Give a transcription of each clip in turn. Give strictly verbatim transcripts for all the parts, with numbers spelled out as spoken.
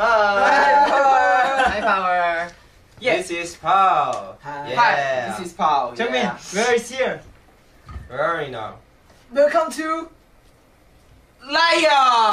Hi. Hi, Power. Yes. This is Paul. Hi. Yeah. Hi. This is Paul. Jungmin, Yeah. where is here? Where are you now? Welcome to Laya.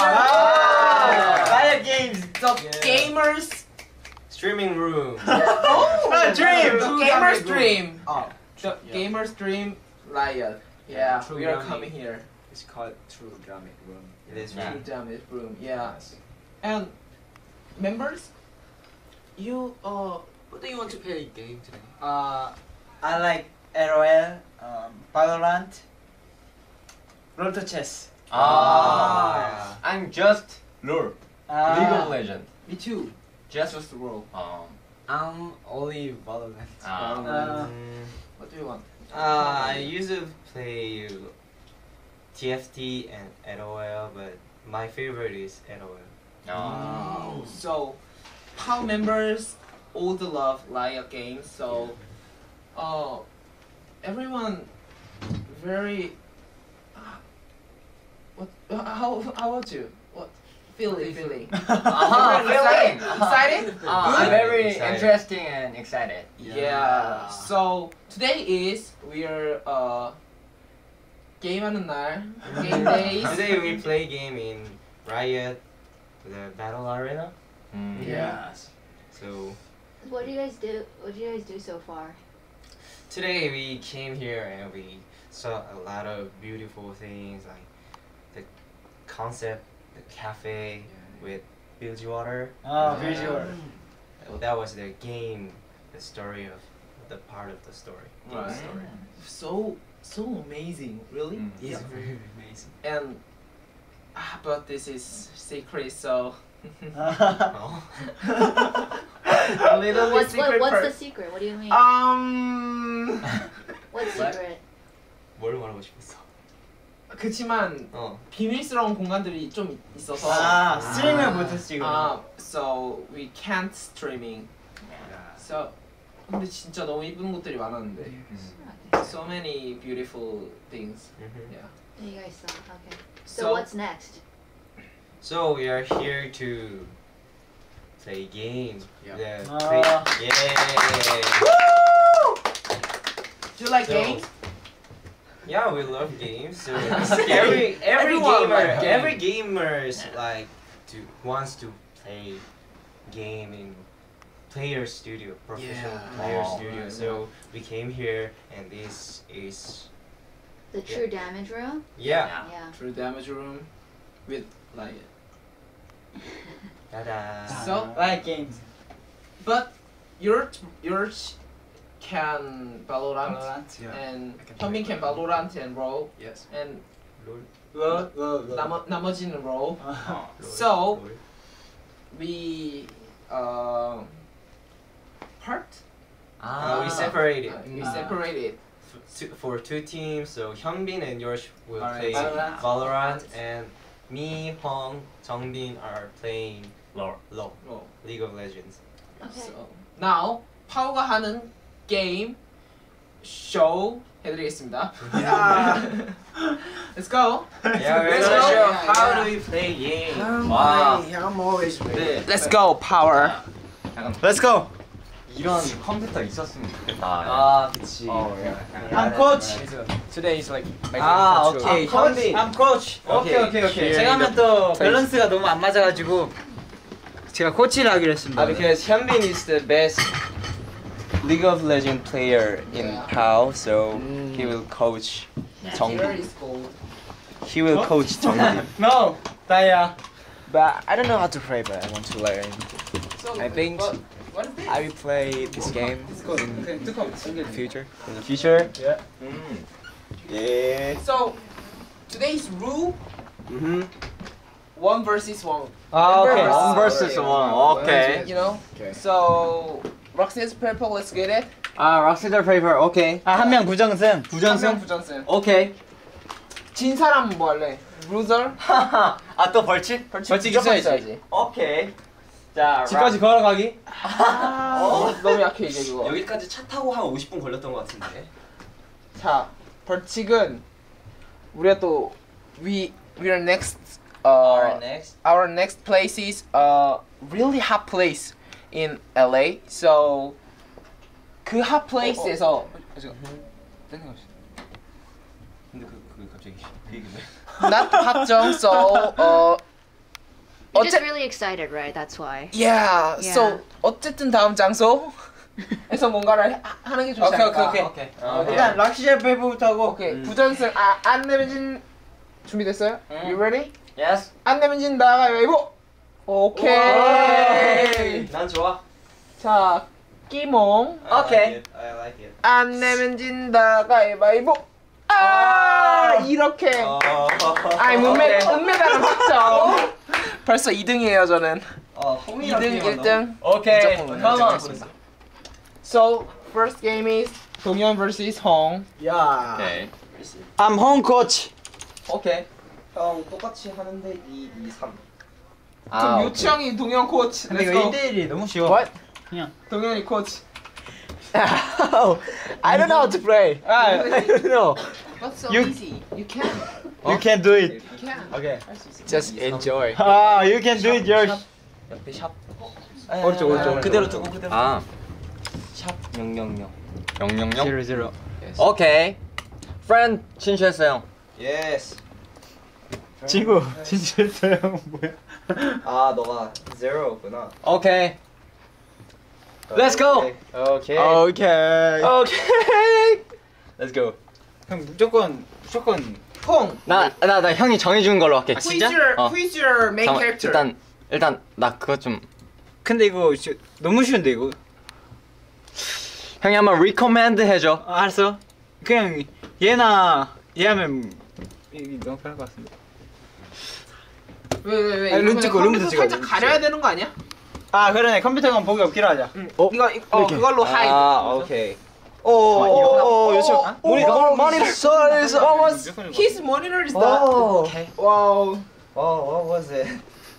Ah, Laya Games. The gamers. Streaming room. Oh, Ah, dream. Gamers dream. Oh, The yeah. gamers dream. Laya. Yeah, True we are Grammy. coming here. It's called True Dynamic Room. It is Yeah. right. Damn it, room. Yeah. And members, you uh, what do you want to play game today? Uh, I like L O L, um, Valorant, Roto Chess. Ah, I'm just LoL, Ah. League of Legends. Me too. Just Just roll. um, I'm only Valorant. ah, Uh, Mm, What do you want? uh, I used to play T F T and L O L, but my favorite is L O L. ah. So, POW members all the love Laya games. So, uh, everyone very. Uh, what? Uh, how how about you? What feeling? Feeling? Ah, Everyone feeling. Excited? Ah, Good? I'm very Excited. interesting and excited. Yeah. So today is we are uh 게임하는 날, game days. Today we play game in Riot, the battle arena. Mm. Yes. So What do you guys do? What do you guys do so far? today we came here and we saw a lot of beautiful things like the concept, the cafe with Bilgewater. Oh, Yeah. visual. That was the game, the story of the part of the story. Game Right. story. So so amazing, really. Mm. It's Yeah. very amazing. And ah, but this is secret, so Oh. a little bit What's what, secret. what's part. the secret? What do you mean? um. what what? secret? 뭘 말하고 싶었어? 그치만 어. 비밀스러운 공간들이 좀 있- 있어서. 아, 스트리밍을 못했어 지금. 아, so we can't streaming. So 근데 진짜 너무 이쁜 곳들이 많았는데. So many beautiful things. Mhm. Yeah. You guys saw. Okay. So, So what's next? So we are here to play game. Yeah. The Ah. play, yeah. do you like So- games? Yeah, we love games. So every every Everyone gamer, like game. every gamers like to wants to play game in player studio, professional Yeah. player Oh, studio. right, So we came here, and this is The Yeah. true damage room? yeah. Yeah. True damage room with like. Ta-da. So- Laya Games. But your your can Valorant, Valorant. Yeah. and I can 현민 play can Valorant and roll Yes. and Lol. 롤, 롤, 롤. 나머 나머지는 roll. 아. Oh. Lol. So Lol. we uh part Uh, we Ah. separated uh, we Ah. separated. f- two, for two teams. So Hyunbin and Yosh will Alright. play Valorant. Valorant, and me, Hong, Jongbin are playing LoL. LoL, roll. League of Legends. Okay. So now 파워가 하는 게임 쇼 해드리겠습니다. Let's go. Yeah, we're Let's gonna go. show Yeah, how yeah. do we play game. 와. I'm always ready. Let's go power. Let's go. 이런 컴퓨터 있었으면 좋겠다. 아, 그치. 어, 예. I'm coach. Today is like my 아, game 오케이. I'm coach. 현빈. I'm coach. 오케이, 오케이, 오케이. 제가 하면 또 밸런스가 너무 안 맞아가지고 제가 코치를 하기로 했습니다. Uh, because Hyunbin is the best League of Legends player in Yeah. PAL, so he will coach Here Jongbin. is gold. He will coach Jongbin. No, Daya. But I don't know how to play, but I want to learn. So, I think what, what is this? I will play this game in the future. In the future? Yeah. Mm. Yeah. So today's rule Mm-hmm. one versus one. 아, Member 오케이. versus One versus one. Okay. You know. Okay. So Roxy's purple. Let's get it. 아, 락시더 페이퍼. 오케이. 아, 한 명 부정승. 한명 부전승. 부전승. 오케이. 진 사람 뭐 할래? Loser? 아, 또 벌칙? 벌칙 벌칙 무조건 있어야지. 있어야지. 오케이. 자, 집까지 걸어가기. 어, 너무 약해 이제 그거. 여기까지 차 타고 한 오십 분 걸렸던 것 같은데. 자, 벌칙은 우리가 또 we we are next uh, next. our next place is a really hot place in L A. So 그 hot place에서 근데 그, 그 갑자기 그 얘기 왜? not 확정. So uh, You're just 어째 really excited, right? That's why. yeah. Yeah. So 어쨌든 다음 장소에서 뭔가를 하, 하는 게 좋지 오케이, 않을까? 오케이, 오케이. 오케이. 일단 락시젤 페이퍼부터 하고. 오케이. 음. 부전승 아, 안 내면 진 준비됐어요? 음. You ready? Yes. 안 내면 진 나가위바위보. 오케이. 난 좋아. 자, 끼몽. I 오케이. like it. I like it. 안 내면 진다 가위바위보. 아, 이렇게. 어. 아이, 문매, 은메달은 확정. 벌써 이 등이에요, 저는. 어, 이 등, 일 등. 오케이. 무조건 Come on. 인정했습니다. So, first game is 동현 vs 홍. 야. 오케이. I'm home coach. 오케이. 형 똑같이 하는데 이, 이, 삼. 그럼 유치형이 동현 코치. 근데 Let's 이거 go. 일 대일이 너무 쉬워. What? 그냥. 동현이 코치. I don't know how to play. 아, I don't know. What's so You- easy? You can. You can do it. You can. 오케이. Just enjoy. 아, you can do it yours. 옆에 샵. 오른쪽, 오른쪽. 그대로 두고 그대로. 아. 샵 영영영. 영영영. zero zero. 오케이. Friend 친추했어요. Yes. 친구, 진실했어요. 뭐야? 아 너가 zero구나. 오케이. Let's go. 오케이. 오케이. 오케이. Let's go. 형 무조건 무조건. 홍. 나 나 나 형이 정해주는 걸로 할게. 아, Who is 진짜? your 어. Who is your main 잠깐만, character? 일단 일단 나 그거 좀 근데 이거 저, 너무 쉬운데 이거. 형이 한번 recommend 해줘. 아, 알았어. 그냥 얘나 얘 하면 이게 너무 편할 것 같습니다. 왜왜 왜? 아니, 룸 찍고, 룸도 컴퓨터 찍어야 살짝 돼, 가려야 되는 거 아니야? 아, 그러네. 컴퓨터가 보기 없기로 하자. 응. 어? 이거 이- 어 그걸로 하이. 아 오케이. 오오오 요즘 머리 머리 사이즈 Almost. His monitor is that. 오. Okay. Wow. Oh, what was it?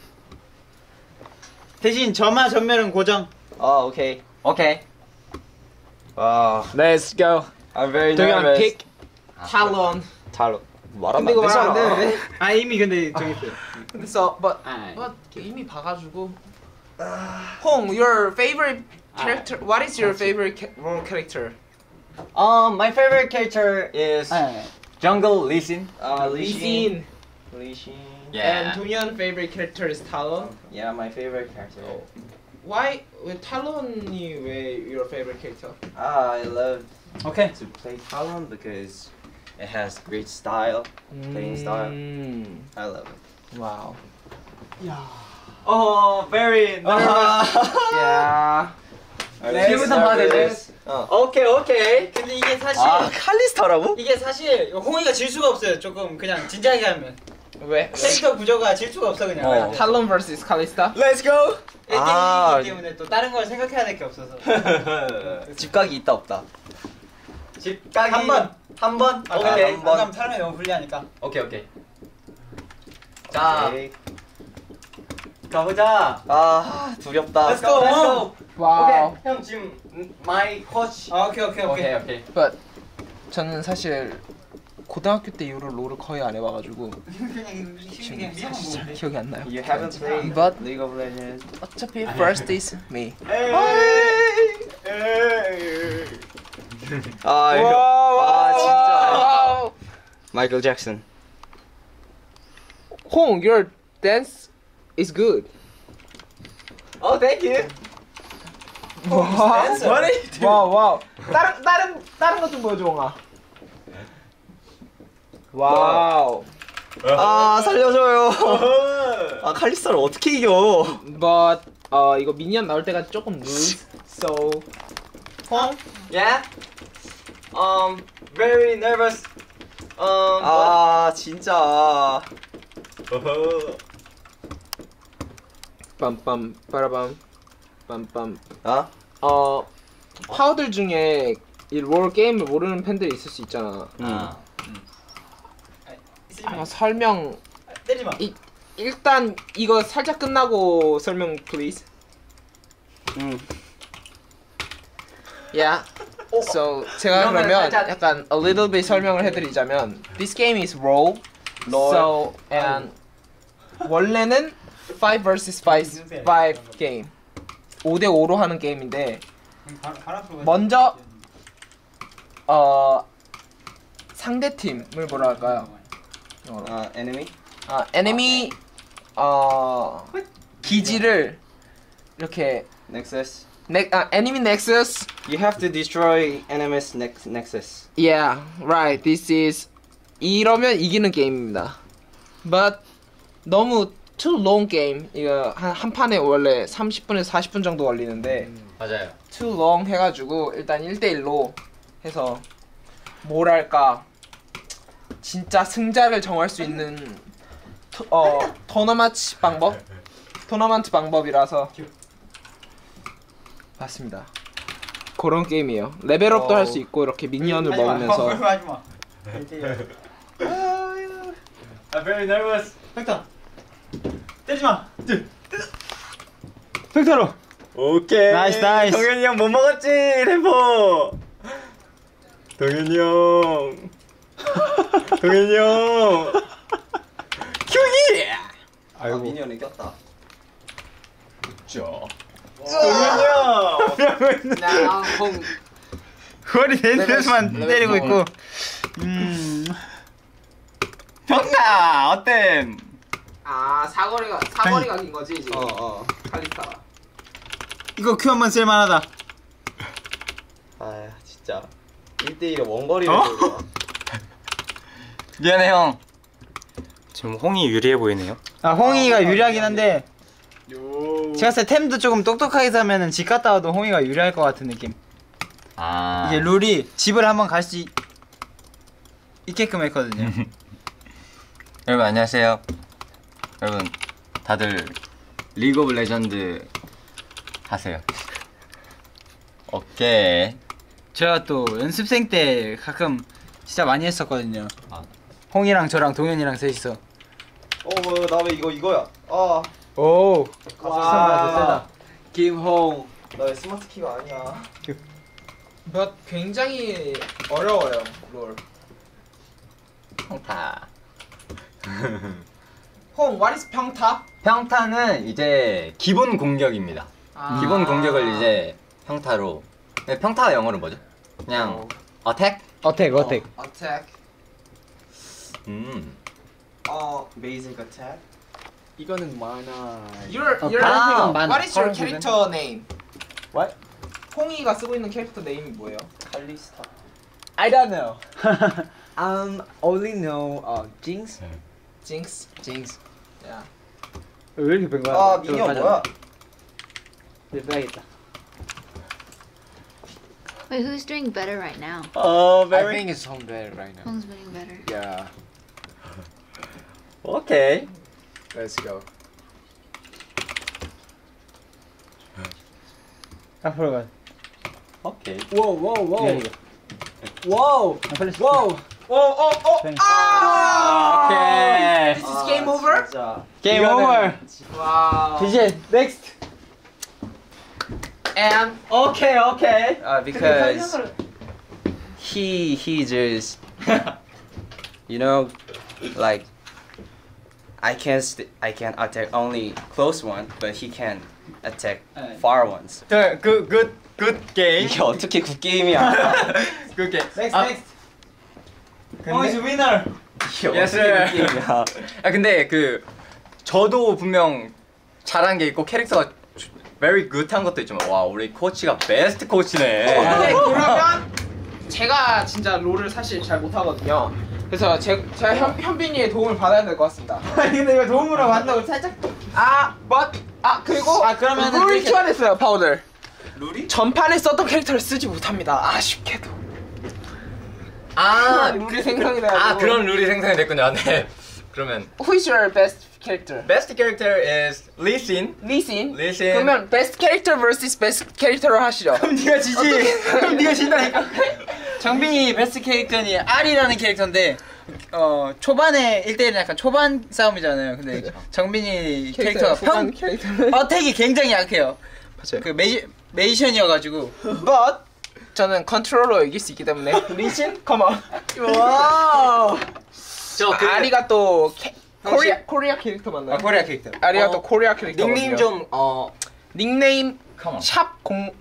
대신 점화 전멸은 고정. 아 오케이. 오케이. 와. Let's go. I'm very 동현 nervous. pick. Talon. 잘로 말하면 근데 이거 안 말안 되잖아. 되는데. 아, 이미 근데 저기 있어요. 근데 so but 아, but 이미 봐가지고. 홍, your favorite character. What is your favorite ca- role character? Um, my favorite character is 아, Jungle Lee Sin. 아 Lee 리신. Sin. 리신. And 동현 favorite character is Talon. Yeah, my favorite character. Why? 왜 탈론이 왜 your favorite character? Ah, I love 오케이. to play Talon because it has great style, playing style. 음. I love it. 와우. 어, very nervous. 야. 지금부터 봐야 되지. 어. 오케이, 오케이. 근데 이게 사실 아, 칼리스타라고? 이게 사실 홍이가 질 수가 없어요. 조금 그냥 진지하게 하면 왜? 캐릭터 구조가 질 수가 없어 그냥. 어. 탈론 vs 칼리스타? Let's go. 일 대일이기 아. 때문에 또 다른 걸 생각해야 될 게 없어서. 집각이 있다 없다. 집각이 한 번. 한 번. 아, 오케이. 한 번. 그럼 사람이 너무 불리하니까. 오케이 오케이. 자, 오케이. 가보자. 아 두렵다. Let's go. Let's go. 와우. 오케이. 형 지금 마이 코치. 아, 오케이, 오케이, 오케이. 오케이 오케이. But 저는 사실 고등학교 때 이후로 롤을 거의 안 해봐가지고 그냥 지금 그냥 미안 진짜 뭐. 기억이 안 나요. You haven't played But League of Legends. 어차피 first is me. 아 이거. 아 진짜. 마이클 잭슨. 홍, your dance is good. 어, thank you. 와, What? 와, 와. 다른 다른 다른 것 좀 보여줘, 홍아. 와우. 아 살려줘요. 아 칼리스타를 어떻게 이겨? But 어 이거 미니언 나올 때가 조금 lose. So 홍, Yeah. Um, very nervous. Um, 아 진짜. 빰빰 빠라밤 빰빰. 아? 어 파워들 중에 이 롤 게임을 모르는 팬들이 있을 수 있잖아. 음. 아, 설명 때리지 마. 이, 일단 이거 살짝 끝나고 설명 please. 음. Yeah. So 제가 그러면 그러면 살짝- 약간 a little bit 설명을 해드리자면 this game is role. 롤. So and 원래는 five versus five 게임 오 대 오로 하는 게임인데 먼저 어 상대 팀을 뭐라 할까요? 아, enemy? 아 enemy 어 기지를 이렇게 Nexus. 넥 아 enemy nexus. You have to destroy enemy's nex nexus. Yeah, right. This is 이러면 이기는 게임입니다. But 너무 too long game. 이거 한, 한 판에 원래 삼십 분에서 사십 분 정도 걸리는데 음, 맞아요. too long 해가지고 일단 일 대 일로 해서 뭐랄까 진짜 승자를 정할 수 있는 토, 어 토너마치 방법? 토너먼트 방법이라서 맞습니다. 그런 게임이에요. 레벨업도 할 수 있고 이렇게 미니언을 먹으면서 하지마. I'm very nervous. 벡터. 때리지마. 벡터로. 오케이. 나이스, 나이스. 동현이 형 못 먹었지, 래퍼. 동현이 형. 동현이 형. 큐기. 아이고. 아, 미니언 이겼다. 그쵸. 동현이 형. 나홍 머리 내 데서만 레벨 때리고 사. 있고. 음. 평타 어땐? 아 사거리가 사거리가 긴 거지 지금. 어 어. 칼리스타가. 이거 큐 한번 쓸만하다. 아 진짜 일 대 일에 원거리를 어? 쏘고. 미안해 형. 지금 홍이 유리해 보이네요. 아 홍이가 유리하긴 한데 제가 봤을 때 템도 조금 똑똑하게 사면은 집 갔다 와도 홍이가 유리할 것 같은 느낌. 아. 이게 룰이 집을 한번 갈 수 있게끔 했거든요. 여러분 안녕하세요. 여러분 다들 리그 오브 레전드 하세요. 오케이. 제가 또 연습생 때 가끔 진짜 많이 했었거든요. 아. 홍이랑 저랑 동현이랑 셋이서. 어나 왜 이거 이거야? 아. 오. 와. 김홍. 나 왜 스마트 키가 아니야? but 굉장히 어려워요 롤. 평타. 홍, what is 평타? 평타는 이제 기본 공격입니다. 아. 기본 공격을 이제 평타로. 근데 평타가 영어로 뭐죠? 그냥 어택? 어택 어택. 어, attack. 음. 어, Basic attack. 이거는 많아. your 어, your 파란색은 많아. what is your 파란색은? character name? What? 홍이가 쓰고 있는 캐릭터 네임이 뭐예요? 칼리스타. I don't know. um, only know uh, Jinx. Jinx. Jinx. 야. 왜 이렇게 뺀 거야? 아 미니언 뭐야? 네, 빼야겠다. Wait, who's doing better right now? 어 I very. think it's home better right now. Who's doing better? Yeah. 오케이. Let's go. 앞으로 가. 오케이. Whoa, whoa, whoa. 이거. Whoa. 아, 빨리. Whoa. 어, 어, 어. pen. 아! 오케이. This is game over? 진짜. 게임 오버. 와우. 이제 next. And 오케이 오케이. Uh, because he he just you know like I can st I can attack only close one, but he can attack far ones. good good good game. 이게 어떻게 굿 게임이야? good game. Next 아. next. Who is winner? 이게 Yes, 어떻게 sir. 굿 게임이야? 아 근데 그 저도 분명 잘한 게 있고 캐릭터가 very good한 것도 있지만 와 우리 코치가 베스트 코치네. 어, 근데 그러면 제가 진짜 롤을 사실 잘 못하거든요. 그래서 제, 제가 현, 현빈이의 도움을 받아야 될 것 같습니다. 아니 근데 이거 도움으로 한다고 살짝. 아, but 아 그리고 아, 그러면은 룰이 이렇게- 튀어냈어요 파우더. 룰이? 전판에 썼던 캐릭터를 쓰지 못합니다. 아쉽게도. 아, 룰이 생성이 돼가지고. 아 그런 룰이 생성이 됐군요. 네. 그러면 Who is your best character? best character is Lee Sin. 리신. 리신. 그러면 best character vs best character로 하시죠. 그럼 네가 지지. 그럼 네가 진다니까. 정빈이 베스트 캐릭터니 알이라는 캐릭터인데 어 초반에 일 대 일은 약간 초반 싸움이잖아요. 근데 정빈이 캐릭터가 평 캐릭터는. 어택이 굉장히 약해요. 맞아요. 그 메이 메이션이어가지고. But 저는 컨트롤러 이길 수 있기 때문에 리신, come on. 와. 저 그, 아리가 또 캐, 코리아 코리아 캐릭터 맞나요? 아 코리아 캐릭터. 아리가 또 어, 코리아 캐릭터. 닉네임 좀 어. 닉네임 Come on. 샵공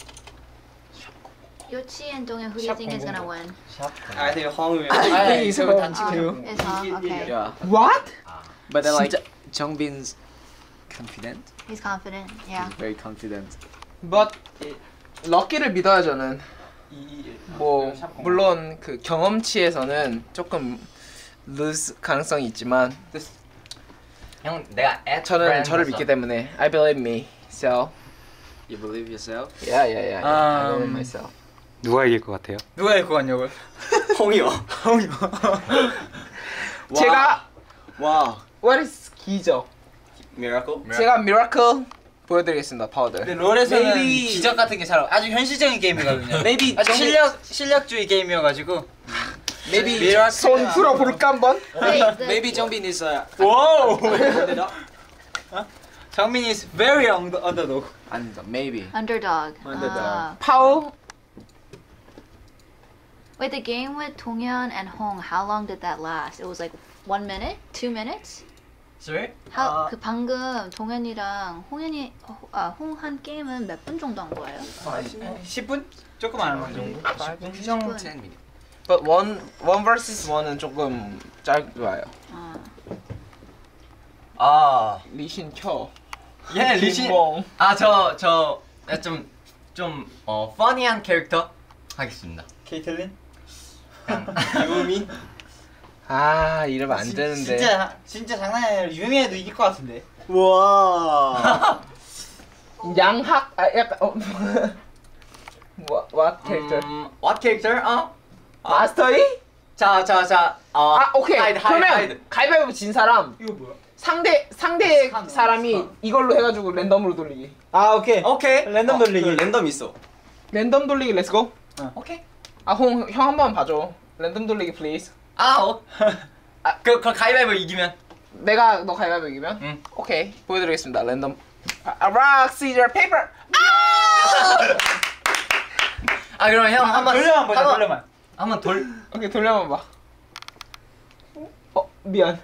Yochi and Donghyun, who do you think is gonna win? I think Hong will. 아, think 이거 so. 단체 Oh, it's Hong. Okay. Yeah. What? But then like 진짜- Jongbin's confident. He's confident. Yeah. Very confident. But 럭키를 믿어야 저는. 뭐 물론 그 경험치에서는 조금 lose 가능성이 있지만 형 내가 at 저는 friend 저를 했어. 믿기 때문에 I believe me. So You believe yourself? yeah yeah yeah. I believe 음. myself. 누가 이길 것 같아요? 누가 일 것 같냐고요? 홍이요. 제가 와. What is 기적? Miracle. 제가 미라클 보여드리겠습니다. 파우더. 근데 롤에서는 Maybe- 기적 같은 게 잘 아주 현실적인 게임이거든요. Maybe 아주 정비- 실력 실력주의 게임이어가지고. Maybe 미라클- 손 풀어 볼까 한번? Wait, the, Maybe Jongbin is uh, 와우. underdog. 장민이 is very under, underdog. Underdog. Maybe. underdog. Underdog. Ah. 파우 Wait, the game with Donghyun and Hong, how long did that last? It was like one minute, two minutes. Sorry? How 아, 그 방금 동현이랑 홍현이 어, 아 홍한 게임은 몇 분 정도 한 거예요? 십 분? 조금 안 하는 정도. 십 ten 분. minutes. But one one versus one은 조금 짧아요. 아. 아. 리신 켜. 예 리신. 김봉. 아저저좀좀 어, funny한 캐릭터 하겠습니다. 케이틀린? 유미. 아 이러면 안 되는데. 진짜 진짜 장난이 아니라 유미에도 이길 것 같은데. 와. 양학 아 약간 어. 뭐 what character? 음, what character? 어? 마스터이? 자자자. 어. 아 오케이. 하이드, 하이드, 그러면 하이드. 가위바위보 진 사람 이거 뭐야? 상대 상대 스카노, 사람이 스카노. 이걸로 해가지고 랜덤으로 돌리기. 아 오케이. 오케이. 랜덤 그 돌리기. 랜덤 있어. 랜덤 돌리기 렛츠고. 오케이. 아홍 형 한 번 봐줘. 랜덤 돌리기 플리즈. 아 어. 아, 그, 그 가위바위보 이기면. 내가 너 가위바위보 이기면? 응. 오케이 보여드리겠습니다. 랜덤. 아, rock, scissors, paper. 아 그러면 형 한번 돌려만 보자. 한번- 돌려만. 한번 돌. 오케이 돌려만 봐. 어 미안.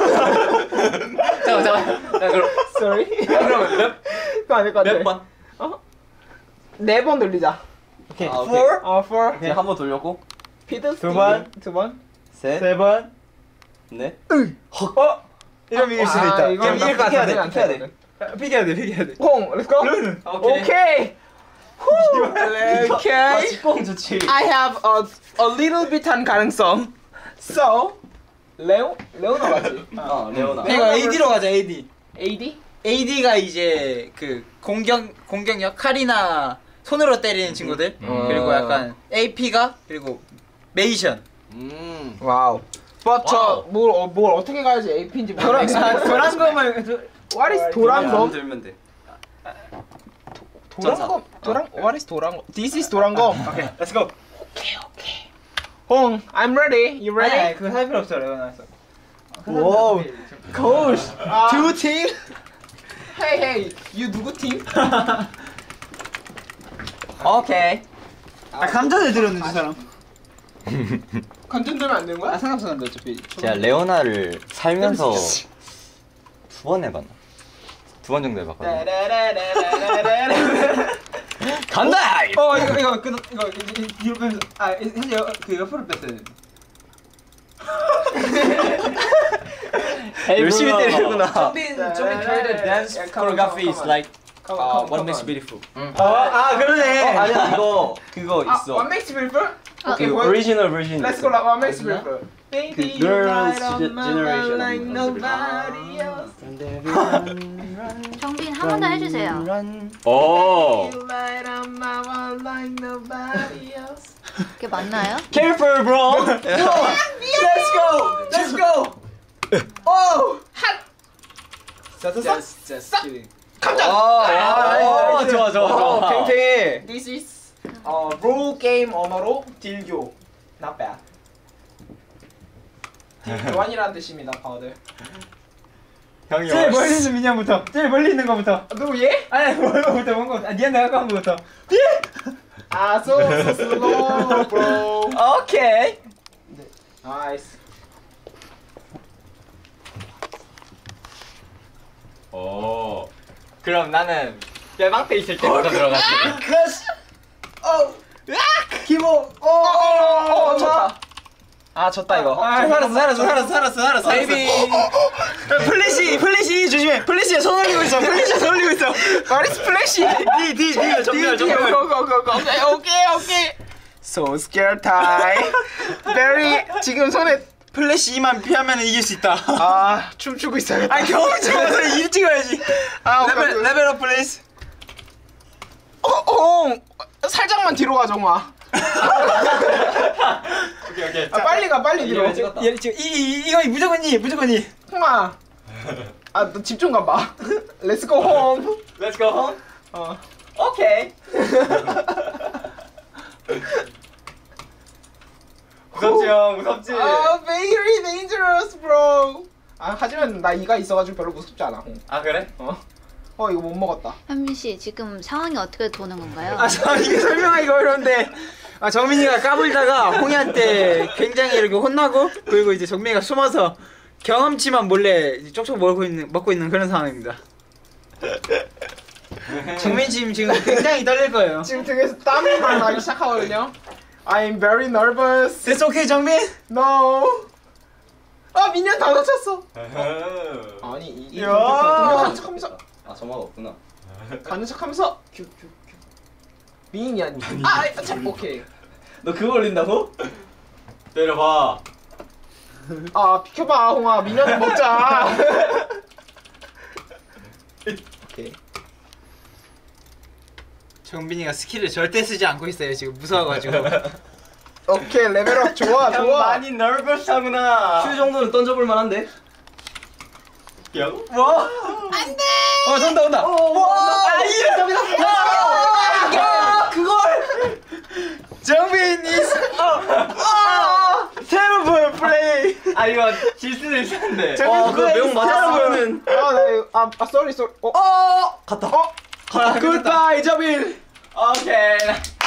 잠깐 잠깐. 자 그럼 Sorry. 그러면 몇 그거 아닐 것 같아. 몇 번? 어? 네 번 돌리자. 오케이. 아, 오케이. four, 어, four. 그냥 한번 돌렸고. 피드 두 번. 두 번. 셋. 세 번. 넷. 어? 이러면 이길 수도 있다. 이거 그럼 이길 것 픽해야 같은데. 돼. 픽해야 돼. 픽해야 돼. 픽해야 돼. 홍, let's go. 오케이. 오케이. 후, 오케이. 꽁 좋지. I have a a little bit한 가능성. So, 레오 레오나 맞지? 어, 레오나. 이거 에이디로 가자. 에이디. 에이디? 에이디가 이제 그 공격 공격력 칼이나 손으로 때리는 친구들 음. 그리고 어. 약간 에이피가 그리고 메이션. 음. 와우. But 와우. 저뭘 어, 뭘 어떻게 가야지 에이피인지 도란 모르겠어. 도란검을 What is 안 도란검? 들면 돼. 도란검? 도란 What is 도란검? This is 도란검. 오케이, 렛츠 고. 오케이 오케이. 홍, I'm ready. You 아니, ready? 아니 그거 할 필요 없어. 내가 나왔어. 와우. Coach. 아. Two team. Hey hey, you 누구 팀? 오케이. 아 감전을 들었는데 이 사람. 관전 되면 안 되는 거야? 아 상관없어 근데 어차피. 제가 레오나를 살면서 두 번 해봤나? 두 번 정도 해봤거든요. 간다. 어 이거 이거 그 이거 뒤로 빼면서 아 현재 그 옆으로 뺐어야 돼. 열심히 때리는구나. Jongbin, Jongbin created dance Yeah, come on, choreography. come It's on. like Come uh, on, come what on, makes come on. beautiful. 어아 그러네. 어, 아니야 이거 그거 아, 있어. What makes you beautiful? 그 Okay, what? 오리지널 버전. Let's go. Like, what makes you beautiful? Baby, you Girls' light up Ge- my Generation. world like nobody else. 정빈 한 번 더 해주세요. 오. You light up my world like nobody else. 그게 맞나요? Careful, bro. Let's go. Let's go. Oh, 핫. Just, just kidding. 감전. 아, 좋아 좋아 어, 좋아. 팽팽해. This is 어 롤 게임 언어로 딜교. Not bad. 딜교환이라는 뜻입니다, 파우더. 형이 제일 멀리 있는 민현부터. 제일 멀리 있는 거부터. 누구 얘? 아니 뭔거부터 뭔거. 아 니가 내가 한 거부터. 아, so so slow, bro. 오케이. Nice. 오. 그럼 나는 빼방패 있을 때부터 들어갔지. 기모. 어, 어, 어, 졌다. 아, 졌다 이거. 아, 살았어, 살았어, 살았어, 살았어, 살았어. 베이비. 플래시, 플래시 조심해. 플래시에 손 올리고 있어. 플래시에 손 올리고 있어. 마리 스플래시. 디, 디, 디, 정렬, 정렬. 고고고고. 오케이, 오케이, 오케이. So scared time. Very. 지금 손에 플래시만 피하면 이길 수 있다. 아, 춤추고 있어야겠다. 아, 겨우 찍어서 일 찍어야지. 아, 레벨, 레벨업 플레이스. 어, 어, 살짝만 뒤로 가, 정아. 오케이 오케이. 아, 빨리 가, 빨리 뒤로. 찍었다. 얘 지금 이, 이, 이거 무조건 이, 무조건 이. 홍아. 아, 너 집 좀 가봐. Let's go home. Let's go home. 어. 오케이. 무섭지 형, 무섭지. 아, very dangerous, bro. 아, 하지만 나 이가 있어가지고 별로 무섭지 않아. 아 그래? 어. 어, 이거 못 먹었다. 현빈 씨 지금 상황이 어떻게 도는 건가요? 아, 저 이게 설명하기가 어려운데. 아, 정민이가 까불다가 홍이한테 굉장히 이렇게 혼나고, 그리고 이제 정민이가 숨어서 경험치만 몰래 쪽쪽 먹고 있는 먹고 있는 그런 상황입니다. 정민 씨 지금 굉장히 떨릴 거예요. 지금 등에서 땀이 막 나기 시작하거든요. I'm very nervous. It's okay, 정민. No. 아, 민현 다 다쳤어. 아니, 이, 이 가는 척하면서 아 점화가 없구나. 가는 척하면서 큐큐큐. 민이 아니. 아, 아, 참 오케이. 너 그거 올린다고? 때려봐. 아, 비켜봐, 홍아. 민현은 먹자. 오케이. 정빈이가 스킬을 절대 쓰지 않고 있어요. 지금 무서워가지고. 오케이, 레벨업 좋아, 형 좋아. 많이 nervous하구나. 큐 정도는 던져볼 만한데? 형? 뭐? 안돼. 어, 온다, 온다. 와, 아, 이게 정빈. 아, 그걸. 정빈 is. 아, terrible play. 아 이거 질 수도 있었는데. 와, 그거 매운 맞았으면은. 아, 나 이거 아, 아, sorry, sorry. 어, 어, 갔다. 어, 굿바이, 정빈. 오케이.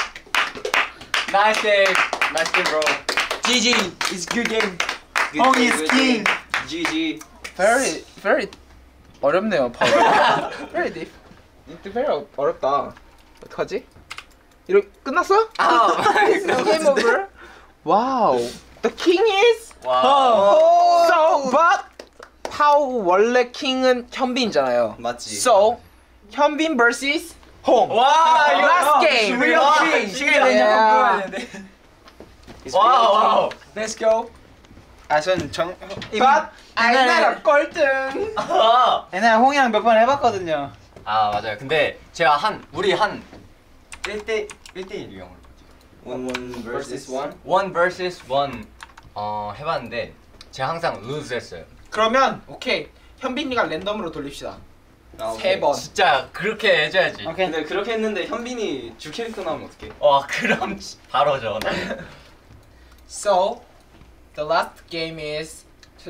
Nice game. Nice game, bro. 지 지, it's good game. Good 홍 game, is good king. game. 지지. Very, very 어렵네요, 바로. Very deep. 이때 very 어렵다. 어떡하지? 이렇게 끝났어? 아, Game over. Wow. The king is. 와. So, but how 원래 킹은 현빈이잖아요. 맞지. So, 현빈 vs 홍. 와, 이거 Last game. real 와, king. 시간이 되냐고 보여야 와우, 와우. Let's go. 아, 전 정. But I'm not a 꼴등. 아. 옛날에 홍이랑 몇 번 해봤거든요. 아 맞아요. 근데 제가 한 우리 한 일 대 일 대 일 유형으로 One one versus one. one versus one 어 해봤는데 제가 항상 lose 했어요. 그러면 오케이. 현빈이가 랜덤으로 돌립시다. 아, 세 오케이. 번. 진짜 그렇게 해줘야지. 오케이. 근데 그렇게 했는데 현빈이 주 캐릭터 나오면 어떡해? 와 그럼 지- 바로 저 나는. So, the last game is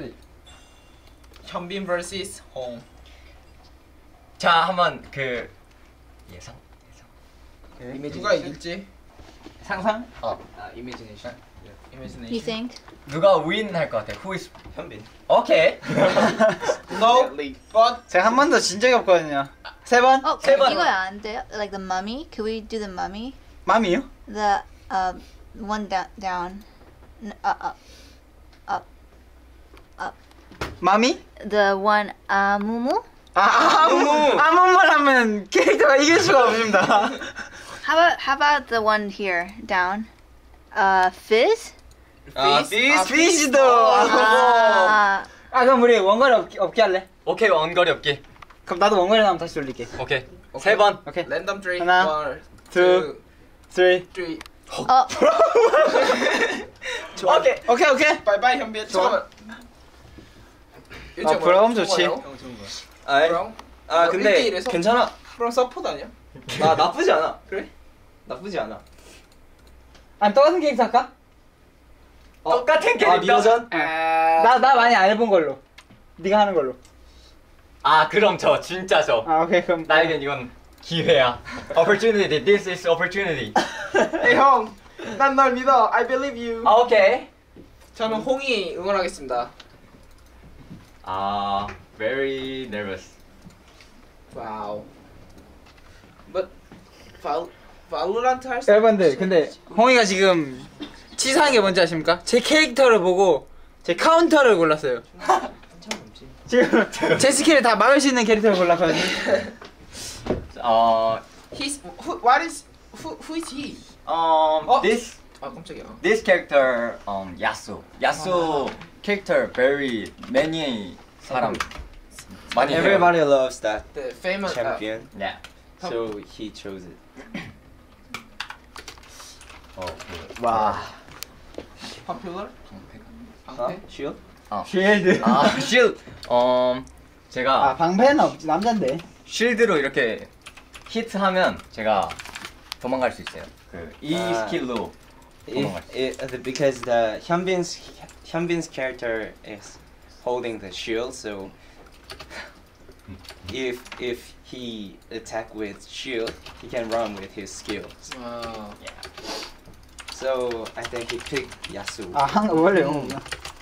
현빈 vs 홍. 자 한번 그 예상 예상. 누가 이길지? 상상? 어 아 이미지네이션. Imagination. You think? 누가 win 할 것 같아? Who is 현빈. 오케이. No, but 제가 한 번도 진 적이 없거든요. 세 번? Oh, 세 번. 이거 안 돼요? Like the mummy? Can we do the mummy? 맘이요? The um one down down, N- uh, up, up. 맘이? The one uh mumu. 아, 아무 아무말 하면 캐릭터가 이길 수가 없습니다. How about how about the one here down? Uh, fizz. 아 피스? 피스도. 아, 아, 그럼 우리 원거리 없게, 없게 할래? 오케이 원거리 없기. 그럼 나도 원거리 나오면 다시 돌릴게. 오케이. 세 번. 오케이. 랜덤 트리. 하나, two, three. three. 어, 오케이. 오케이, 오케이. 바이바이 현빈. 잠깐만. 아, 그럼 좋지. 아, 그럼? 아 뭐 근데 일 대 일에서? 괜찮아. 그럼 서포트 아니야? 나 나쁘지 않아. 그래? 나쁘지 않아. 아니, 똑같은 캐릭터 할까? 어, 똑같은 아 캐릭터. 미러전? 나, 나 많이 안 해본 걸로. 네가 하는 걸로. 아 그럼 저 진짜 저. 아, 오케이, 그럼. 나에겐 이건 기회야. Opportunity. This is opportunity. 에이 형. 난 널 믿어. I believe you. 아 오케이. 저는 홍이 응원하겠습니다. 아 very nervous. 와우. But 발 발로란트 할 수. 여러분들 근데 홍이가 지금 치사한 게 뭔지 아십니까? 제 캐릭터를 보고 제 카운터를 골랐어요. 지금 제 스킬을 다 막을 수 있는 캐릭터를 골랐거든요. 어, He's who? What is who? Who is he? um, 어? this 아 깜짝이야. this character, um, 야수. 야수 character very many 사람 많이 해요. Everybody loves that The famous. Uh, champion, Yeah. so he chose it. 어, 그, 와. popular. 어? 방패. Shield? 쉴드. 아, 쉴드. 음, 제가 아 방패는 없지 남잔데. 쉴드로 이렇게 히트하면 제가 도망갈 수 있어요. 그 이 아. 스킬로 If, it, uh, because the Hyunbin's Hyunbin's character is holding the shield, so if if he attack with shield, he can run with his skills. 아. So I think he picked Yasuo. 아한 원래 영어구나.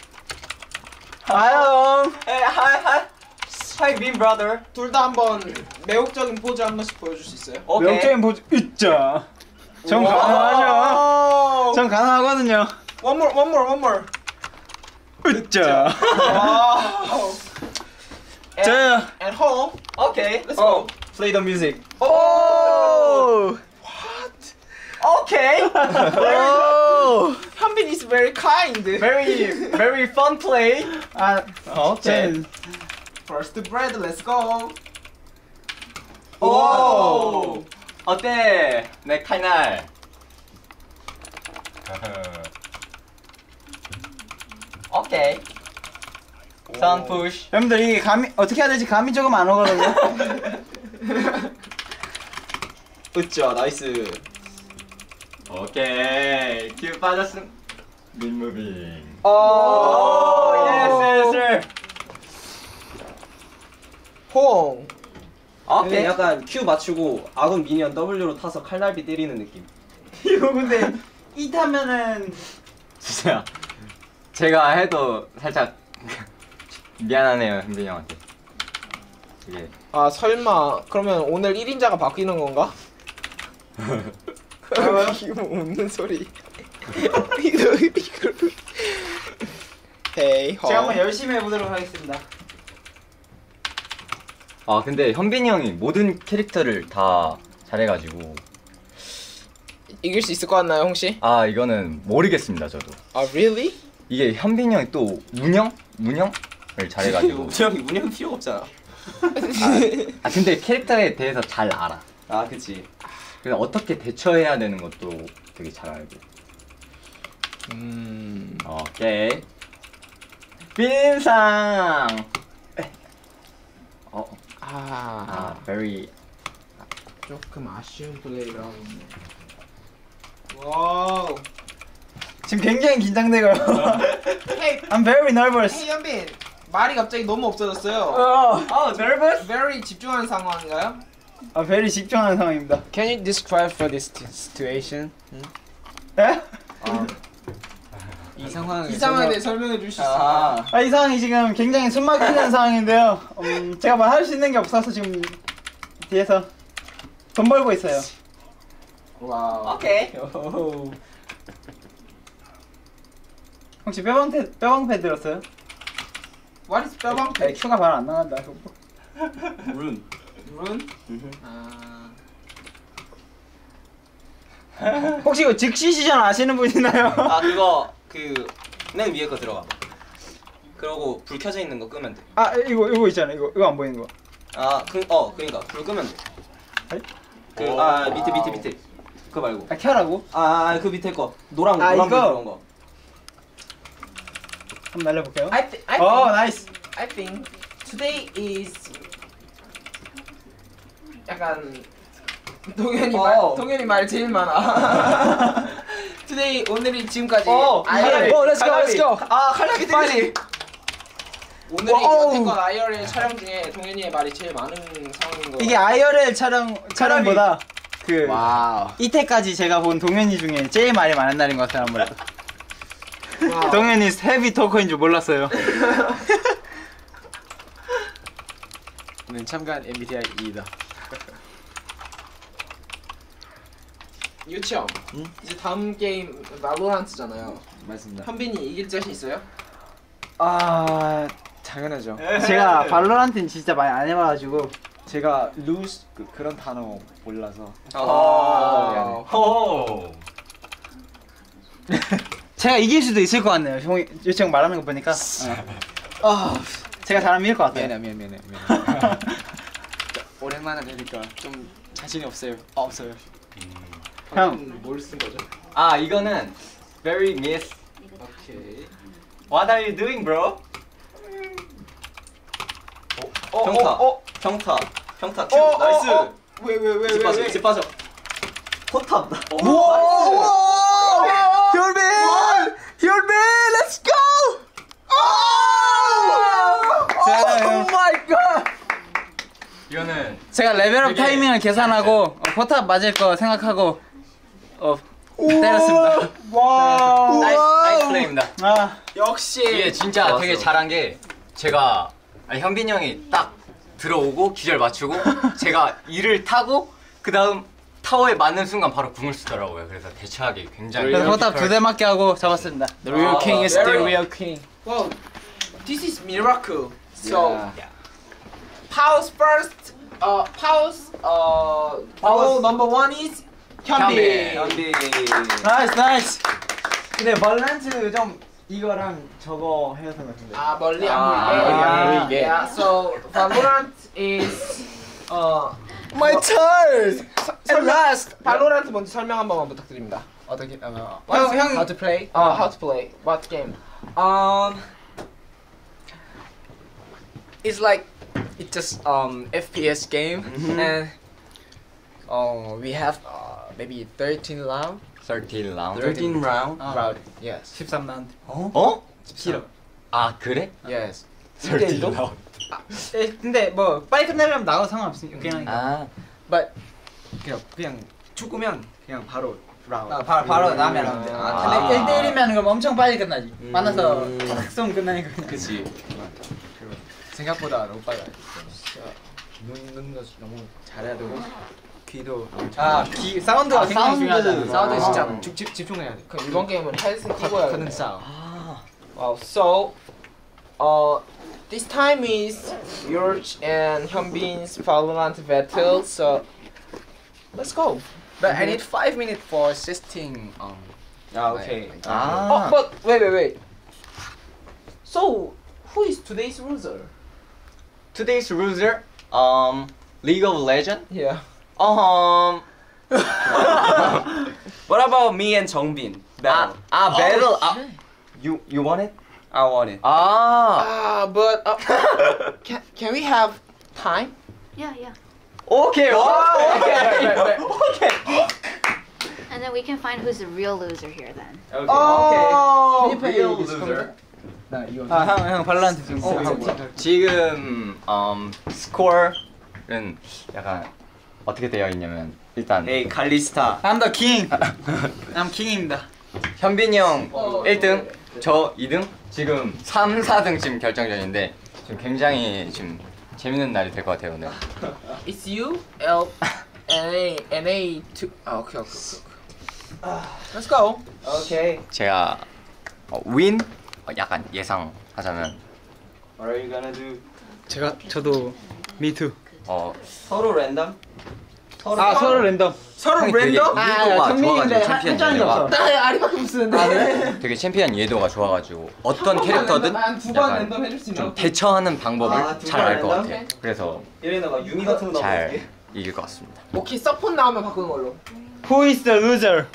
아영. Hey, hi, hi. Hi, Bin brother. 둘 다 한번 매혹적인 포즈 한 번씩 보여줄 수 있어요? 오케이. 명적인 보조 있자. 전 와우. 가능하죠. 전 가능하거든요. One more, one more, one more. 있자. 와우. 저요. And home. 오케이. Let's go. Play the music. 오. 오케이. 오. 현빈 is very kind. Very, very fun play. 아 오케이. First bread, let's go. 오. 어때? 내 칼날. 오케이. 선 푸시. 여러분들 이게 감이 어떻게 해야 될지 감이 조금 안 오거든요. 으쌰, 나이스. 오케이. 큐 빠졌음. 민무빙. 오, 예스 예스. 홍. 오케이. 오케이. 약간 Q 맞추고 아군 미니언 W로 타서 칼날비 때리는 느낌. 이거 근데 이 타면은 진짜 제가 해도 살짝 미안하네요 현빈이 형한테. 이게 아 설마 그러면 오늘 일 인자가 바뀌는 건가? 이거 웃는 소리. 이거 이거. 헤이 제가 한번 홍. 열심히 해보도록 하겠습니다. 아 근데 현빈이 형이 모든 캐릭터를 다 잘해가지고 이길 수 있을 것 같나요, 홍씨? 아 이거는 모르겠습니다 저도. 아 really? 이게 현빈이 형이 또 문형? 문형을 잘해가지고. 운영이 운영 필요가 없잖아. 아 근데 캐릭터에 대해서 잘 알아. 아, 그치. 그래서 어떻게 대처해야 되는 것도 되게 잘 알고. 음. 오케이. 빈상. 어. 아, 아, very. 조금 아쉬운 플레이를 하고 있네. 와우. 지금 굉장히 긴장되고요. 헤이, I'm very nervous. 헤이 현빈. 말이 갑자기 너무 없어졌어요. 어, 어, nervous? Very 집중하는 상황인가요? 아, very 집중하는 상황입니다. Can you describe for this situation? 예? 이 상황을 이 상황에 대해 설명해 주실 수 있어요? 아, 이 상황이 지금 굉장히 숨막히는 상황인데요. 음, 제가 뭐 할 수 있는 게 없어서 지금 뒤에서 돈 벌고 있어요. 와우. 오케이. 혹시 뼈방패 뼈방패 들었어요? What is 뼈방? 네, 큐가 바로 안 나간다. 룬. 룬? 아. 혹시 이거 즉시 시전 아시는 분 있나요? 아, 그거 그 맨 위에 거 들어가. 그러고 불 켜져 있는 거 끄면 돼. 아, 이거 이거 있잖아. 이거 이거 안 보이는 거. 아, 그, 어, 그러니까 불 끄면 돼. 아니? 그, 아, 밑에 밑에 밑에. 그거 말고. 아, 켜라고? 아, 그 밑에 거. 노란 거, 아, 노란 이거? 불 들어온 거. 한번 날려볼게요. I, th- I, 어, think, 나이스. I think today is 약간 동현이 어. 말 동현이 말 제일 많아. today 오늘이 지금까지 어, 아이얼 어, let's go, 칼날비. let's go. 아, 칼날비 때리지. 오늘이 와우. 여태껏 아이얼 촬영 중에 동현이의 말이 제일 많은 상황인 거. 이게 아이얼엘 촬영 촬영보다 그 와우. 이때까지 제가 본 동현이 중에 제일 말이 많은 날인 것 같아요. 아무래도. 와우. 동현이 헤비 토커인 줄 몰랐어요. 저는 참가한 엠비티아이이다. 유치형. 이제 다음 게임 발로란트잖아요. 맞습니다. 현빈이 이길 자신 있어요? 아 당연하죠. 제가 발로란트는 진짜 많이 안 해봐가지고 제가 lose 그, 그런 단어 몰라서. 아, 호. 제가 이길 수도 있을 것 같네요. 형 유치형 말하는 거 보니까. 어. 아, 제가 잘하면 이길 것 같아요. 미안해 미안해 미안해. 미안해. 오랜만에 되니까 좀 자신이 없어요. 아, 없어요. 형. 뭘 쓴 거죠? 아 이거는 very miss. 오케이. What are you doing, bro? 어, 평타. 어, 어, 평타. 평타 큐. 어, 나이스. 어, 어. 왜, 왜, 왜, 집 왜, 빠져. 왜? 집 빠져. 포탑. 현빈! 현빈! Let's go! 오 마이 갓! 이거는 제가 레벨업 되게- 타이밍을 계산하고 어, 포탑 맞을 거 생각하고 어 때렸습니다. 와. 나이스 나이스 플레이입니다. 아, 역시. 이게 진짜 좋았어. 되게 잘한 게 제가 아니, 현빈 형이 딱 들어오고 기절 맞추고 제가 이를 타고 그 다음 타워에 맞는 순간 바로 궁을 쓰더라고요. 그래서 대처하기 굉장히 그래서 포탑 두 대 맞게 하고 잡았습니다. The real 아, king is the very- real king. Wow, this is miracle. So, Yeah. Paul's first, uh, Paul's, uh, Paul number one is 현빈. 현빈. 나이스 나이스. 근데 발란트 좀 이거랑 저거 해야 되는 것 같은데. 아 멀리 아, 안 보이게. 멀리 안 Yeah, 보이게. Yeah, so Valorant is, uh, My turn. at last. Valorant 먼저 설명 한 번만 부탁드립니다. 어떻게? 어, 형, 형. How to play? Uh, how to play? What game? Um, it's like it's just um F P S game, and uh, we have uh, maybe thirteen round. thirteen round. thirteen round. Round. Yes. 십삼 라운드. 어? 싫어. 아 그래? Yes. thirteen round. 에, 근데 뭐 빨리 끝내려면 나가도 상관없으니까 그냥. 아 But 그냥 그냥 축구면 그냥 바로 라운드. 아, 바로 바로 나면 라운드. 아, 아. 근데 일 대 일이면 그럼 엄청 빨리 끝나지. 음. 만나서 탁 쏘면 끝나니까. 그냥. 그치. 생각보다 너무 빨라. 눈 눈도 너무 잘해야 되고 귀도 너무 잘. 아, 기, 사운드가 아, 굉장히 사운드. 중요하잖아. 사운드 아. 진짜 집, 집, 집중해야 돼. 그럼 이번 게임은 헤드셋 끼고 해야 커튼 돼. 싸움. Wow, so, uh, this time is yours and Hyunbin's Valorant battle. So, let's go. But I need five minutes for assisting. Um. 아 오케이. like- 아. Oh, but wait, wait, wait. So, who is today's loser? Today's loser, um, League of Legends. Yeah. Um, What about me and 정빈? 아, 아 battle. 아, you you want it? I want it. 아, Ah, but uh, can can we have time? Yeah, yeah. 오케이, 오케이, 오케이. And then we can find who's the real loser here then. Okay. Oh, Okay. Real loser. 나 이거. 아, 형, 형 발란트 좀. 어, 하고. 이거 지금 um, 스코어는 약간 어떻게 되어 있냐면 일단 에이 칼리스타. I'm the king. I'm king입니다. 현빈이 형 어. 일 등, 저 이 등, 지금 삼, 사 등 지금 결정전인데 지금 굉장히 지금 재밌는 날이 될 것 같아요 오늘. it's you, L, N A, N A two. Oh, okay, okay, okay. okay. Let's go. Okay. 제가 어, 윈 어, 약간 예상하자면 What are you gonna do? 제가 저도 me too. 어 서로 랜덤? 서로 아, 서로 랜덤. 서로 형이 되게 랜덤? 이해도가 정민인데 좋아가지고 한 챔피언 장이 이해도가 없어. 나 아리밖에 못 쓰는데. 되게 챔피언 이해도가 좋아가지고 어떤 캐릭터든 한두번 약간 랜덤 해줄 수 있나? 좀 대처하는 방법을 아, 두 잘 번 알 것 랜덤? 같아요. 그래서 이래다가 유미 같은 거 잘 넣어볼게. 이길 것 같습니다. 오케이, 서폿 나오면 바꾸는 걸로. Who is the loser?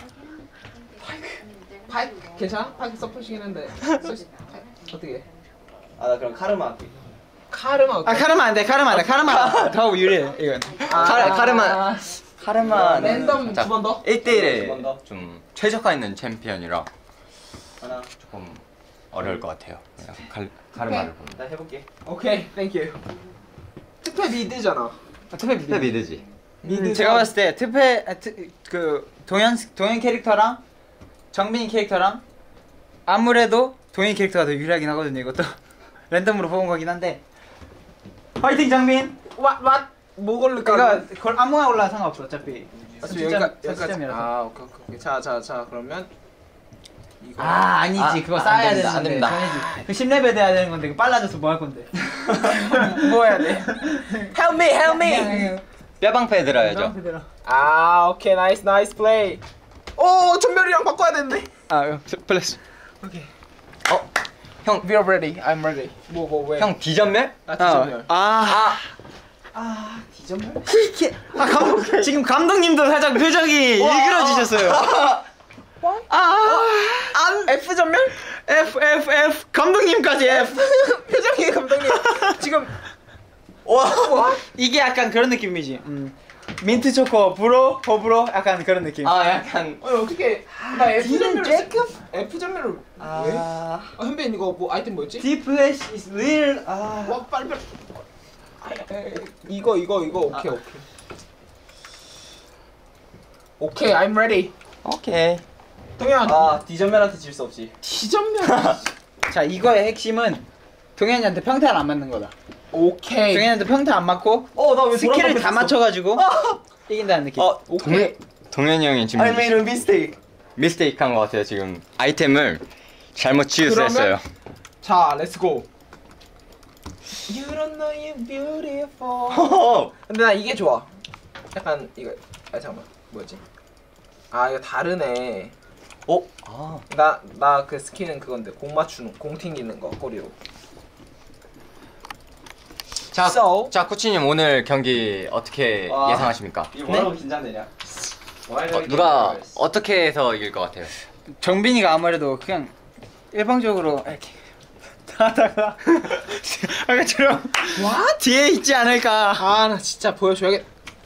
파이크 괜찮아? 파이크 서폿이긴 한데. 소- 어떻게? 아 나 그럼 카르마 할게. 카르마 아, 어때? 카르마 안 돼. 카르마 안 돼. 카르마 더 유리해. 이건. 아, 카르- 카르마. 카르마는 랜덤 살짝 두 번 더? 일 대일에 두번 더? 좀 최적화 있는 챔피언이라 하나. 조금 어려울 것 같아요. 그냥 칼, 카르마를 보면. 나 해볼게. 오케이, 땡큐. 특패 미드잖아. 아, 투패 근데 미드지. 음, 제가 봤을 때 투패 아, 투, 그 동현 동현 캐릭터랑 정빈이 캐릭터랑 아무래도 동현 캐릭터가 더 유리하긴 하거든요. 이것도 랜덤으로 뽑은 거긴 한데. 화이팅 정빈. 왓왓 뭐 고를까? 그러니까 그걸 아무나 올라 상관없어 어차피. 여기까 여기까지. 아 오케이 오케이. 자자 자 그러면 이거. 아 아니지 아, 그거 아, 쌓아야 안 되는데. 됩니다, 안 됩니다. 전이지. 그 십 레벨 돼야 되는 건데 그 빨라져서 뭐 할 건데. 뭐 해야 돼? Help me, help me. 뼈방패 들어야죠. 아 오케이 나이스 나이스 플레이. 오 전멸이랑 바꿔야 되는데. 아 플래시. 오케이. 어, 형, We are ready. I'm ready. 뭐 뭐 왜? 형 디전멸? 아 전멸. 아. 아 디전멸? 이게 아 감, 지금 감독님도 살짝 표정이 일그러지셨어요. 아, 안 F 전멸? F F F 감독님까지 F. 표정이 감독님 지금 와, 이게 약간 그런 느낌이지. 음. 민트 초코 브로 호브로 약간 그런 느낌. 아, 약간 어 어떻게 나 F 전멸을 조금? F 전멸을 아. 왜? 아 현빈 이거 뭐 아이템 뭐였지? Deep Flash is real. 아. 와 빨리 빨리. 아, 에, 에, 이거 이거 이거 오케이 오케이. 오케이 I'm ready. 오케이. 동현. 아 디전멸한테 질 수 없지. 디전멸. 자 이거의 핵심은 동현이한테 평타를 안 맞는 거다. 오케이. 동현이한테 평타 안 맞고 어나왜 스킬을 다 맞춰가지고 이긴다는 느낌. 어, 오케이. 동현이 형이 지금 I made a mistake. 미스테이크 한 것 같아요. 지금 아이템을 잘못 그러면- 치유했어요. 자 렛츠 고. You don't know you're beautiful. 근데 나 이게 좋아. 약간 이거 아 잠깐만 뭐였지? 아 이거 다르네. 어? 아. 나 나 그 스킬은 그건데 공 맞추는 공 튕기는 거 꼬리로. 자, So. 자 쿠치님 오늘 경기 어떻게 와. 예상하십니까? 이거 뭐라고 긴장되냐? 어, 누가 어떻게 해서 이길 것 같아요? 정빈이가 아무래도 그냥 일방적으로 이렇게 하다가 아까처럼 와 뒤에 있지 않을까. 아 나 진짜 보여줘야겠.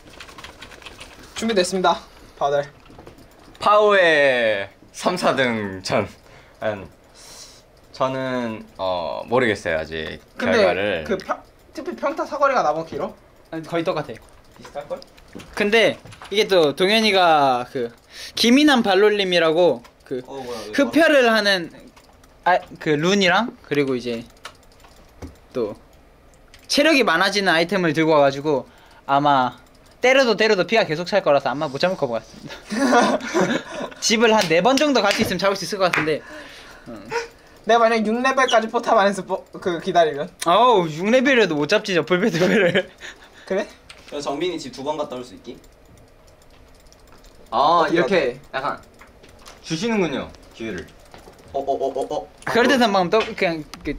준비됐습니다. 다들. 파워의 삼, 사등전. 음, 저는 어 모르겠어요 아직 근데 결과를. 그 평, 특히 평타 사거리가 나보다 길어? 아니, 거의 똑같아. 비슷할 걸? 근데 이게 또 동현이가 그 기민한 발놀림이라고 그 어 뭐야? 흡혈을 하는 아, 그 룬이랑 그리고 이제 또 체력이 많아지는 아이템을 들고 와가지고 아마 때려도 때려도 피가 계속 찰 거라서 아마 못 잡을 것 같습니다. 집을 한 네 번 정도 갈 수 있으면 잡을 수 있을 것 같은데. 내가 만약 육 레벨까지 포탑 안에서 뽀, 그 기다리면 어우 육 레벨이라도 못 잡지 저 풀베드벨을. 그래? 저 정빈이 집 두 번 갔다 올 수 있기? 아 어떻게 이렇게 약간 주시는군요 기회를. 어어어어 어. 그럴 듯한 마음 또 그냥 그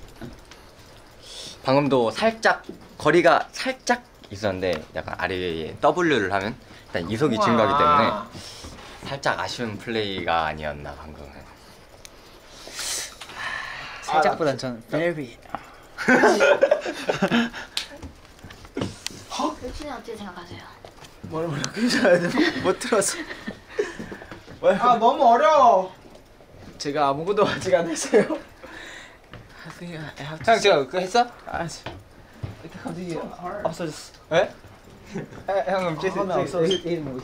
방금도 살짝 거리가 살짝 있었는데 약간 아래에 W를 하면 일단 이속이 증가하기 때문에 우와. 살짝 아쉬운 플레이가 아니었나 방금은. 살짝보단 저는 very. 혁신은 어떻게 생각하세요? 뭐라 뭐라 괜찮아야 돼. 못 들었어. 아 너무 어려워. 제가 아무것도 아직 안 했어요. 형 저 그거 했어? 아, 갑자기 없어졌어. 왜? 형 그럼 하면 없어졌어.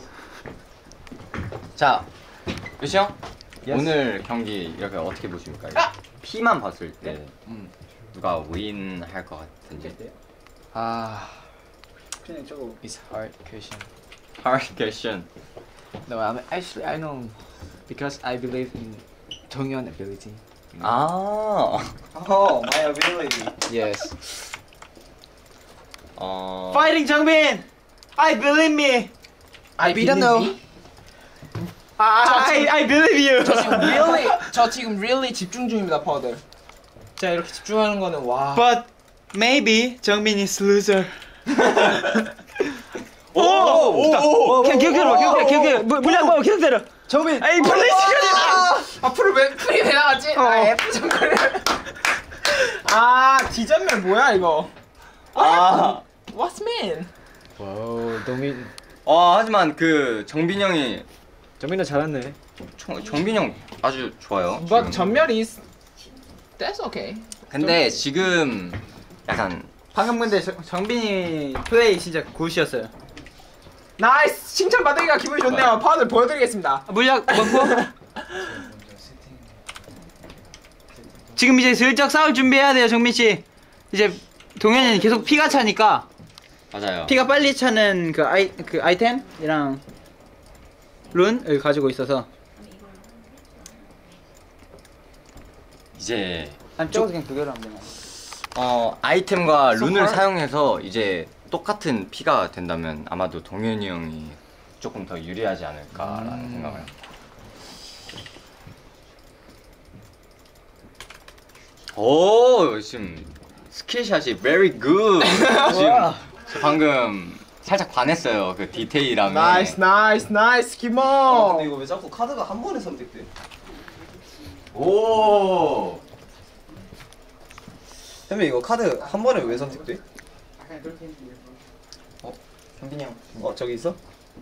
자 유시 형 Yes. 오늘 경기 이렇게 어떻게 보십니까? 피만 봤을 때 음. 누가 윈 할 것 같은지. Ah, 그냥 저거. it's hard question. Hard question. No, I mean, actually I know because I believe in Donghyun ability. 아. Oh, my ability. Yes. 어. Fighting 정빈. I believe me. I We don't know. I I believe you. 저 지금 really 저 지금 really 집중 중입니다, 파워들. 제가 이렇게 집중하는 거는 와. But maybe 정빈 is loser. 오! 오! 그냥 기억 때려, 기억 때려, 기억 때려. 물- 물량 먹어, 기억 때려. 정빈. 아이 플레이 시간이다. 앞으로 왜 풀이 왜 나갔지? 아 F 전멸. 아 디전멸 뭐야 이거? 아. What's mean? Wow, Donghyun. 어 하지만 그 정빈 형이 정민아 잘했네. 정, 정빈 형 아주 좋아요. But 지금. 전멸이 That's okay. 근데 지금 약간 방금 근데 정- 정빈이 플레이 진짜 굿이었어요. 나이스 칭찬 받으니까 기분이 좋네요. 파워들 보여드리겠습니다. 물약 먹고. 지금 이제 슬쩍 싸울 준비해야 돼요, 정빈 씨. 이제 동현이는 계속 피가 차니까 맞아요. 피가 빨리 차는 그 아이 그 아이템이랑 룬을 가지고 있어서 이제 아니 저거 그냥 두 개로 하면 되나? 어 아이템과 룬을 far? 사용해서 이제 똑같은 피가 된다면 아마도 동현이 형이 조금 더 유리하지 않을까라는 음. 생각을 합니다. 오 지금 스킬샷이 very good. 지금 저 방금 살짝 반했어요 그 디테일함에. 나이스 나이스 나이스 아, 김호. 근데 이거 왜 자꾸 카드가 한 번에 선택돼? 오. 현빈 이거 카드 한 번에 왜 선택돼? 어? 현빈이 형. 어 저기 있어?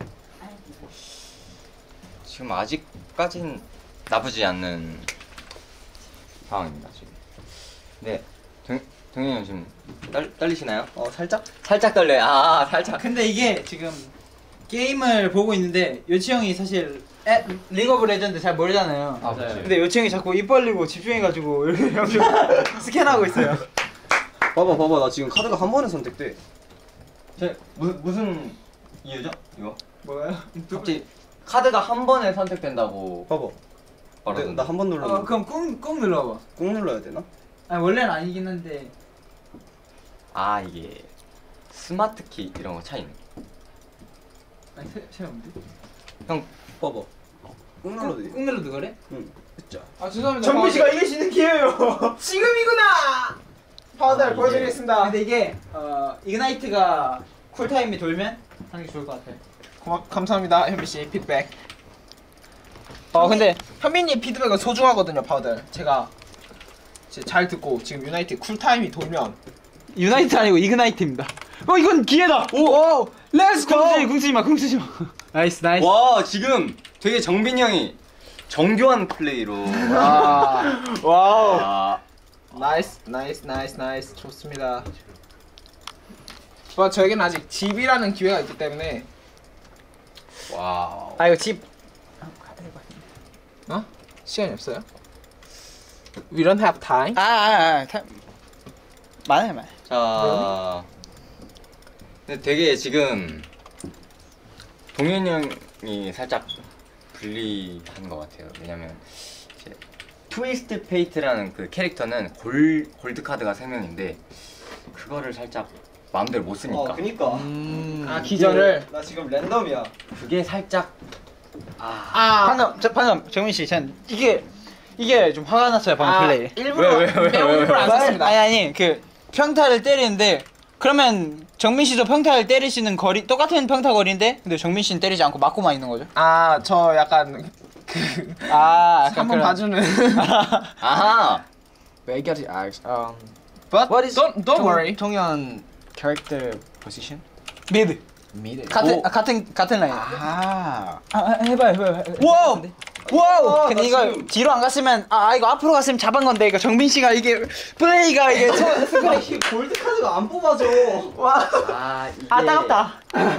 지금 아직까진 나쁘지 않는 상황입니다 지금. 네, 동 동현이 형 지금 떨 떨리시나요? 어 살짝? 살짝 떨려요. 아 살짝. 근데 이게 지금 게임을 보고 있는데 요치 형이 사실 에, 리그 오브 레전드 잘 모르잖아요. 아, 맞아요. 근데 요치 형이 자꾸 입 벌리고 집중해가지고 이렇게 엄청 스캔하고 있어요. 봐봐 봐봐 나 지금 카드가 한 번에 선택돼. 제 무슨 무슨 이유죠? 이거? 뭐가요? 갑자기 카드가 한 번에 선택된다고 봐봐. 말하던데. 나 한 번 눌렀는데. 어 그럼 꾹, 꾹 눌러봐. 꾹 눌러야 되나? 아니 원래는 아니긴 한데. 아 이게 스마트 키 이런 거 차이네. 아니 새, 새 없는데? 형 봐봐. 꾹 눌러도 돼. 꾹 눌러도 그래? 응. 됐죠. 아 죄송합니다. 정민 씨가 이길 수 있는 기회예요. 지금이구나. 파우더 아, 보여드리겠습니다. 근데 이게 어 이그나이트가 쿨타임이 돌면 하는 게 좋을 것 같아. 고맙 감사합니다 현빈 씨 피드백. 어 근데 현빈님 피드백은 소중하거든요 파우더. 제가 이제 잘 듣고 지금 유나이트 쿨타임이 돌면 유나이트 아니고 이그나이트입니다. 어 이건 기회다. 오, 오 렛츠 고. 궁쓰지 궁쓰지 마 궁쓰지 마. 나이스 나이스. 와 지금 되게 정빈이 형이 정교한 플레이로. 아 와우. 아, 나이스 나이스 나이스 나이스 좋습니다. 뭐 저에겐 아직 집이라는 기회가 있기 때문에 와우. 아 이거 집. 어? 시간이 없어요? We don't have time. 아아아 아, 많아요 많아. 자, 근데 되게 지금 동현이 형이 살짝 불리한 것 같아요. 왜냐면 이제 트위스트 페이트라는 그 캐릭터는 골 골드 카드가 세 명인데 그거를 살짝 마음대로 못 쓰니까. 어 그니까. 음. 아 기절을. 나 지금 랜덤이야. 그게 살짝 아, 아 방금 저 방금 정민 씨, 전 이게 이게 좀 화가 났어요 방금 아, 플레이. 일부러 왜, 왜, 왜, 매우 왜, 왜? 일부러 안 썼습니다. 아니 아니 그 평타를 때리는데 그러면 정민 씨도 평타를 때리시는 거리 똑같은 평타 거리인데 근데 정민 씨는 때리지 않고 맞고만 있는 거죠? 아 저 약간 그 아 약간 한번 그런- 봐주는. 아하. But I gotta ask, um, But what is don't don't Dong- worry. Donghyun character position? 미드 Mid. 같은 오. 아, 같은 같은 라인. 아, Ah. 아 해봐요 해봐요. 와우 와우. 근데 나 이거 지금- 뒤로 안 갔으면 아 이거 앞으로 갔으면 잡은 건데 이거 정민 씨가 이게 플레이가 이게 소, 아, 이게 골드 카드가 안 뽑아져. 와. 아 이게 아 따갑다.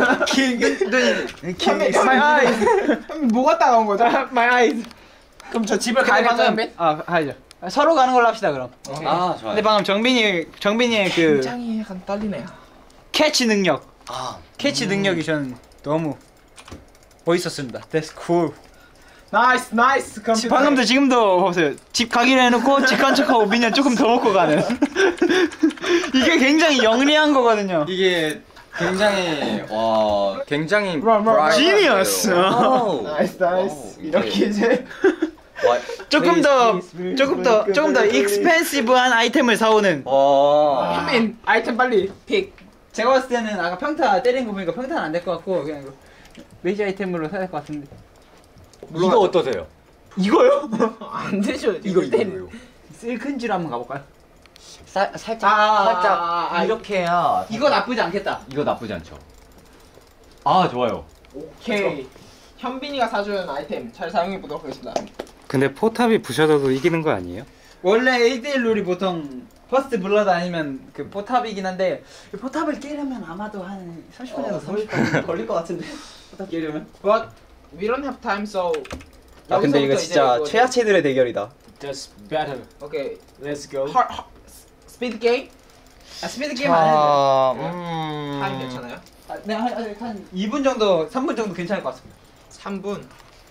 현빈 my eyes. 현빈 뭐가 따가운 거죠? my eyes. 그럼 저 집을 근데 가야겠죠 방금 현빈? 아 가야죠. 서로 가는 걸로 합시다 그럼. 아 좋아요. 근데 방금 정빈이 정빈이의 그 굉장히 약간 떨리네요. 캐치 능력, 아 캐치 능력이 저는 너무 멋있었습니다. That's cool. 나이스 나이스. 그럼 방금도 지금도 보세요. 집 가기로 해놓고 집 간 척하고 민현 조금 더 먹고 가는. 이게 굉장히 영리한 거거든요. 이게 굉장히 와 굉장히 Run, run, run. Genius. 와우. 나이스 나이스. 와우, 이렇게 이제 와, 조금 더 조금 더 조금 더 익스펜시브한 아이템을 사오는. 와. 현빈 아이템 빨리 픽. 제가 봤을 때는 아까 평타 때린 거 보니까 평타는 안 될 것 같고 그냥 이거 메이저 아이템으로 사야 될 것 같은데. 이거 어떠세요? 이거요? 안 되죠. 이거 이거 이거요. 실큰지로 한번 가볼까요? 살 살짝 아, 살짝 아, 아, 이렇게 해야 이거 나쁘지 않겠다. 이거 나쁘지 않죠. 아 좋아요. 오케이. 현빈이가 사준 아이템 잘 사용해 보도록 하겠습니다. 근데 포탑이 부셔져도 이기는 거 아니에요? 원래 일 대 일 룰이 보통 퍼스트 블러드 아니면 그 포탑이긴 한데 이 포탑을 깨려면 아마도 한 삼십 분 정도 삼십 걸릴 분 걸릴 것 같은데. 포탑 깨려면. But we don't have time, so. 아 근데 이거 여기서부터 진짜 이제 최하체들의 대결이다. That's better. 오케이. Let's go. 하, 하, 스피드 게임. 아, 스피드 게임 안 해도 돼요. 음... 타임 괜찮아요? 아, 네, 한, 한, 한 이 분 정도, 삼 분 정도 괜찮을 것 같습니다. 삼 분.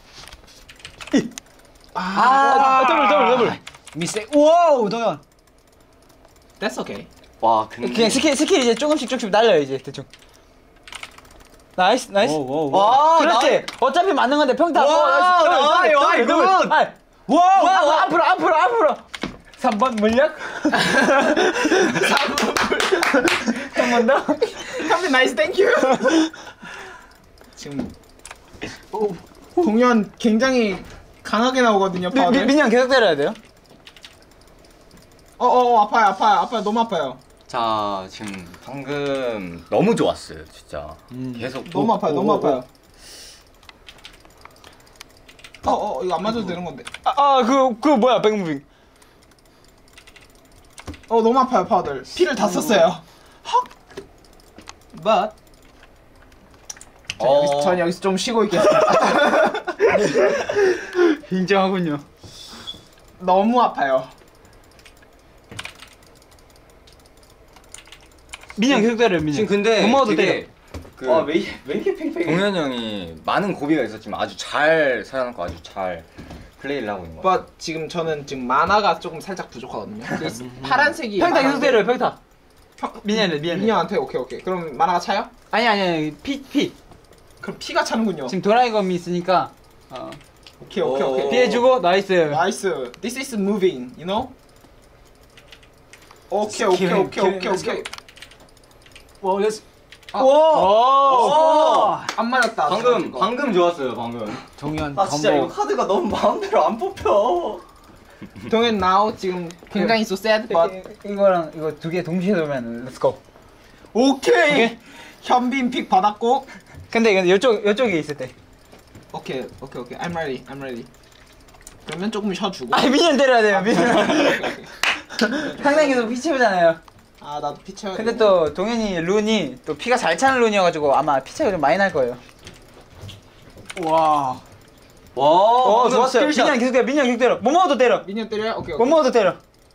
아, 아 더블, 더블, 더블. 미스테이크. 와우, 동현. That's okay. 와 근데 그냥 스킬, 스킬 이제 조금씩 조금씩 날려요, 이제 대충. 나이스, 나이스. 오, 오, 오. 와, 그렇지. 어차피 맞는 건데 평타. 와, 나이, 나이, 굿. 와, 와, 와, 앞으로, 앞으로, 앞으로. 삼 번 물약. 삼 번 물약. 한 번 더. 현빈 나이스 땡큐. 지금 오, 동현 굉장히 강하게 나오거든요. 미, 파워들. 미, 민영 계속 때려야 돼요. 어어 아파요 아파요 아파요 너무 아파요. 자 지금 방금 너무 좋았어요 진짜. 음. 계속 너무 오, 아파요 오, 너무 오, 아파요. 어어 이거 안 맞아도 되는 건데. 아, 아, 그, 그 뭐야, 백무빙. 어 너무 아파요 파워들. 피를 다 썼어요. 헉. But 전, 어. 여기서, 전 여기서 좀 쉬고 있겠습니다. 인정하군요. 너무 아파요. 민영 계속 때려요, 민영. 지금 근데 못 먹어도 되게 돼요. 그 와왜 왜 이렇게 팽팽해? 동현이 형이 많은 고비가 있었지만 아주 잘 살아남고 아주 잘 플레이를 하고 있는 것 같아요. But 지금 저는 지금 만화가 조금 살짝 부족하거든요. 그래서 파란색이 평타 계속 만화인데- 때려요, 평타. 평- 민현이, 민현이. 민현한테 오케이 오케이. 그럼 만화가 차요? 아니, 아니, 아니, 피, 피. 그럼 피가 차는군요. 지금 도라이검이 있으니까. 어. 오케이 오케이 오. 오케이. 피해주고, 나이스. 나이스. This is moving, you know? 오케이 오케이 killing, 오케이 killing, 오케이 let's 오케이. 와, 렛츠. 아. 오! 오! 안 맞았다. 방금 이거. 방금 좋았어요 방금. 동현 아 진짜 이거 카드가 너무 마음대로 안 뽑혀. 동현 now 지금 굉장히 so sad, but 이- 이거랑 이거 두 개 동시에 넣으면 렛츠고. 오케이. 현빈 픽 받았고. 근데 이건 이쪽 이쪽에 있을 때. 오케이 오케이 오케이. I'm ready. I'm ready. 그러면 조금 쉬어주고. 아, 민현 때려야 돼요, 민현. 오케이, 오케이. 항상 계속 피 채우잖아요. 아 나도 피 채워. 근데 또 동현이 룬이 또 피가 잘 차는 룬이어가지고 아마 피 차이가 좀 많이 날 거예요. 와. 와. 어, 방금 좋았어요. 스킬샷. 민현 계속 때려, 민현 계속 때려. 못 먹어도 때려. 민현 때려요? 오케이 못 오케이. 먹어도 때려.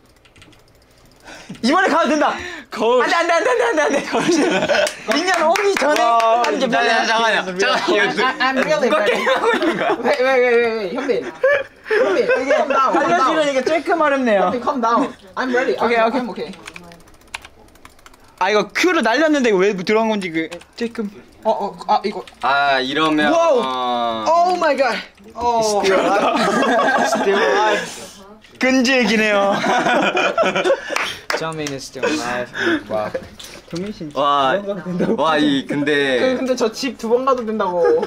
이번에 가도 된다. 거울. 안돼 안돼 안돼 안돼 안돼 안돼. 민현 오기 전에 하는 게 편해. 잠깐만요. 잠깐만요. I'm, I'm really ready. Wait wait wait wait 현빈. 현빈. 이게 calm down. calm down. 알려주려니까 조금 어렵네요. 현빈 calm down. I'm ready. 오케이, I'm, 오케이. I'm okay. 아 이거 Q를 날렸는데 왜 들어간 건지 그 조금. 어어 아 이거. 아 이러면 와우. 어... Oh my god. Oh. Still alive. 끈질기네요. Jungmin is still alive. Wow. 동민 씨. 와, 와, 이 그, 근데 근데 저 집 두 번 가도 된다고.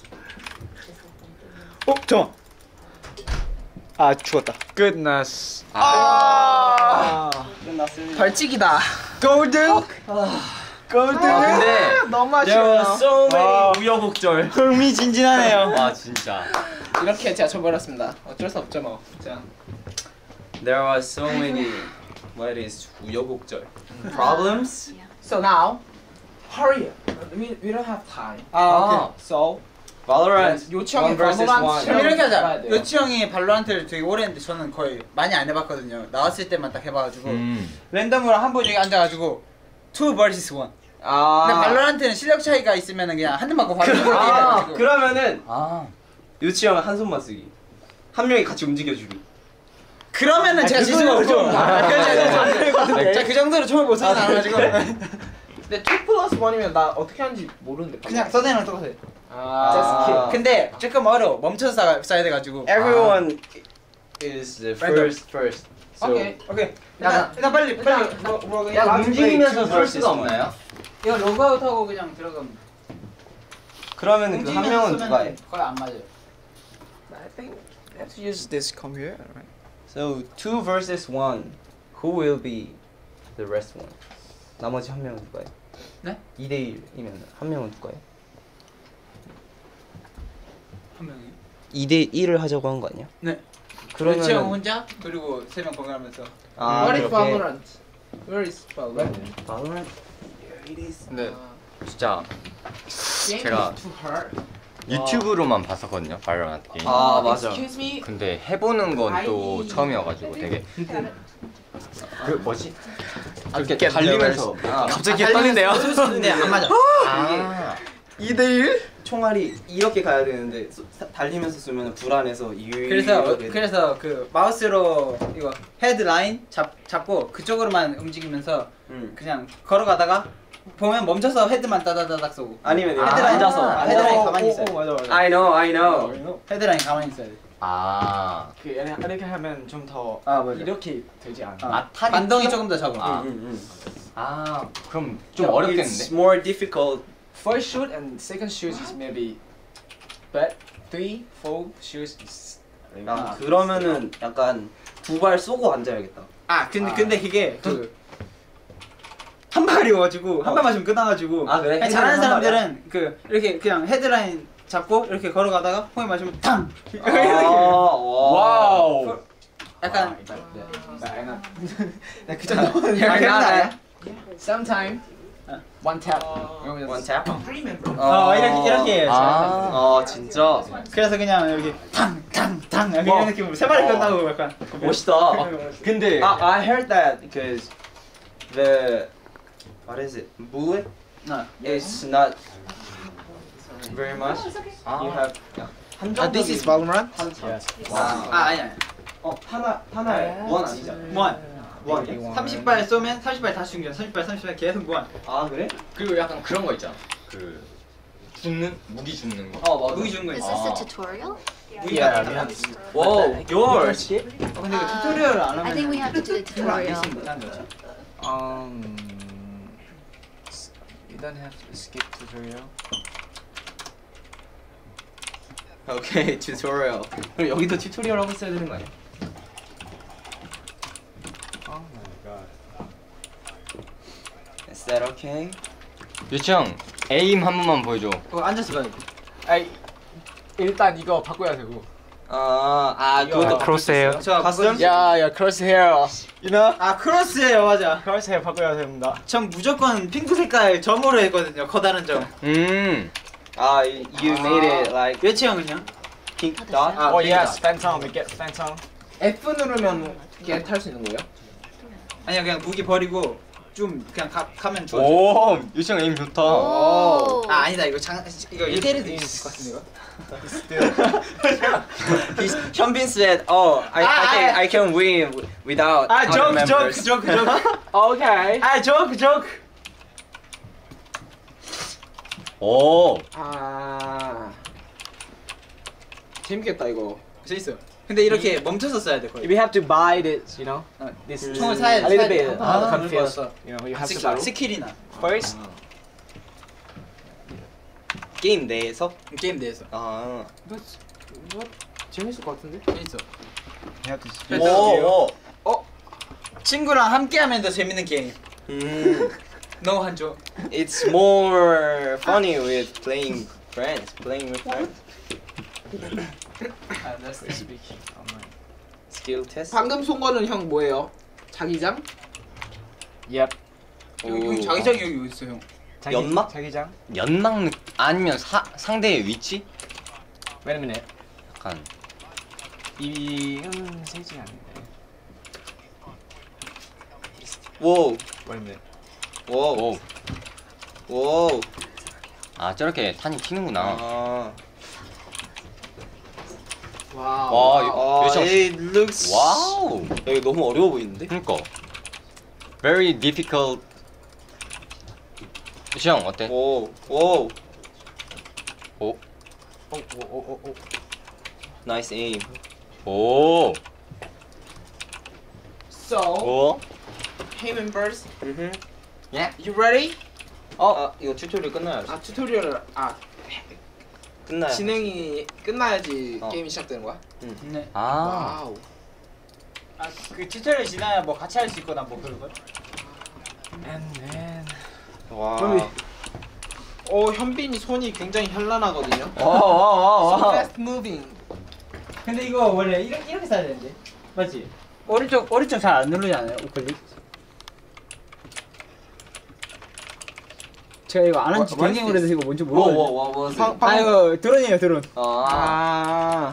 어 잠깐. 아 죽었다. Goodness. 아. 끝났습니다. 벌칙이다. 골든. 골든. 아, 근데 너무 There were 아쉬워요. so many 와. 우여곡절. 흥미진진하네요. 와 진짜 이렇게 제가 쳐버렸습니다. 어쩔 수 없죠 뭐. 자. There were so many what is 우여곡절 problems. So now, hurry. We we don't have time. 아, So Valorant 요청이 one versus 발로란트 one. 그럼 이렇게 하자. 해봐야 돼요. 요치 형이 발로란트를 되게 오래 했는데 저는 거의 많이 안 해봤거든요. 나왔을 때만 딱 해봐가지고 음. 랜덤으로 한 분 여기 앉아가지고 two versus one. 아. 근데 발로란트는 실력 차이가 있으면 그냥 한 대 맞고 바로 아, 이겨가지고. 그러면은 아. 유치 형 한 손만 쓰기. 한 명이 같이 움직여주기. 그러면은 제가 질 수가 없죠. 제가 그 정도로 처음 못 쓰진 않아가지고 근데 two plus one이면 나 어떻게 하는지 모르는데. 그냥 서든이랑 똑같아요. 아. 근데 조금 어려워. 멈춰서 싸- 싸야 돼가지고. Everyone is the Random. first first. So 오케이. 오케이. 일단, 일단 빨리 빨리. 로- 로- 야, 로- 움직이면서 쏠 versus 수가 one. 없나요? 이거 로그아웃하고 그냥 들어가면. 그러면은 그 한 명은 누가 해? 거의 안 맞아요. I think you have to use this computer, right? So two versus one. Who will be the rest one? 나머지 한 명은 누가 해? 네? 이 대 일이면 한 명은 누가 해? 한 명이. 이 대 일을 하자고 한 거 아니야? 네. 그러면은- 그렇지 형 혼자 그리고 세 명 번갈아면서. 아, What is 그렇게. Valorant? Where is Valorant? Valorant? Here it is. 근데 진짜 Game 제가- is too hard. 유튜브로만 봤었거든요 발로란트 게임. 아, 맞아. Excuse me. 근데 해보는 건 또 처음이어가지고 되게 그 뭐지? 이렇게 달리면서. 아, 갑자기 떨린대요. 근데 안 맞아. 아. 이 대 일 총알이 이렇게 가야 되는데 쏘- 사- 달리면서 쏘면 불안해서 이 그래서 어, 그래서 그 마우스로 이거 헤드라인 잡 잡고 그쪽으로만 움직이면서 음. 그냥 걸어가다가 보면 멈춰서 헤드만 따다다닥 쏘고. 아니면 이렇게 헤드라인 앉아서 아, 헤드라인 오, 가만히 오, 있어야 돼. 오, 맞아 맞아. I know, I know. 헤드라인 가만히 있어야 돼. 아. 그 얘네 이렇게 하면 좀 더 아 맞아. 이렇게 되지 않아? 어. 아, 탄이 반동이 튀어? 조금 더 적어. 아. 음, 음. 아, 그럼 좀 It's 어렵겠는데? more difficult. First shoot and second shoot is maybe, but three, four shoots is. 아, 그러면은 약간 두 발 쏘고 앉아야겠다. 아 근데 아. 근데 그게 그 한 발이어가지고 한 발 맞으면 끝나가지고. 아, 그래? 그냥 잘하는 헤드라인 한 사람들은 그 이렇게 그냥 헤드라인 잡고 이렇게 걸어가다가 홈에 맞으면 탕. 아, 와. 와우. 약간 그 정도. 약간 그런 거 아니야? Sometime one tap. One tap? 어 이렇게 이렇게 해요. 아. 아, 진짜 그래서 그냥 이렇게 탕탕탕 이런 와. 느낌으로 세 마리 어. 끝나고 약간 멋있다. 근데 I, I heard that because the what is it? Bullet 어. is not very much. You have 한 Ah, this is Valorant. 아 아니 아니 어 하나 하나에 원 아니잖아. 무한 원이야? 삼십 발 쏘면 삼십 발 다시 충전 삼십 발 삼십 발 계속 무한. 아 그래? 그리고 약간 그런 거 있잖아. 그 죽는 무기 죽는 거. 어 맞아. 무기 주는 거 Is 있어. this a Ah. tutorial? 무기가 다 yeah. Wow, yours. 어, 근데 이거 튜토리얼을 안 하면 I think we have to do the tutorial. 리신 못하는 거지. Um, you don't have to skip tutorial. 오케이, 튜토리얼. 그럼 여기도 튜토리얼 하고 있어야 되는 거 아니야? Oh my god. Is that okay? 유치형 에임 한 번만 보여줘. 어 앉아서 봐야 돼. 아이 일단 이거 바꿔야 되고. 아, 아 그것도 아, 크로스해요. 저 카스텀? 야, 야, crosshair. You know? 아 크로스예요 맞아. crosshair 바꿔야 됩니다. 전 무조건 핑크 색깔 점으로 했거든요. 커다란 점. 음. 아, you made it like 외치 형은요? pink dot. 아, Oh 핑크 yes, 다. phantom. We get phantom. F 누르면 걔 탈 수 있는 거예요? 아니야 그냥 무기 버리고 좀 그냥 가, 가면 좋아. 오, 유치형 에임 좋다. Oh. 아 아니다 이거 장 이거 일 대일도 있을 것 같은데 이거. He's, 현빈 said, "Oh, I, I can I can win without 아 other 조크 members." 조크 조크 조크. Okay. 아 조크 조크. 오. 아 재밌겠다 이거. 재밌어. 근데 이렇게 멈춰서 써야 돼 거의. We have to buy this, you know. 어, This 총을 사야 돼. a little 사야 돼. bit 아, uh, 돈을 confused. 벌었어. You know, you have to 스킬, buy. 스킬이나 First, 게임 내에서? 게임 내에서. 아. 뭐, 뭐 재밌을 것 같은데? 재밌어. you have to. 그래서 오, 오. 친구랑 함께하면 더 재밌는 게임. 음. 너 한조. It's more funny with playing friends. Playing with friends. Uh, that's the speaking. Online. Skill test. 방금 쏜 거는 형 뭐예요? 자기장? Yep. 여기 여기 자기장이 여기 어디 있어 형? 자기, 연막? 자기장. 연막 느 아니면 사, 상대의 위치? Wait a minute. 약간 이은 세지 않는데. 오, Wait a minute. 오, 오. 오. 아 저렇게 탄이 튀는구나. 아. 와우. 와, 아, 유치형. it looks. 와우. 여기 너무 어려워 보이는데? 그러니까. Very difficult. 유치형 어때? 오, 오. 오. 오오오오. Nice aim. 오. So, 오. hey members, 음. Yeah. you ready? 어, 아, 이거 튜토리얼 끝나야 아 튜토리얼을 아 끝나야. 진행이 끝나야지 어. 게임이 시작되는 거야? 네. 아. 와우. 아그 튜토리얼 지나야 뭐 같이 할 수 있거나 뭐 그런 거. And then. 와. 어 현빈이 손이 굉장히 현란하거든요. 와, 와, 와, So 와. fast moving. 근데 이거 원래 이렇게 이렇게 써야 되는데. 맞지? 오른쪽 오른쪽 잘 안 누르지 않아요? 우클릭? 제가 이거 안 한 지 뭐, 굉장히 뭐 오래돼서 이거 뭔지 와, 모르거든요. 와, 와, 와. 방- 아 이거 드론이에요 드론. 아.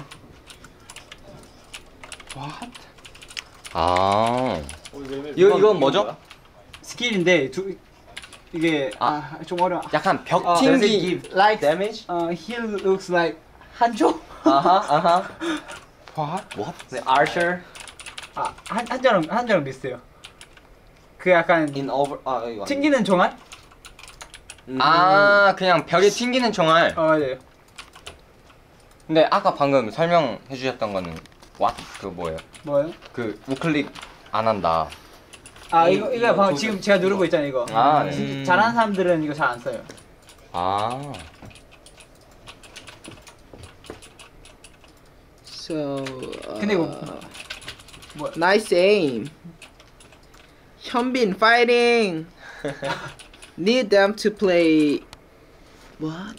아. 어, 이거 이건 뭐죠? 스킬인데 두 이게 아 좀 어려워. 약간 벽 어, 튕기 like damage? 어 he looks like 한조. 아하 아하. What? What? The archer 아한 한자랑 한자랑 비슷해요. 그 약간 In over 아 이거. 튕기는 종알? 음. 아 그냥 벽에 튕기는 총알. 어 맞아요. 근데 아까 방금 설명해 주셨던 거는 what? 그 뭐예요? 뭐요? 그 우클릭 안 한다. 아 이- 이거 이거 이거 방금 조절- 지금 제가 누르고 있잖아요 이거. 아, 네. 진짜 음. 잘하는 사람들은 이거 잘 안 써요. 아. So. 근데 이거 uh, nice aim. 현빈 fighting. Need them to play. What?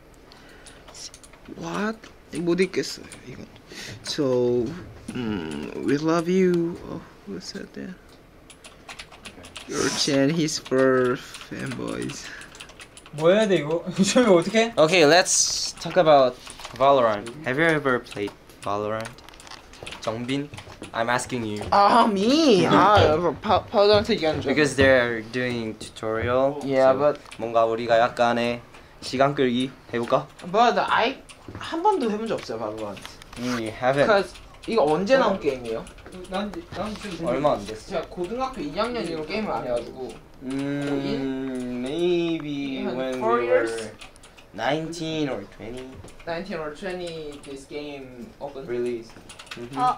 What? 못 읽겠어요 이건. So, um, we love you. Oh, who said that? Your Chan, his for fanboys. 뭐 해야 돼 이거? 요즘에 어떻게 해? Okay, let's talk about Valorant. Have you ever played Valorant? 정빈, I'm asking you 아, me. 아, 파 파우더한테 얘기하는 줄. because they're doing tutorial. Yeah, so but 뭔가 우리가 약간의 시간 끌기 해볼까? but I 한 번도 해본 적 없어요, 바로한테. We haven't. Cause 이거 언제 나온 게임이에요? 난, 난 지금 얼마 안 됐어. 제가 고등학교 이 학년 이후로 게임을 안 해가지고. Mm, maybe Yeah, when four we years? were nineteen or twenty nineteen or twenty this game open. released. Mhm. 어,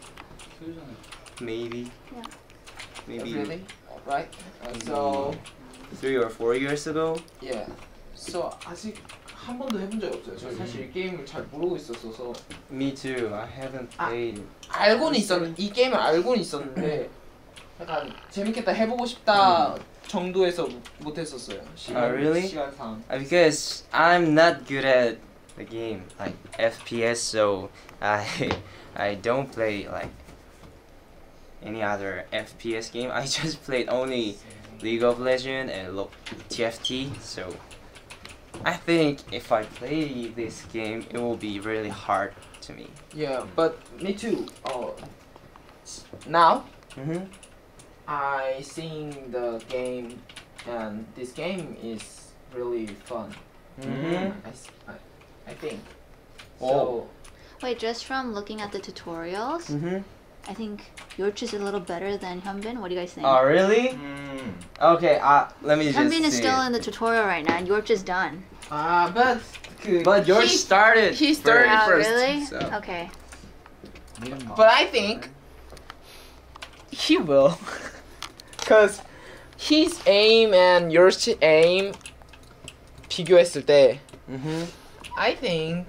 Maybe. Yeah. Maybe Really? Right? Uh, so three or four years ago. yeah. So 아직 한 번도 해본 적이 없어요. 저 사실 이 게임을 잘 모르고 있었어서 Me too. I haven't 아. played. 알고는 있었는 이 게임을 알고는 있었는데 약간 재밌겠다 해보고 싶다 정도에서 못 했었어요. 시간, Ah, really? 시간상. Uh, Because I'm not good at the game, like F P S, so I I don't play like any other F P S game. I just played only League of Legends and Lo- T F T. So I think if I play this game, it will be really hard to me. Yeah, but me too. Oh, now Mm-hmm. I sing the game, and this game is really fun. Mm-hmm. I, s- I- I think. Oh. So wait, just from looking at the tutorials, Mm-hmm. I think Yorch is a little better than Hyunbin. What do you guys think? Oh, really? 음. Okay. Uh, let me just. Hyunbin is see. still in the tutorial right now, and Yorch is done. ah, but 그, But yours he, started. he started Ah, first. really? So. Okay. But I think he will, cause his aim and your aim 비교했을 때, Mm-hmm. I think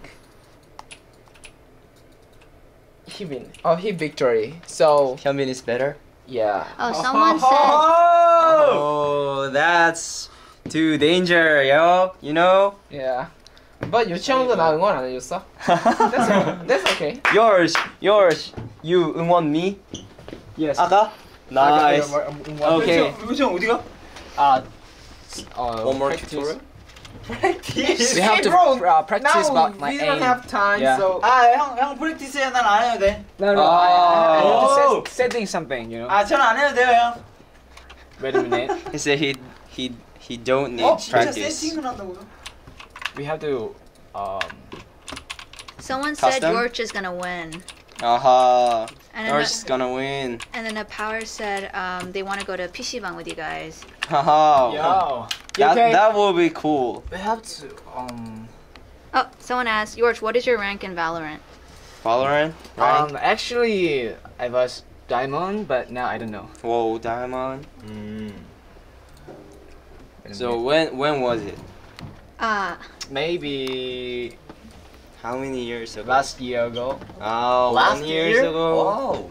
he win. Oh, he victory. So Hyunbin is better. yeah. Oh, someone said. Oh, that's too danger, yo. You know? Yeah. But 유치원도 나 응원 안 해줬어. That's that's okay. Yours, yours. You 응원 me? Yes. 아까? Nice. Okay. 요즘 어디가? Uh, uh, One more practice. tutorial. Practice. We have Hey, to bro, uh, practice now about my we aim. don't have time, Yeah. so 아형형 프랙티스해 난 안 해도 돼. No, no, Oh. I, I, I need to set, setting something, you know. 아 저는 안 해도 돼요 형. Wait a minute. He said he he he don't need 어 진짜 practice. 세팅을 한다고요? We have to. Um, Someone said Custom? Yorch is gonna win. Aha. And then, Yours is the, gonna win. and then the power said um, they want to go to PC방 with you guys. Haha. yo. That okay. that will be cool. We have to. Um. Oh, someone asked, Yorch, what is your rank in Valorant? Valorant, right? Um. Actually, I was diamond, but now I don't know. Whoa, Diamond. 음. Wait a So minute. when when was it? Ah, maybe How many years ago? last year ago. Ah, Last one years year? ago. 와우.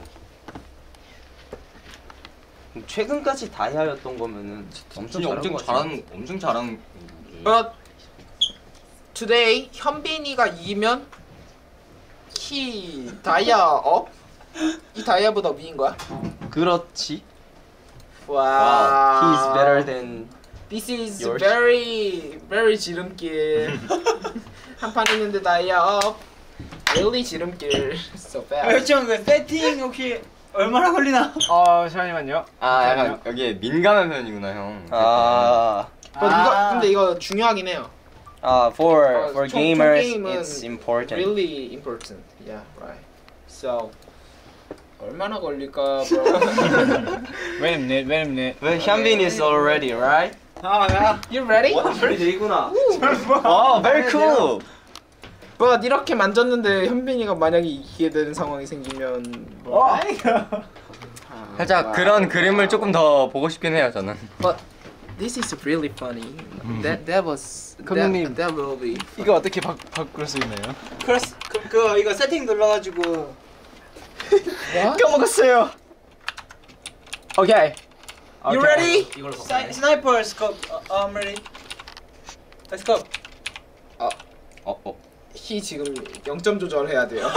최근까지 다이아였던 거면은 엄청 진짜 잘한 엄청 거 같아. 잘하는 엄청 잘하는. But today 현빈이가 이기면 키 다이아 업? 이 다이아보다 위인 거야? 그렇지. 와. He's better than. This is yours. very very 지름길. 한 판 있는데 다이아 업. Really 지름길. So bad. 요즘 그 세팅 혹시 얼마나 걸리나? 어 잠시만요. 아 약간 여기에 민감한 편이구나 형. 아, But 이거 근데 이거 중요하긴 해요. uh, for 어, for 총- gamers, 총게임은 it's important. Really important. Yeah, right. So 얼마나 걸릴까, bro? Wait a minute, wait a minute. But Hyunbin is already right. 아, 야. You ready? 되구나. Oh, very cool. But 이렇게 만졌는데 현빈이가 만약에 이기게 되는 상황이 생기면 뭐? 어, 살짝 그런 그림을 조금 더 보고 싶긴 해요 저는. But this is really funny. That that was 감독님. that, that will be. 이거 어떻게 바, 바꿀 수 있나요? 그래, 그, 그 이거 세팅 눌러가지고 까먹었어요. Okay. You ready? 사, 스나이퍼 스컵, 어, I'm ready. Let's go. 어 어. 히 지금 영 점 조절해야 돼요.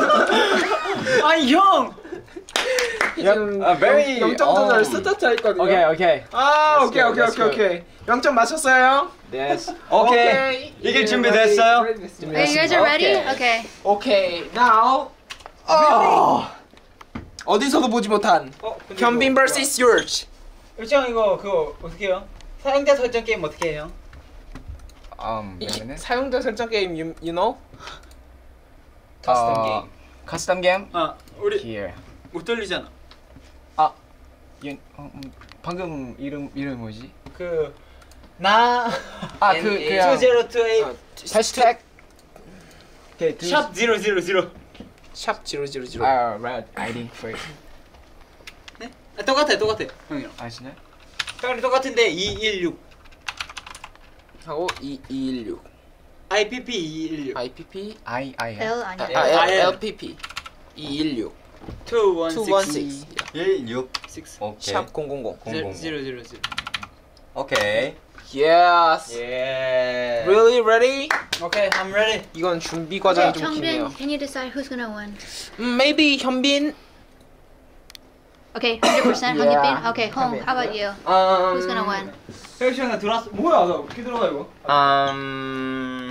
아니 형. 히 지금 아, very- 영 점 조절 um, 스타트 했거든요. Okay, okay. 아, 오케이 go, 오케이 let's 오케이 go. 오케이. 영 점 맞췄어요? Yes. 오케이. 이길 준비됐어요? Okay, you guys are ready? Okay. 오케이. Now. 어. 어디서도 보지 못한 어, 근데 현빈 이거 vs yours. 일정 이거 그거 어떻게 해요? 사용자 설정 게임 어떻게 해요? Um, 이- wait a minute. 사용자 설정 게임 you, you know? Custom 어, game. Custom game. 아, 우리 Here. 못 돌리잖아. 이, 어, 음, 방금 이름 이름 뭐지? 그 나. 아, 그 N A. 그냥 이천이십이 해시태그. 오케이, 샵 제로제로제로. 샵 제로제로제로. 아, right. 아이디 for. 네? 아, 똑같아, 똑같아. 형이랑. 아 진짜? 형이랑 똑같은데 이백십육. 하고 이이일육. 아이피피 이백십육. 아이피피 I I. L 아, 아니야. 아, I- L- 엘피피 이일육. 이백십육. 일육. 육. 오케이. 샵 공공공. 공공공. 제로제로제로. 오케이. Yes. Yeah. Really ready? 오케이, I'm ready. 이건 준비 과정이 Okay, 좀 기네요. Changbin, can you decide who's gonna win? 음, Maybe 현빈. Okay, one hundred percent Yeah. Hongbin. Okay, Hong, how about you? 음, Who's gonna win? 형 시간 들어왔어. 뭐야, 나 어떻게 들어가 이거? Um.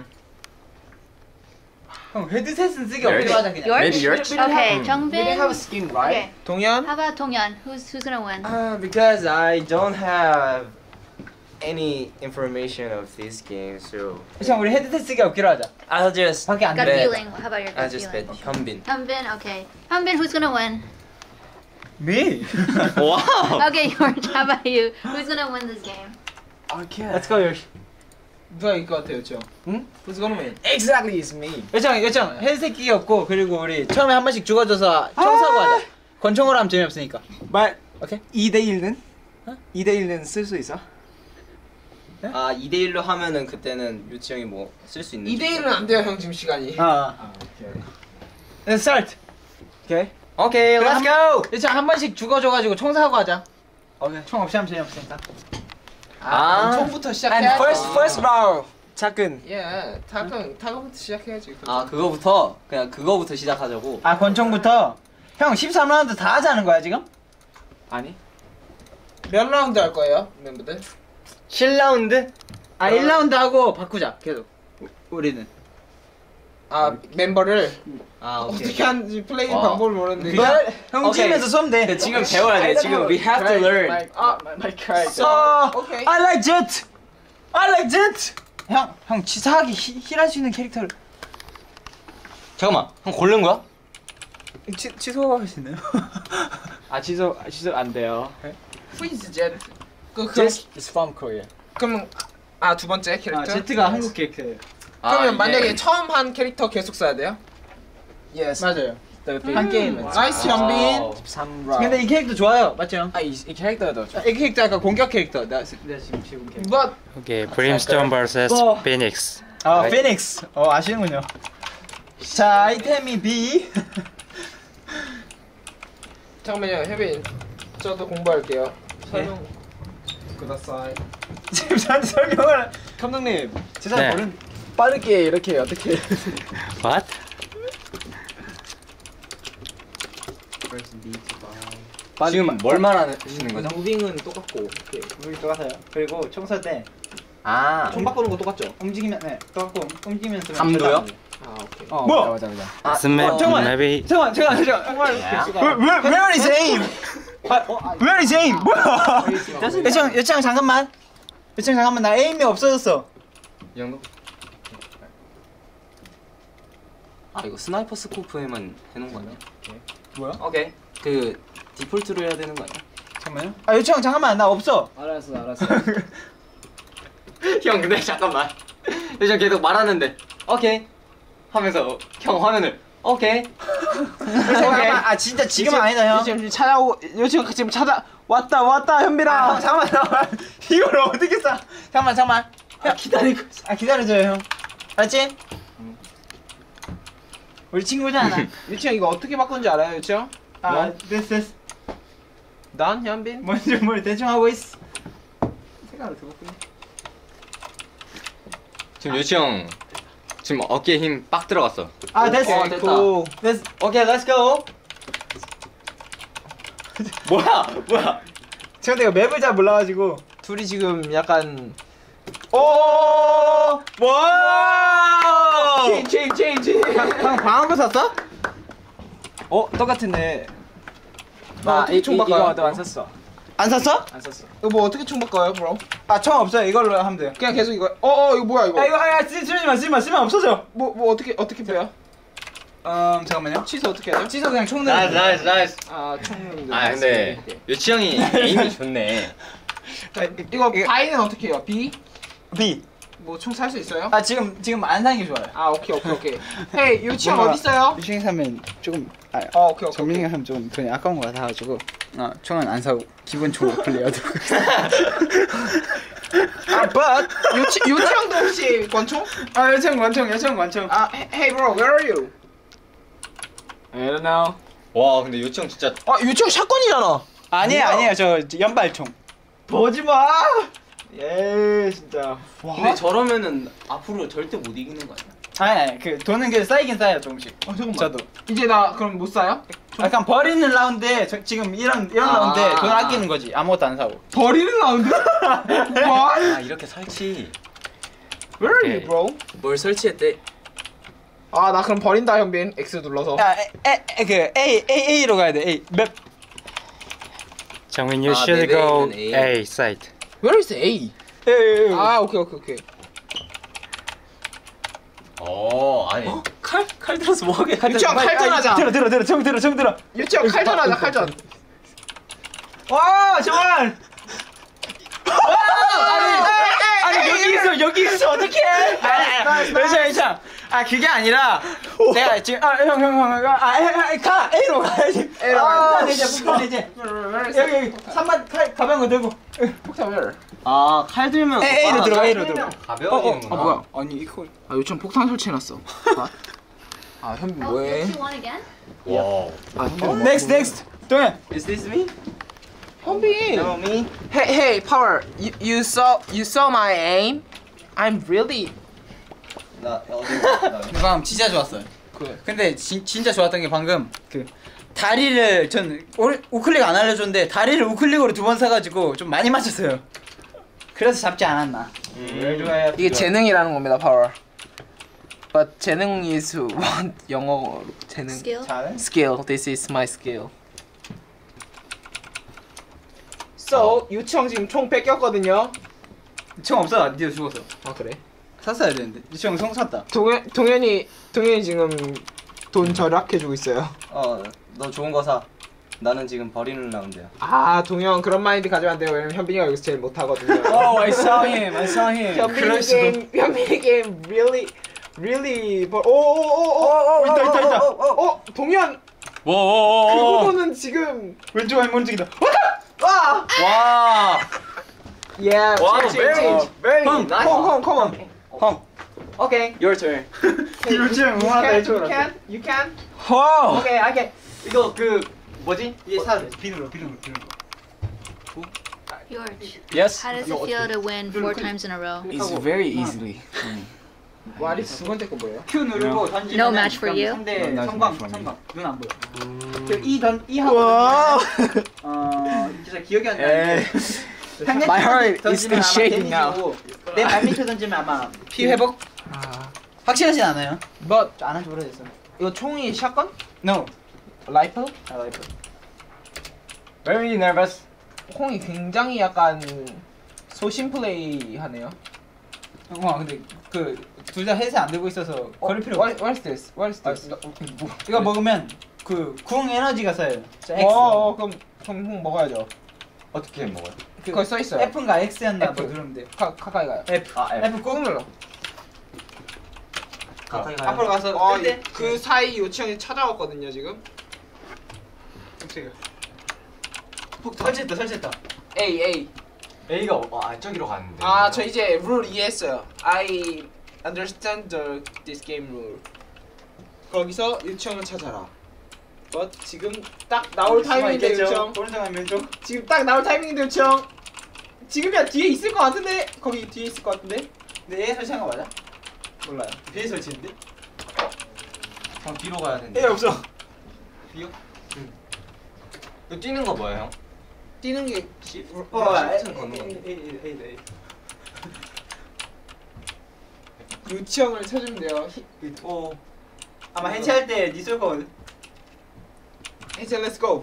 형 헤드셋은 쓰기 Yours? 없게 하자 그냥. Yours? Maybe yours. Okay, We Changbin. didn't have a skin, right? Okay, 동현. how about Donghyun? Who's who's gonna win? Uh, because I don't have any information of this game, so 형 우리 헤드셋 쓰기 없기로 하자. I'll just 밖에 안 Gut 돼. bet. feeling. How about your I'll gut just bet feeling? Hyunbin. Hyunbin. Okay, Hyunbin. Who's gonna win? Me? Wow. Okay, George. How about you? Who's gonna win this game? Okay. Let's go, 요시. 누가 이길 것 같아요, 저? 응? Who's gonna win? Exactly, it's me. 요청, 요청. 헤드셋 끼기 없고 그리고 우리 처음에 한 번씩 죽어줘서 청사고 하자. 권총으로 하면 재미없으니까. 말 오케이? 이 대 일은? 이 대 일은 쓸 수 있어? 아, 이 대 일로 하면은 그때는 유치 형이 뭐 쓸 수 있는. 이 대 일은 안 돼요, 형 지금 시간이. 아. Let's start. 오케이. Okay, let's go. 요청 한 번씩 죽어줘가지고 청사고 하자. 오케이. 총 없이 하면 재미없으니까. 아, 처음부터 시작해야지. And first first round. 작은. 예, 타금 타금부터 시작해야지. 아, 그거부터 그냥 그거부터 시작하자고. 아, 권총부터. 형 십삼 라운드 다 하자는 거야 지금? 아니. 몇 라운드 할 거예요, 멤버들? 칠 라운드? 아, 일 라운드 하고 바꾸자 계속. 우- 우리는. 아, 멤버를 아, 오케이. 어떻게 하는지 플레이 와. 방법을 모르는데. 뭘? 형 오케이. 팀에서 쏘면 돼. 근데 지금 배워야 돼. 지금 we have to learn. 아, My character. 어, 오케이. I like Jet. I like Jet. 형, 형 치사하게 히- 힐할 수 있는 캐릭터를. 잠깐만. 형 고른 거야? 치 취소할 수 있나요? 아 취소 취소 안 돼요. 프리즈 젯. 그 그럼 This is from Korea. 그럼 아, 두 번째 캐릭터. 아, 제트가 한국 캐릭터예요. 그러면 아, 만약에 이게- 처음 한 캐릭터 계속 써야 돼요? Yes. 맞아요. 한 게임은. 나이스 현빈. 와우. 십삼 라운드. 근데 이 캐릭터 좋아요, 맞죠? 형? 아이 이 캐릭터도 좋아. 이 캐릭터 약간 공격 캐릭터. 나, 나 지금 지금 캐릭터. But Okay, Brimstone versus 어. Phoenix. 아, 피닉스. 어, 아시는군요. 자, 아이템이 B. 잠깐만요, 혜빈. 저도 공부할게요. 설명. 그다사이. 지금 저한테 설명을. 감독님, 제 네. 잘 모르는 빠르게 이렇게 어떻게? What? 지금 뭘 말하시는 거죠? 무빙은 똑같고. 오케이. 우리 똑같아요. 그리고 총쏠 때 총 아. 바꾸는 거 똑같죠? 움직이면 네, 똑같고 움직이면서 감도요? 아, 오케이. 어, 뭐야? 맞아 맞아. 아, So may- 어, 잠깐만. maybe 잠깐만 잠깐만 잠깐만. Where, where is aim? Where is aim? 뭐야? 여청 여청 잠깐만. 여청 잠깐만 나 에임이 없어졌어. 이 정도? 아 이거 스나이퍼 스코프에만 해놓은 거 아니야? 뭐야? 오케이. 그 디폴트로 해야 되는 거 아니야? 잠깐만요. 아 여청 잠깐만 나 없어. 알았어 알았어. 형 근데 잠깐만. 요즘 계속 말하는데 오케이 하면서 형 화면을 오케이. 잠깐만. 아 진짜 지금 아니다 형. 지금 찾아오 요즘 지금 찾아 왔다 왔다 현빈아. 아, 잠깐만 잠깐만. 이걸 어떻게 쏴? 잠깐만 잠깐만. 아 기다리고. 아 기다려줘요 형. 알았지? 우리 친구잖아. 유치 형 이거 어떻게 바꾼지 알아요, 유치 형? 아 됐어 됐어. 난 현빈. 먼저 뭘 대충 하고 있어. 생각을 들었군. 지금 요치 형 지금 어깨에 힘 빡 들어갔어. 아 됐어. 어, 됐다. 됐어. 오케이 렛츠 고. 뭐야 뭐야? 제가 내가 맵을 잘 몰라가지고. 둘이 지금 약간 오. 와. 체인 체인 체인. 형 방한 거 샀어? 어 똑같은데. 나 어떻게 총 바꿔요? 이거 너안 샀어. 안 샀어? 안 샀어. 이거 뭐 어떻게 총 바꿔요, 브로? 아 총 없어요. 이걸로 하면 돼요. 그냥 계속 이거. 어, 어 이거 뭐야 이거? 야 이거 아 쓰지 마 쓰지 마 쓰면 없어져. 뭐 뭐 어떻게 어떻게 빼요? 음 잠깐만요. 취소 어떻게 해요? 취소 그냥 총 나이스 넣으면 나이스 나이스. 아, 총. 아 근데 요치 형이 에임이 좋네. 이거 이거- 바이는 어떻게 해요? B? B. 뭐 총 살 수 있어요? 아 지금 지금 안 사는 게 좋아요. 아, 오케이 오케이 오케이. 헤이, 유치 형 뭔가- 어디 있어요? 유ሽ행 사면 조금 아 어, 오케이 오케이. 정민이가 하면 좀 돈이 아까운 거 같아가지고 어 총은 안 사고 기본 총 플레이어도. 아, but 유치 유치 형도 혹시 권총? 아 여청 권총 여청 권총. 아, hey bro, where are you? I don't know. 와 근데 요치 형 진짜 아, 유치 형 샷건이잖아. 아니에요 아니에요 저 연발총. 보지 마. 예 진짜. 근데 저러면은 앞으로 절대 못 이기는 거 아니야? 아니 아니 그 돈은 그 쌓이긴 쌓여 조금씩. 어, 잠깐만. 저도. 이제 나 그럼 못 사요? 약간 버리는 라운드에 저, 지금 이런 이런 아. 라운드에 돈 아끼는 거지 아무것도 안 사고. 버리는 라운드? 뭐? 아 이렇게 설치. Where are you, 오케이. bro? 뭘 설치했대? 아, 나 그럼 버린다, 현빈. X 눌러서. 야에그 A A A로 가야 돼 A 맵. Jungmin, you Ah, should maybe go even A. A site. Where is A? A A. 아, 오케이 오케이 오케이. 어 아니 칼? 칼 들어서 뭐하게? 유치 형 칼전하자. 들어 들어 들어 정 들어 정 들어. 유치 형 칼전하자, 칼전. 와 정말. 아니 아니 여기 있어 여기 있어 어떡해? 아니 괜찮아 괜찮아. 아 그게 아니라 내가 지금 아형 형 형아가 A로 가야지. A로 아 가야지. 내자 북한 내자. 여기 여기 삼만 칼 가방을 들고. 폭탄 where? 아 칼 들면. A A로 들어가 A로 들어가. 가벼워지는구나. 아, 뭐야? 아니, 이거. 아, 유치 형 폭탄 설치해놨어. 아, 현빈 Oh, 뭐해? did you want again? 와. 아, 현빈 뭐- Next next. 동현. Is this me? 현빈. No me. Hey, hey, Power. You, you saw you saw my aim? I'm really. 나 어디? 방금 진짜 좋았어요. 그래. 근데 지, 진짜 좋았던 게 방금 그 다리를 전 오- 우클릭 안 알려줬는데 다리를 우클릭으로 두 번 사가지고 좀 많이 맞췄어요. 그래서 잡지 않았나. 왜 좋아요? 이게 재능이라는 겁니다, Power. But 재능 is what? 영어로 재능. Skill? 잘해. Skill. This is my skill. So, 유치 형 지금 총 뺏겼거든요. 총 없어. 니가 죽었어. 아, 그래? 샀어야 되는데. 이총 총 샀다. 동현 동현이 동현이 지금 돈 절약해주고 있어요. 어너 좋은 거 사. 나는 지금 버리는 라운드야. 아, 동현 그런 마인드 가지면 안 돼요. 왜냐면 현빈이가 여기서 제일 못하거든요. Oh, I saw him. I saw him. 현빈이 게임, 현빈이 게임 really, really. 오오오오 있다, 있다, 있다. 어, 동현 그 Whoa! 부분은 지금 왼쪽 할머니직이다. 와, 와. yeah, Wow, change, very, change. very 형, nice. 형, 형, come on. 형. Okay, your turn. 유치 형 You 응원하다 can, 해줘. you can, you can. 와우. Okay, I can. 이거 그 뭐지? 이게 사. 비누로 비누로 비누로. George, Yes. how does it feel to win four times in a row? It's very easily. 와리 두 번째 거 뭐예요? Q 누르고 던지면 No match for you? 상대 No, 성광 match for me. 성광 눈 안 보여. 이던이 하고 어 진짜 기억이 안 나는데. My heart is in shaking now. 내 발밑에 던지면 아마 피 회복. 아, 확실하진 않아요. But 안 한지 오래됐어. 이거 총이 샷건? No. 라이플? 아 라이프. Very nervous. 홍이 굉장히 약간 소심 플레이 하네요. 어 근데 그 둘 다 헤드셋 안 들고 있어서 걸을 필요 없어. What, what's this? What's this? 이거 먹으면 그 궁 에너지가 쌓여요. 저 X. 어, 어 그럼 그럼 홍 먹어야죠. 어떻게 먹어요? 그 거기 써 있어요. F인가 X였나 뭐 F. 누르면 돼. 가, 가까이 가요. F. 아, F. F 꾹 꾹 눌러. 가까이 가요. 앞으로 가서 어, 어, 네. 그 사이 요청이 찾아왔거든요 지금. 설치했다 설치했다. A A. A가 어, 아 저기로 가는데. 아 저 이제 룰 이해했어요. I understand the, this game rule. 거기서 요청을 찾아라. But 지금 딱 나올 타이밍인데 요청. 오른쪽 아니면 왼쪽? 지금 딱 나올 타이밍인데 요청. 지금이야 뒤에 있을 것 같은데 거기 뒤에 있을 것 같은데. 근데 얘 설치한 거 맞아? 몰라요. 뒤에 설치인데? 형 뒤로 가야 된대. 얘 없어. 이거 뛰는 거 뭐예요, 형? 뛰는 게 어, 시프트는 걷는 건데. A A A A. 요청을 찾으면 돼요. 어. 아마 해체할 때 니 쏠 거거든. 이제 let's go.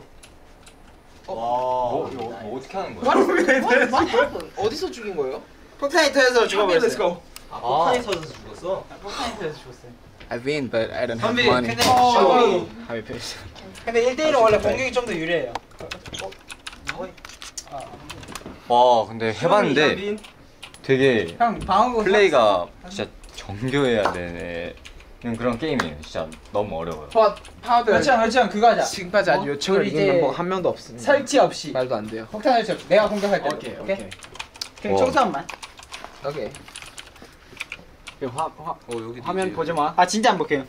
뭐, 이거 뭐 어떻게 하는 거야? What? What? What happened? 어디서 죽인 거예요? 폭탄이 터져서 죽어버렸어요. Let's go. 아, 폭탄이 터져서 죽었어? 폭탄이 터져서 죽었어요. I win, but I don't have 선비, money. 근데, 어. 어. How you pay? 근데 일 대 일은 원래 공격이 좀 더 유리해요. 와, 근데 해봤는데 되게 형 방어구 플레이가 진짜 정교해야 되는 그런 게임이에요. 진짜 너무 어려워요. But how 그렇지 않 그렇지 않 그거 하자. 지금까지 아직 어? 요청을 우리 이긴 이제 멤버가 한 명도 없습니다. 설치 없이 말도 안 돼요. 폭탄 설치 없이 내가 공격할 때. 오케이 오케이. 그냥 와. 총선만. 오케이. 그 화, 화, 어 여기 화면 보지 마. 아 진짜 안 볼게요.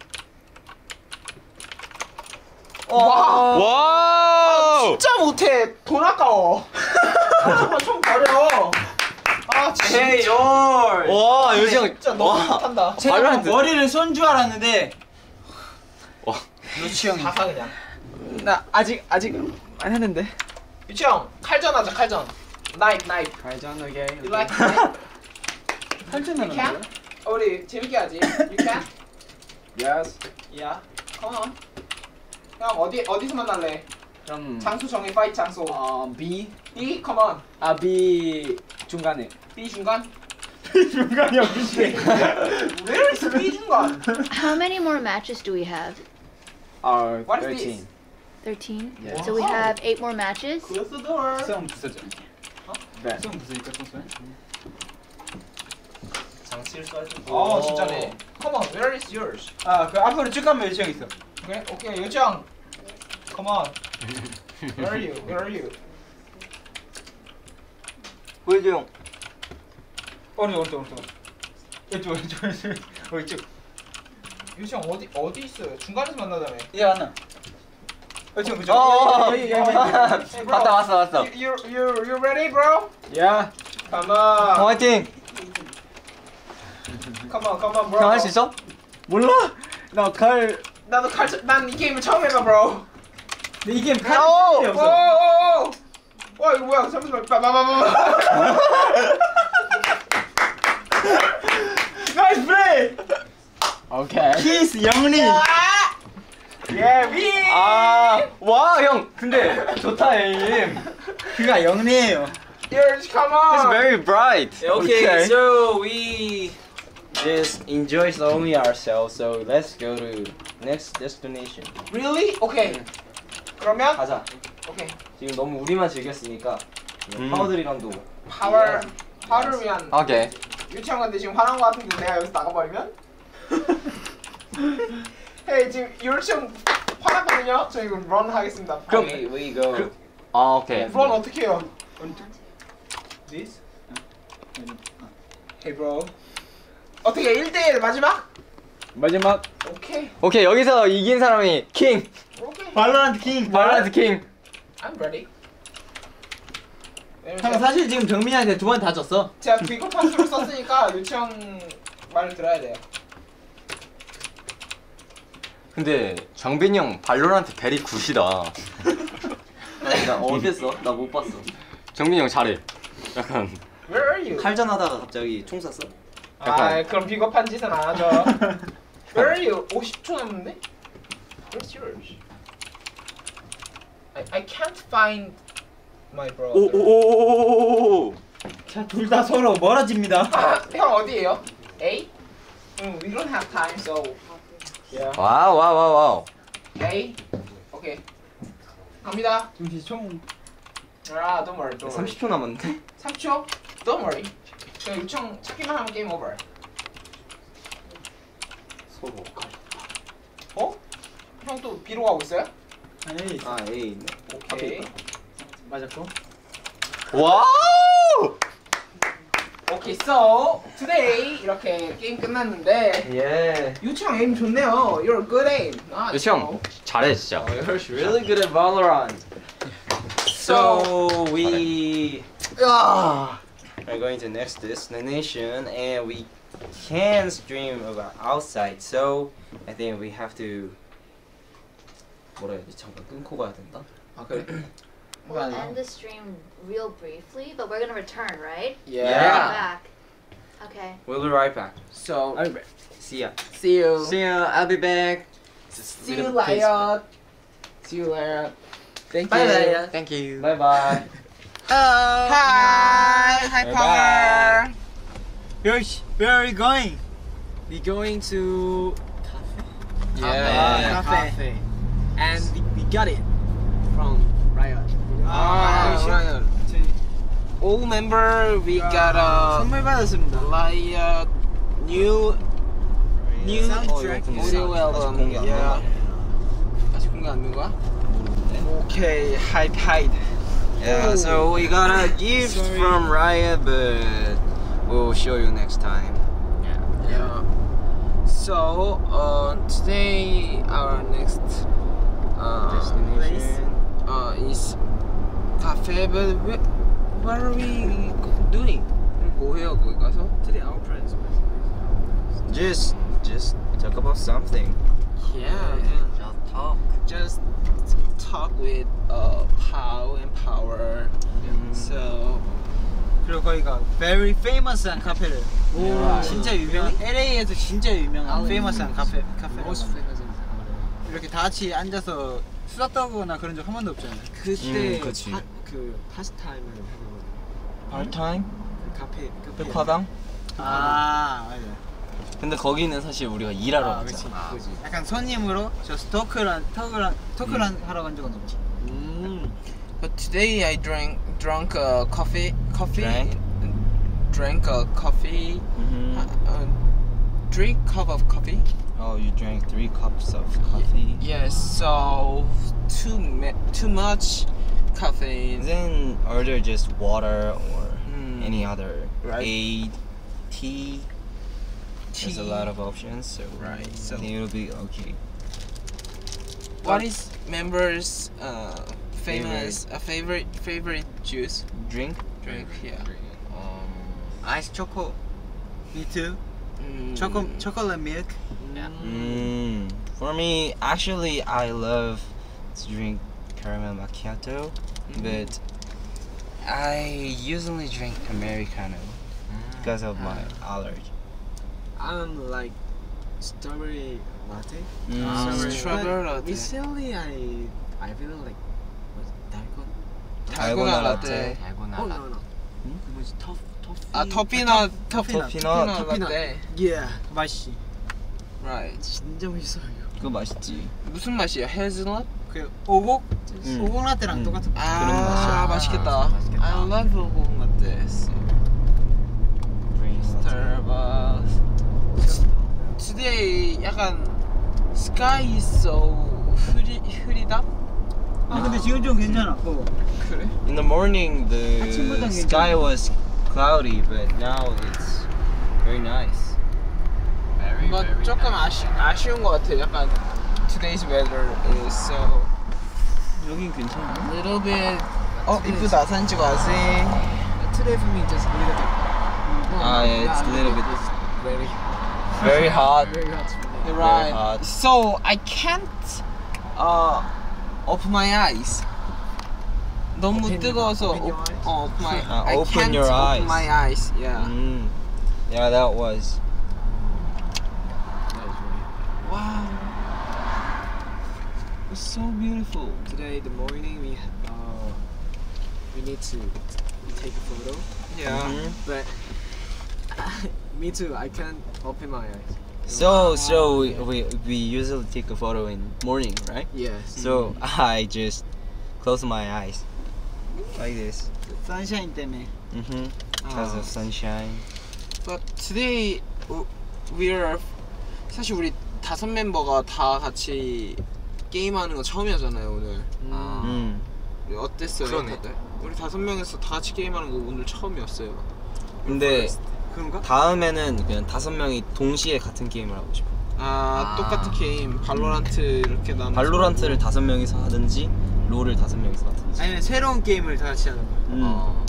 와. 와우! 진짜 못해. 돈 아까워. 정말 총 버려. 아 진짜. 헤이 올. 와, 요즘 진짜 너무 못한다. 제가 발로란트. 머리를 쏜 줄 알았는데 와. 루치 형이 가사 그냥. 나 아직 아직 안 했는데. 유치 형 칼전 하자 칼전. 나이프 나이프. 발전 오케이. You like knife? 설치는 You can? 어, 우리 재밌게 하지. You can? Yes. Yeah. Come on. 형 어디 어디서 만날래? 그럼 장소 정해. 파이트 장소. 어 B B come on. 아 B 중간에. B 중간. 중간이 없지. Where is B 중간? How many more matches do we have? 어 What is this? thirteen. thirteen? Yeah. So we have eight more matches? Close the door. 수영 부서져. 네. 수영 부서니까 총쏘면. 장치를 쏴주고. 어 진짜네. Come on. Where is yours? 아그 앞으로 쭉 가면 유치 형 있어. 그래? 오케이 요청. Come on. Where are you? Where are you? 보여줘, 형. 오른쪽 오른쪽 오른쪽. 왼쪽 왼쪽 왼쪽. 어 이쪽. 요청 어디 어디 있어요? 중간에서 만나자며. 이제 왔나? 왼쪽 그쪽. 어, 여기 여기 여기. Hey, bro. 왔다, 왔어, 왔어. You you you you ready, bro? 야. Come on. 화이팅! Come on, come on, bro. 형 할 수 있어? 몰라. 나 칼. 나도 칼난이 게임을 처음 해봐, bro. 근데 이 게임 오! 칼이 오! 없어. 오! 와 이거 뭐야? 잠시만. 빠바바바바. 나이스 플레이. 오케이. 키스 영리. 예, 위. 아, 와, 형. 근데 좋다, 에임. 그가 영리해요. Yours, come It's on. very bright. Okay, so we just enjoy only ourselves. So let's go to next destination. Really? 오케이. 그러면 가자. 오케이. 지금 너무 우리만 즐겼으니까 음. 파워들이랑도 파워 파워를 위한 오케이. 유치원인데 지금 화난 거 같은데 내가 여기서 나가버리면? 헤이 지금 유치원 화났거든요? 저 이거 런 하겠습니다. 그럼- we, we go. 그- 아, 오케이. 런 어떻게 해요? This? 헤이 브로 어떻게 일 대 일 마지막? 마지막. 오케이 오케이, 여기서 이긴 사람이 킹. 오케이 발로란트 킹. 발란트 킹. I'm ready. 형 사실 지금 정민이한테 두 번 다 졌어. 제가 비거 파스를 썼으니까 유치원 말을 들어야 돼요. 근데 정빈이 형 발로란트 베리 굿이다. 나 어땠어? 나 못 봤어. 정빈이 형 잘해. 약간 Where are you? 칼전하다가 갑자기 총 쐈어? 아 그럼 비겁한 짓은 안 하죠. Where are you? 오십 초 남았는데? Where's yours? I, I can't find my brother. 오오오오오오오. 자, 둘 다 서로 멀어집니다. 아, 형 어디에요? A? 응, we don't have time, so yeah. 와우 와우 와우 와우. A? 오케이. 갑니다. 잠시 총 아, don't worry, don't worry. 삼십 초 남았는데? 삼 초? Don't worry. 저 요청 찾기만 하면 게임 오버. 서로. 어? 형 또 B로 가고 있어요? 아니 아 에이. 오케이. 맞았고. 와우. 오케이, so today 이렇게 게임 끝났는데 예. 유청 에임 좋네요. You're a good aim. 아, 유청 잘해 진짜. You're really good at Valorant. So we 야. are going to next destination, and we can stream about outside. So I think we have to. 뭐라 해야지? 잠깐 끊고 가야 된다. 아 그래. We'll end the stream real briefly, but we're gonna return, right? Yeah. Yeah. Back. Okay. We'll be right back. So See ya. see you. See you. I'll be back. See you later. See you later. Thank Bye, you. later. Thank you. Bye bye. Oh. Hi. Hi, Bye Power. Where, where are you going? We going to Yeah. cafe. and we, we got it from Riot. Ah, right. All member, we got a 선물 받았습니다. like a new new Soundtrack. audio album. 공개 안 Yeah. 아직 공개 안 된 거야? Okay, hide hide. Yeah, so we got a gift from Riot, but we'll show you next time. Yeah. So, uh, today our next uh, Destination. uh, is cafe, but where, what are we doing? 뭐 해요 거기 가서? Today our friends. Just, just talk about something. Yeah, Just talk. just talk with uh, Pao and Power. So, 그리고 거기가 very famous한 카페를. 오. 진짜 유명한 엘에이에서 진짜 유명한 famous한 카페 카페. Most famous. 이렇게 다 같이 앉아서 수다 떨거나 그런 적 한 번도 없잖아요. 그때 음, 그치. 파, 그 파스타임을 하는 거. Part time? 그 카페 카페. 흑화당? 아 맞아요. 근데 거기는 사실 우리가 일하러 아, 갔잖아. 그치. 약간 손님으로 저 토크란 토크란 토크란 하러 간 적은 없지. mm. But today I drank drunk uh, coffee coffee Drank? drank a coffee Mm-hmm. uh, uh, three cup of coffee. Oh, you drank three cups of coffee? Yes, so too ma- too much caffeine. Then order just water or Mm. any other Right. aid, tea. There's a Tea. lot of options, so Right, I so- think it'll be okay. What is members' uh, famous a favorite favorite juice Drink? drink? Yeah. Um, 아이스 초코. Me too. Mm. 초코 초콜릿 milk. mm, for me, actually, I love to drink caramel macchiato, but I usually drink Americano because of my allergy. I'm like strawberry latte. Mm. Ah, strawberry But latte. Recently I I feel like what's dalgona? 달고나 라떼. dalgona. Oh no no. 음? 그 뭐지 터프 터프. 아 터피넛 터피 터피넛. 터피넛 라떼. Yeah. 맛이. Right. 진짜 맛있어요. 그거 맛있지. 무슨 맛이야? 헤즐넛? 그 오곡 음. 오곡 라떼랑 음. 똑같은. 아 그런 맛이야. 맛있겠다. 맛있겠다. I love 오곡 라떼. Starbucks. Today 약간 sky is so 흐리 흐리다? 아 근데 지금 좀 괜찮아. 어. 그래? In the morning, the 아침보단 sky was cloudy, but now it's very nice. 뭔가 조금 아쉬 아쉬운 것 같아. 약간 today's weather is so 여긴 괜찮아. little bit. 어 이쁘다 사진 찍어 와야지. Today for me just a little bit. Ah, yeah, it's a little bit very very hot. very hot for me. You're right. hot. So I can't uh open my eyes. 너무 Open- 뜨거워서 open your op- eyes? 어, open my 아, I open can't your open eyes. my eyes. Yeah. 음, Yeah, that was. Wow. It's so beautiful. Today, the morning, we uh, we need to take a photo. Yeah. Mhm. But me too. I can't open my eyes. So so we, we we usually take a photo in morning, right? Yes. So I just close my eyes like this. 선샤인 때문에. Mhm. Because of sunshine. But today w- we're 사실 우리 다섯 멤버가 다 같이 게임하는 거 처음이었잖아요 오늘. 음. 어땠어요? 그러네. 다들? 우리 다섯 명에서 다 같이 게임하는 거 오늘 처음이었어요. 근데 그런가? 다음에는 그냥 다섯 명이 동시에 같은 게임을 하고 싶어. 아, 아. 똑같은 게임 발로란트 이렇게 나눠. 발로란트를 다섯 명이서 하든지 롤을 다섯 명이서 하든지. 아니면 새로운 게임을 다 같이 하는 거야. 음. 어.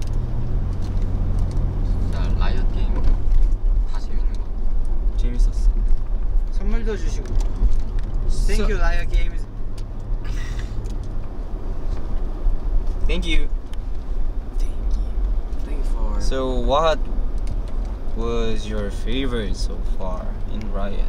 진짜 라이엇 게임 다 재밌는 거 같아. 재밌었어. 선물도 주시고. Thank you, Riot Games. Thank you. Thank you for. So what was your favorite so far in Riot?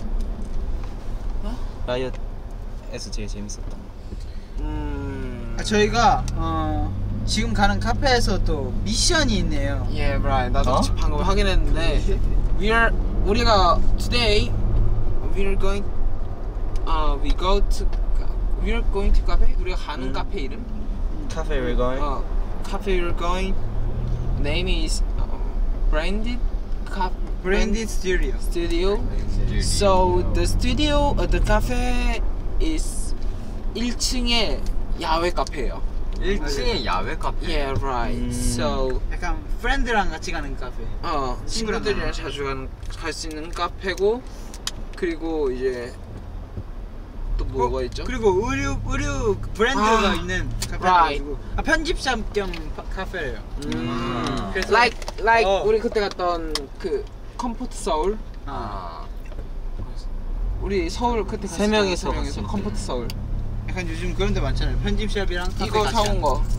Riot에서 제일 재밌었던 거. 음. 아, 저희가 어, 지금 가는 카페에서 또 미션이 있네요. Yeah, right. 나도 어? 지금 방금 확인했는데 we're 우리가 today we're going uh we go to we're going to cafe. 우리가 가는 음. 카페 이름. Cafe we're going. 어, cafe we're going. Name is uh, branded ca- Branded Studio. studio. So the studio, uh, the cafe is 일 층에 야외 카페예요. 일 층에 야외 카페. Yeah, right. 음. So 약간 프렌드랑 같이 가는 카페. 어 친구랑 친구들이랑 가는 자주 갈 수 있는 카페고 그리고 이제 또 뭐가 어, 있죠? 그리고 의류 의류 브랜드가 아, 있는 right. 카페가지고 아, 편집샵 겸 파- 카페예요. 음. 그래서- like like 어. 우리 그때 갔던 그 컴포트 서울. 아, 아. 우리 서울 그때 갔을 세 때 명이서 세 명이서 갔을 때. 컴포트 서울. 약간 요즘 그런 데 많잖아요. 편집샵이랑 카페 이거 같이 사온 하는 거.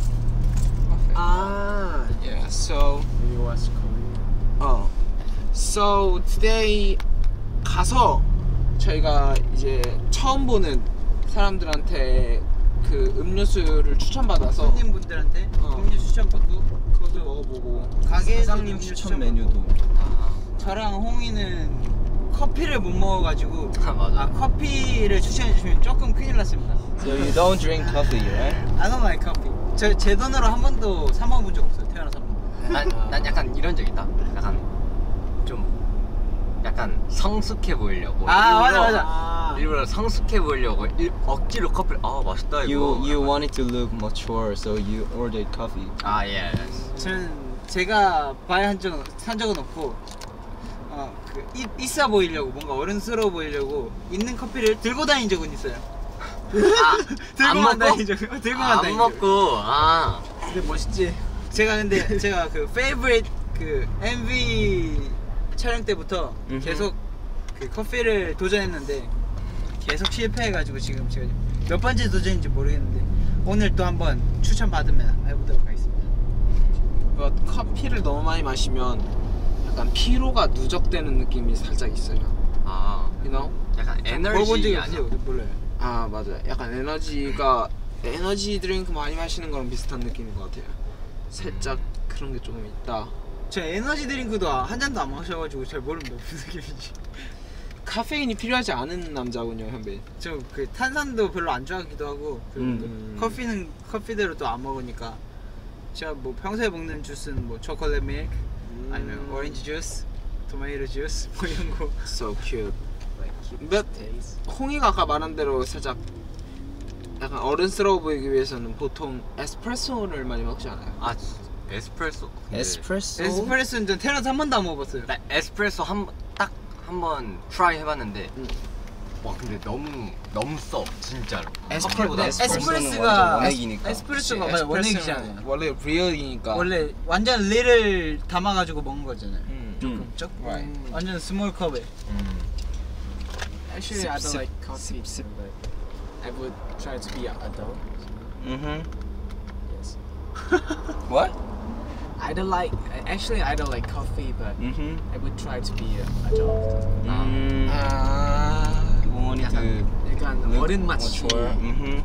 아, Yeah. So You watch Korean. 어. So today 가서 저희가 이제 처음 보는 사람들한테 그 음료수를 추천받아서 손님분들한테 어. 음료 추천받고 그것도 먹어보고 가게에서 사장님 음료 추천 추천받고. 메뉴도. 저랑 홍이는 커피를 못 먹어가지고 아, 맞아. 아, 커피를 추천해 주시면 조금 큰일 났습니다. So you don't drink coffee, right? I don't like coffee. 저 제 돈으로 한 번도 사 먹어본 적 없어요. 태어나서 한 번도. 난, 난 약간 이런 적 있다. 약간 좀 약간 성숙해 보이려고. 아, 맞아, 일부러- 맞아. 아. 일부러 성숙해 보이려고 일, 억지로 커피를 아 맛있다 이거. You you wanted to look mature, so you ordered coffee. 아 예. 저는 제가 바에 한 적은 산 적은 없고 어, 그 이- 있어 보이려고 뭔가 어른스러워 보이려고 있는 커피를 들고 다닌 적은 있어요. 안 들고만 먹고? 다닌 적, 들고만 안 다닌 적. 먹고 아. 근데 멋있지. 제가 근데 제가 그 favorite 그 엠브이 촬영 때부터 음흠. 계속 그 커피를 도전했는데 계속 실패해가지고 지금 제가 몇 번째 도전인지 모르겠는데 오늘 또 한번 추천 받으면 해보도록 하겠습니다. 뭐 커피를 너무 많이 마시면 약간 피로가 누적되는 느낌이 살짝 있어요. 아. You know? 약간 먹어본 적이 에너지 아니야? 없어요. 몰라요. 아 맞아. 약간 에너지가 에너지 드링크 많이 마시는 거랑 비슷한 느낌인 것 같아요. 살짝 그런 게 조금 있다. 저 에너지 드링크도 한 잔도 안 마셔가지고 잘 모릅니다. 무슨 느낌인지. 카페인이 필요하지 않은 남자군요, 현빈. 저 그 탄산도 별로 안 좋아하기도 하고 그리고 음. 그 커피는 커피대로 또 안 먹으니까 제가 뭐 평소에 먹는 주스는 뭐 초콜릿 밀크 아니면 오렌지 주스, 토마토 주스 뭐 이런 거. So cute. But 홍이가 아까 말한 대로 살짝 약간 어른스러워 보이기 위해서는 보통 에스프레소를 많이 먹지 않아요? 아 에스프레소. 근데 Espresso. 에스프레소는 전 태어나서 한 번도 안 먹어봤어요. 나 에스프레소 한 딱 한 번 트라이 해봤는데 음. 와 근데 너무 너무 써 진짜로. 에스프레- 커피보다 에스프레소는 에스프레소가 완전 원액이니까. 에스프레소가 맞아 원액이잖아요. 원래 리얼이니까. 원래 완전 리를 담아가지고 먹는 거잖아요. 음. 음. 쪽 Right. 완전 스몰 컵에. 음. Actually, I don't Sip, like coffee, but I would try to be an adult. Mhm. Yes. What? I don't like. Actually, I don't like coffee, but Mm-hmm. I would try to be a adult. Mm. 아, You wanted to 약간 look 어른 맛이. mature. Mm-hmm.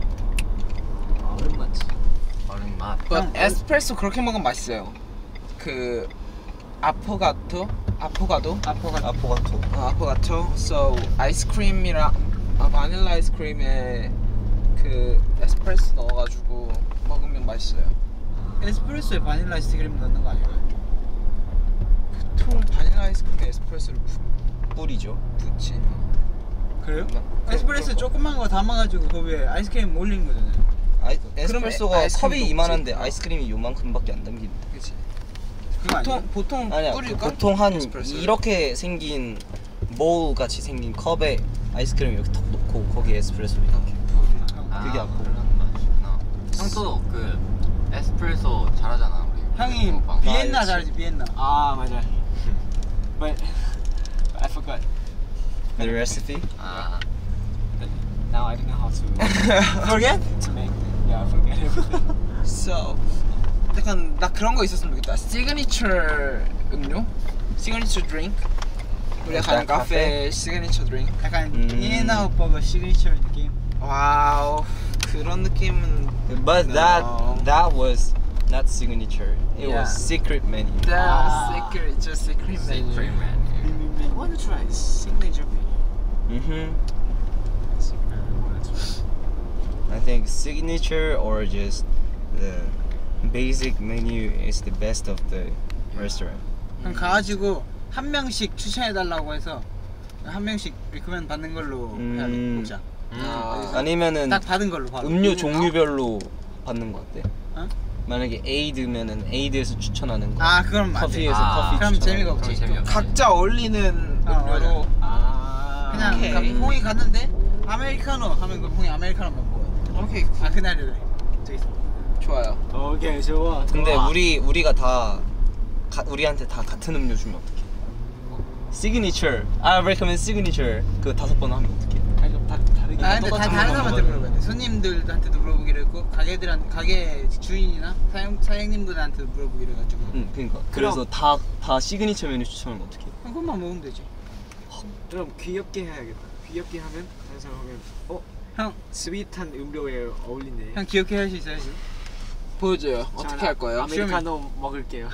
어른 맛이. 어른 맛. but 에스프레소 그렇게 먹으면 맛있어요. 그 아포가토, 아포가도, 아포가 아포가토. 어, 아포가토. So 아이스크림이랑 아, 바닐라 아이스크림에 그 에스프레소 넣어가지고 먹으면 맛있어요. 에스프레소에 바닐라 아이스크림 넣는 거 아니에요? 보통 바닐라 아이스크림에 에스프레소를 부, 뿌리죠. 붓지. 그래요? 그- 에스프레소 그거. 조그만 거 담아가지고 그 위에 아이스크림 올리는 거잖아요. 아이, 에스프레소가 아이스크림 컵이 녹지. 이만한데 아이스크림이 요만큼밖에 안 담기는데. 그치. 그거 보통 아니에요? 보통 아니야. 뿌릴까? 보통 한 에스프레소를? 이렇게 생긴 볼 같이 생긴 컵에 아이스크림 이렇게 턱 놓고 거기에 에스프레소 이렇게. 그게 아포. 그런 맛이구나. 형도 그 에스프레소 잘하잖아 우리. 형이 먹방. 비엔나 아, 잘하지 비엔나. 아 맞아. But I forgot. The recipe. 아. But now I don't know how to Forget? to make. Yeah, I forget everything. So 약간 나 그런 거 있었으면 좋겠다. 시그니처 음료? 시그니처 드링크? 우리가 가는 딱 카페 시그니처 드링크? 약간 음. 인앤아웃 버거 시그니처 느낌. 와우 그런 느낌은 But No. that that was not signature. It Yeah. was secret menu. That's 아. secret, just secret menu. Secret menu. I want to try signature menu. Mm-hmm. I want to try. I think signature or just the basic menu is the best of the restaurant. 그럼 가가지고 한 명씩 추천해 달라고 해서 한 명씩 리코멘 받는 걸로 음. 해야 돼, 먹자. 아, 아니면은 딱 받은 걸로 받아. 음료 종류별로 받는 거 어때? 어? 만약에 에이드면은 에이드에서 추천하는 거. 아 그럼 안 돼. 커피에서 아, 커피 그럼 추천하는 재미가 거. 없지. 그럼 재미없지. 각자 어울리는 어, 음료로 아. 그냥 오케이. 가- 홍이 갔는데 아메리카노 하면 그 홍이 아메리카노만 먹어요. 오케이 아 그날이래. 저기 있어. 좋아요. 오케이 좋아. 근데 좋아. 우리 우리가 다 가, 우리한테 다 같은 음료 주면 어떡해? 시그니처. I recommend signature. 그 다섯 번 하면 어떡해? 아니 그럼 다 다르게. 아 근데 다 똑같은 다른 거 사람한테 먹어요. 물어봐야 돼. 손님들한테도 물어보기로 했고 가게들한 가게 주인이나 사장 사장님들한테도 물어보기로 해가지고. 응, 그러니까. 그래서 다 다 시그니처 메뉴 추천하면 어떡해? 그것만 먹으면 되지. 그럼 귀엽게 해야겠다. 귀엽게 하면 다른 사람 하면 어 형, 스윗한 음료에 어울리네. 형 기억해 할 수 있어야지. 보여줘요. 어떻게 할 거예요? 아메리카노 먹을게요.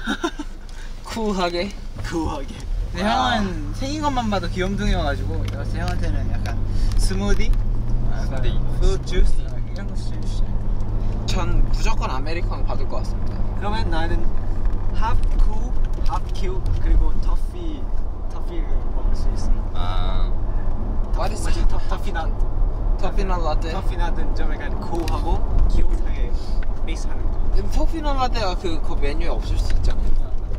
쿨하게. 구하게. 근데 형은 생긴 것만 봐도 귀염둥이여가지고 여기서 형한테는 약간 스무디, 스무디. 프루트 주스 이런 거 주시. 전 무조건 아메리카노 받을 것 같습니다. 그러면 나는 half cool, half cute 그리고 터피 터피를 먹을 수 있어. 아. What is 뭐지? 터- 터피넛. 터피넛 라떼? 터피넛은 좀 약간 cool하고 귀엽게 베이스하는 거. 터피넛 라떼가 그, 그 메뉴에 없을 수 있잖아요.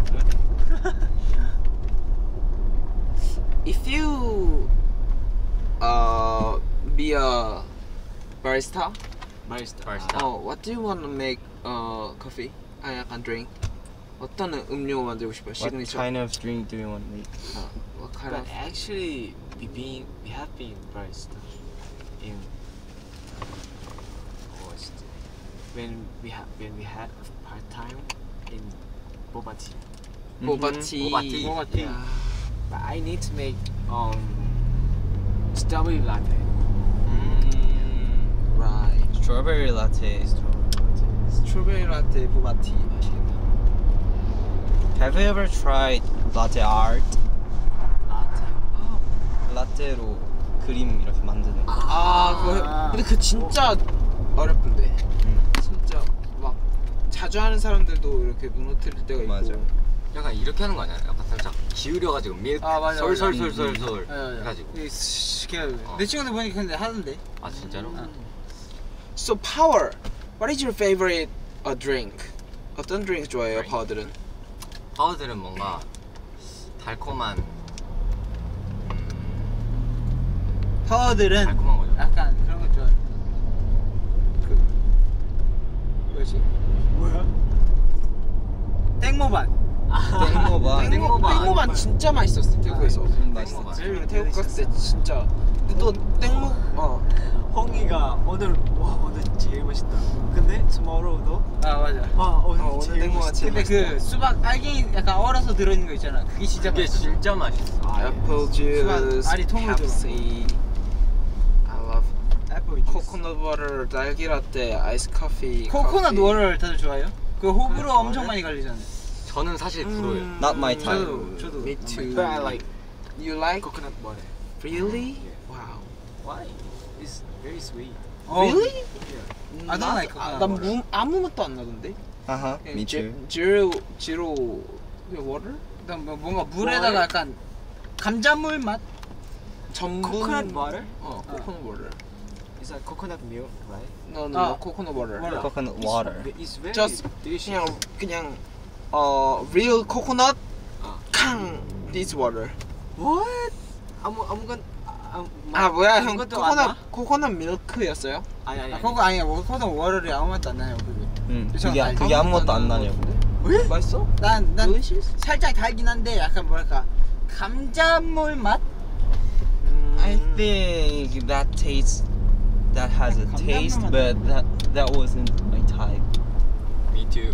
If you uh be a barista, 바리스타. 바리스타. uh, what do you want to make uh coffee? 아 약간 drink. 어떤 음료 만들고 싶어요? What 시그니처. kind of drink do you want to make? Uh, what kind But of? actually, we being we have been barista in what was it? when we had when we had a part time in boba tea. Boba Mhm. tea. Boba tea. Boba tea. Yeah. But I need to make um strawberry latte. 음, Right. strawberry latte. 스트로베리 라떼 보바 티 맛있겠다. Have you ever tried latte art? Latte. 라떼로 그림 이렇게 만드는 거. 아, 그거 근데 그 진짜 어렵던데. 음. 진짜 막 자주 하는 사람들도 이렇게 무너뜨릴 때가 있고. 맞아. 약간 이렇게 하는 거 아니야? 약간 살짝 기울여가지고 밀 아, 맞아, 맞아. 솔솔솔솔솔 네, 맞아. 해가지고. 이게 쓱 해야 돼. 어. 내 친구들 보니까 근데 하던데. 아 진짜로? So Power, what is your favorite uh, drink? 어떤 드링크 좋아해요, Drink? 파워들은? 파우들은 뭔가 달콤한 파워들은 달콤한 거죠. 약간 그런 거 좋아해. 그 뭐지? 뭐야? 땡모반. 땡모반. 땡모반. 땡모반 진짜 맛있었어, 태국에서. 음, 맛있었지. 제일 태국 갔을 때 진짜. 근데 또 땡모 어. 홍이가 오늘 와 오늘 찐 제일 맛있다. 근데 tomorrow도 아 맞아. 아 오늘 어, 오늘 제일 땡모가 맛있다. 제일 근데 그 수박 알갱이 약간 얼어서 들어있는 거 있잖아. 그게 진짜 그게 맛있어. 진짜 맛있어. 아, Apple juice, 알이 통으로 들어. Pepsi. I love 애플 주스. coconut water, 딸기 라떼, 아이스 커피. 코코넛 커피. 워를 다들 좋아해요? 그 호불호 엄청 많이 갈리잖아요. 저는 사실 불어요. Not my type. 저도 저도. Me too. But I like You like? coconut water. Really? Wow. Why? It's very sweet. 어, Really? I don't like coconut 난 water. 무, 아무 맛도 안 나던데. Uh-huh. Me too. Zero, zero water? 일단 뭐 뭔가 물에다가 약간 감자물 맛? 전분. Coconut water? 어, coconut water. It's like coconut milk, right? No, no, 아. coconut water. Water. Coconut water. It's very Just delicious. 그냥 그냥 어 real coconut 아. 캉 this water. What? 아무 아무건 아, 아 뭐야 형 아무것도 안 나? 코코넛 코코넛 밀크였어요? 아니 아니. 아 아니. 그거 아니야. 뭐 코코넛 워를 아무 맛도 안 나요. 그게. 응. 그쵸? 그게 아니, 그게 아무것도 안 나냐고. 왜? 맛있어? 난, 난 Delicious? 살짝 달긴 한데 약간 뭐랄까 감자물 맛? I think that tastes that has a taste, but that that wasn't my type. Me too.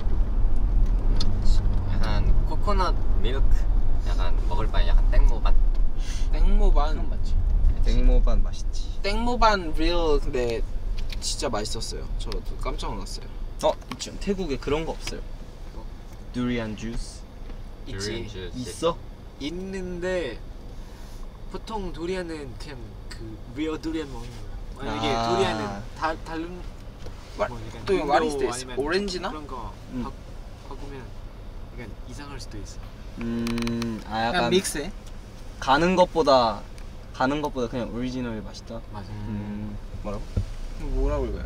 약간 코코넛 밀크 약간 먹을 바에 약간 땡모반. 땡모반 맞지. 땡모반 맛있지. 땡모반 real 근데 진짜 맛있었어요. 저도 깜짝 놀랐어요. 어, 있죠. 태국에 그런 거 없어요. 두리안 주스 Durian 있지. juice. 있어? 있는데 보통 두리안은 그냥 그 real 두리안 먹는 거야. 만약에 아. 두리안은 다 다른 말- 뭐 약간 또 인도 what is this? 아니면 오렌지나? 그런 거 음. 바, 바꾸면 약간 이상할 수도 있어. 음, 아 그냥 약간 믹스해. 가는 것보다 가는 것보다 그냥 오리지널이 맛있다. 맞아. 음, 뭐라고? 뭐라고 읽어요?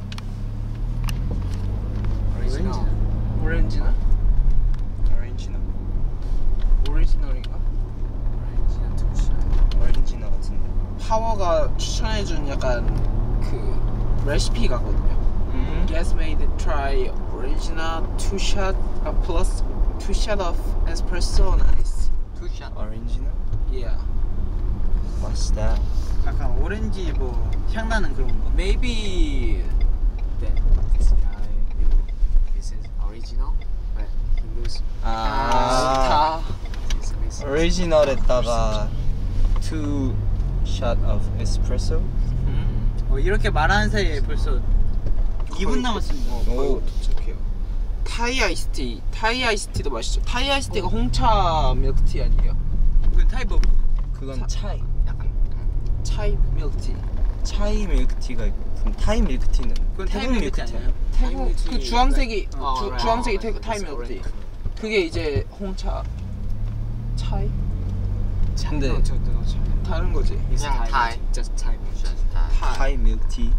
오리지널. 오렌지나? 오렌지나? 오리지널인가? 오리지널 투샷. 오렌지나 같은데. 파워가 추천해준 약간 그 레시피가거든요. 음. Guess made try original two shot uh, plus two shot of espresso on ice. 투샷. 오렌지나? Yeah. What's that? 약간 오렌지 뭐 향나는 그런 거. Maybe that this guy will this is original, but he lose 아, his miss. 오리지널에다가 two shot of espresso. 음. 어, 이렇게 말하는 사이에 벌써 이 분 남았습니다. 어, 거의 도착해요. 타이 아이스티, 타이 아이스티도 맛있죠. 타이 아이스티가 홍차 밀크티 아니에요? 그 타이브. 그건 차이. 약간 차이 밀크티. 차이 밀크티가 있고 그럼 타이 밀크티는 그건 타이 태국 밀크티 밀크티야. 아니에요? 태국 그 주황색이 어, 주, right. 주황색이 어, 태국 타이 it's 밀크티. orange. 그게 이제 홍차 차이 근데 No, no, no, no. 다른 거지. It's 그냥 Thai, Thai. just Thai. 타. 타이 밀크티.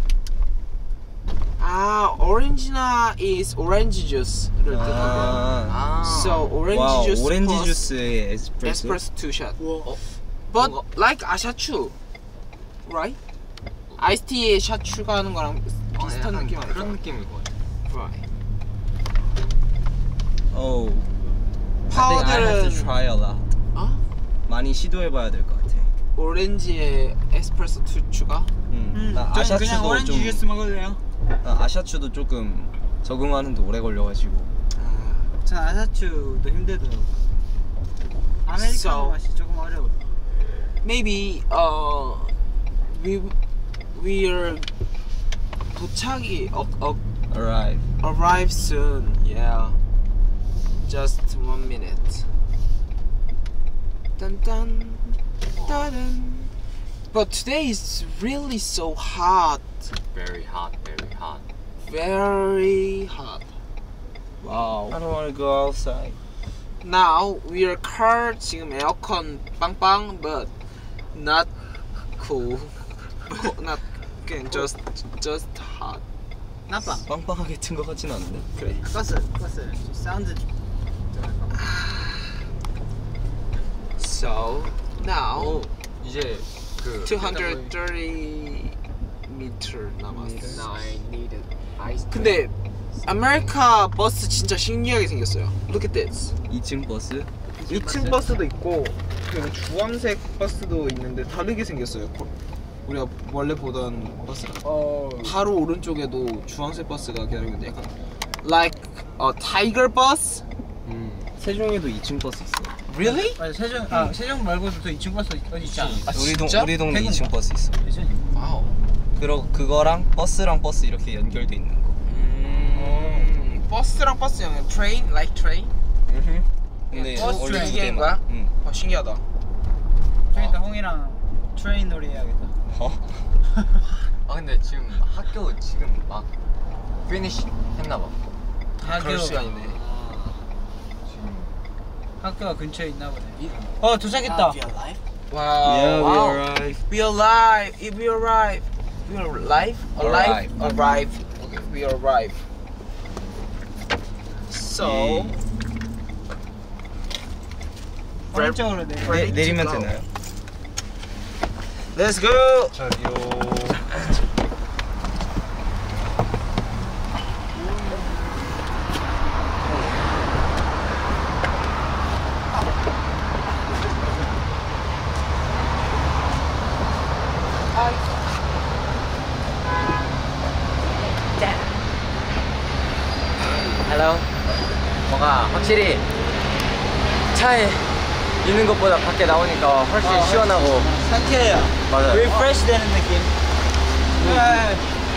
아, 오렌지나 is orange juice를 뜻하고요. 아, 아. So orange 와우, juice 오렌지 plus 주스에 에스프레소. espresso two shot. 와. But like 아샤추, right? 아이스티에 샷 추가하는 거랑 비슷한 약간 느낌 아닐까? 그런 느낌일 것 같아. Right. Oh. I think I have to 파워들은 try a lot. 어? 많이 시도해봐야 될 것 같아. 오렌지에 에스프레소 투 추가? 음, 음, 나 저는 아샤추도 그냥 오렌지 좀, 주스 먹어도 돼요. 나 아샤추도 조금 적응하는데 오래 걸려가지고. 아, 전 아사추도 힘들더라고. 아메리카노 So- 맛이 조금 어려워. maybe uh we we're 도착이 어, 어, Alright. arrive soon. Yeah. Just one minute. Dun dun dun. But today is really so hot. Very hot, very hot. Very hot. Wow. I don't wanna go outside. Now we are car 지금 에어컨 빵빵 but not cool. not 그냥 just just hot. 나빠. 빵빵하게 튼 것 같진 않은데. 그래. 껐어, 껐어요. 사운드 좀. So now 오, 이제 그 two hundred thirty meter 남았어. Now I needed ice. 근데 아메리카 버스 진짜 신기하게 생겼어요. Look at this. 이 층 버스. 이 층 버스도 있고 그리고 주황색 버스도 있는데 다르게 생겼어요. 고- 우리가 원래 보던 버스가 어. 바로 오른쪽에도 주황색 버스가 기다리고 있는데 약간 like a tiger bus. 음. 세종에도 이 층 버스 있어. Really? 맞아 세종 아 세종 말고도 또 이 층 버스 어디 있지 않아? 아, 우리 동 진짜? 우리 동네 백인 이 층 버스 있어. 와우. 그러 그거랑 버스랑 버스 이렇게 연결돼 있는 거. 음, 버스랑 버스 양 train like train. 음. 근데 버스 원래 두 두 개인 개만. 거야? 응. 아 신기하다. 좀 이따 홍이랑 트레인 놀이 해야겠다. 어? 아 근데 지금 학교 지금 막 피니시 했나 봐. 학교 그럴 시간이네. 지금 학교가 근처에 있나 보네. 어 도착했다. Wow. Yeah, we wow. arrived. We alive. We arrive. We are alive. Alive. Arrive. Arrive. Okay, we arrive. So. 오른쪽으로 내. 내, 내리면 되나요? Let's go. 저기요. 헬로. 뭔가 확실히 차에 있는 것보다 밖에 나오니까 훨씬 어, 시원하고 상쾌해요. 맞아요. 리프레시 되는 느낌. 네.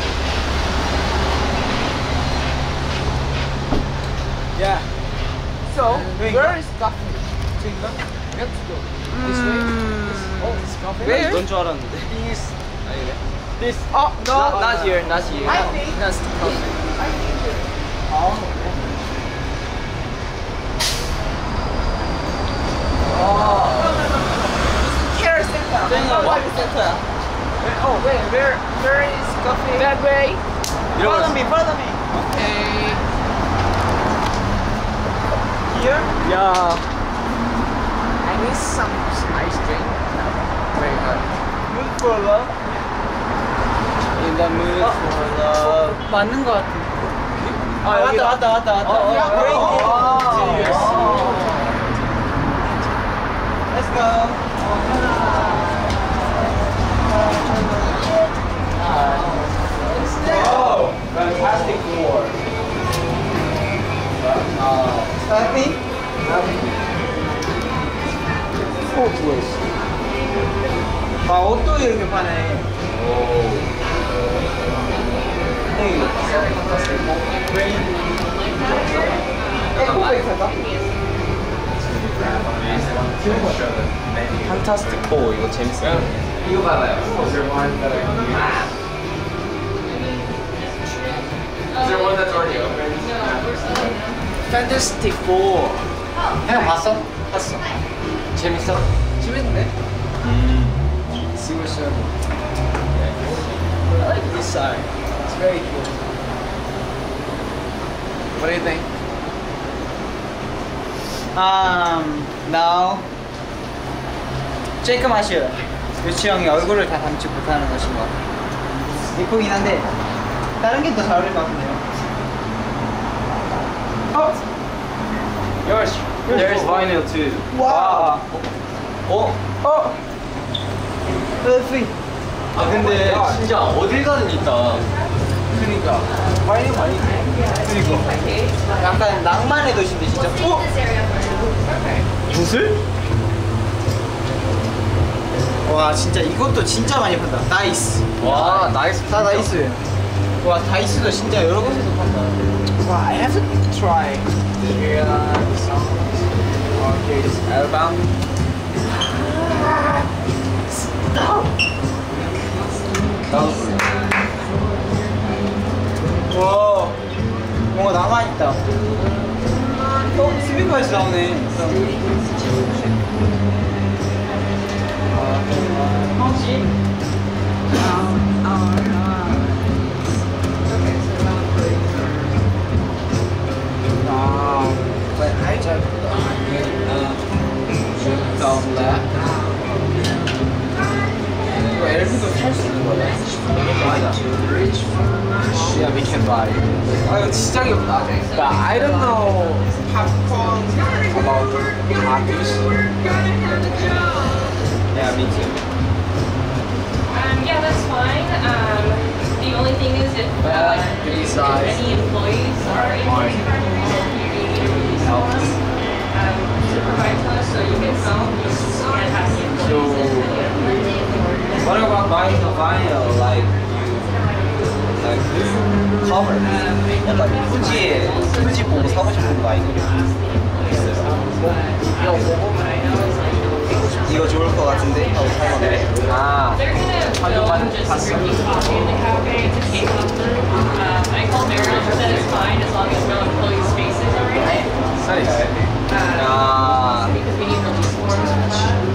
Yeah. So, where is coffee? Let's go. This way. This, oh, it's coffee. Where? 이건 줄 알았는데. This. 아니네. This. Oh no. Not, not here, not here. I think. Not coffee. I think. it- Oh. Oh. Care center. What is center? Oh, wait. Where? Where is coffee? That way. Follow me, follow me. Okay. Here? Yeah. I need some ice cream. Very hard. Mood for love. In the mood for love. 맞는 것 같아. 아 여기다. 왔다 왔다 왔다 왔다. 어, 야, Great 어, deal. 어, Cheers. 어. Let's go. Oh, Fantastic Four. Happy? Four twist. 아 옷도 이렇게 파네. 판타스틱 포 이거 재밌어요. 이거 봐봐요. Is there one that's already open? Fantastic Four. 형 봤어? 봤어. 재밌어? 재밌네. 음. Silver Surfer. I like this side. It's very cool. What do you think? Um, now 제이크 마시오. 요치 형이 얼굴을 다 담지 못하는 것인 것 같아요. 예쁘긴 한데 다른 게 더 잘 어울릴 것 같은데요. 어? Yours. There's vinyl too. 와. 어? 어? 르피. 아 근데 진짜 어딜 가든 있다. 그러니까. 많이 많이. 그리고 약간 낭만의 도시인데 진짜. 어? 붓을? 와 진짜 이것도 진짜 많이 판다. 다이스. 와 나이스. 다 다이스. 와 다이스도 진짜 여러 곳에서 판다. Wow, I have to try. Here, uh, songs. Okay, this album. Stop. 와 뭔가 남아있다. 어? 스피커에서 나오네. But I just down left. 이거 엘프도 살 수 있는 거네. Yeah, we can buy. 아 이거 진짜 귀엽다. But I don't know popcorn about copies. Yeah, me too. Um, yeah, that's fine. Um, the only thing is if uh, any employees are interested in you need to release them um, to provide to us so you can sell and have the employees. What about buying the vinyl, like like cover? 약간 굳이 굳이 보고 사고 싶은 바이크 이거 좋을 것 같은데 하고 사면 아 완전 봤어. I called Meredith and said it's fine as long as no employee spaces are in it. 아 Because we need release forms.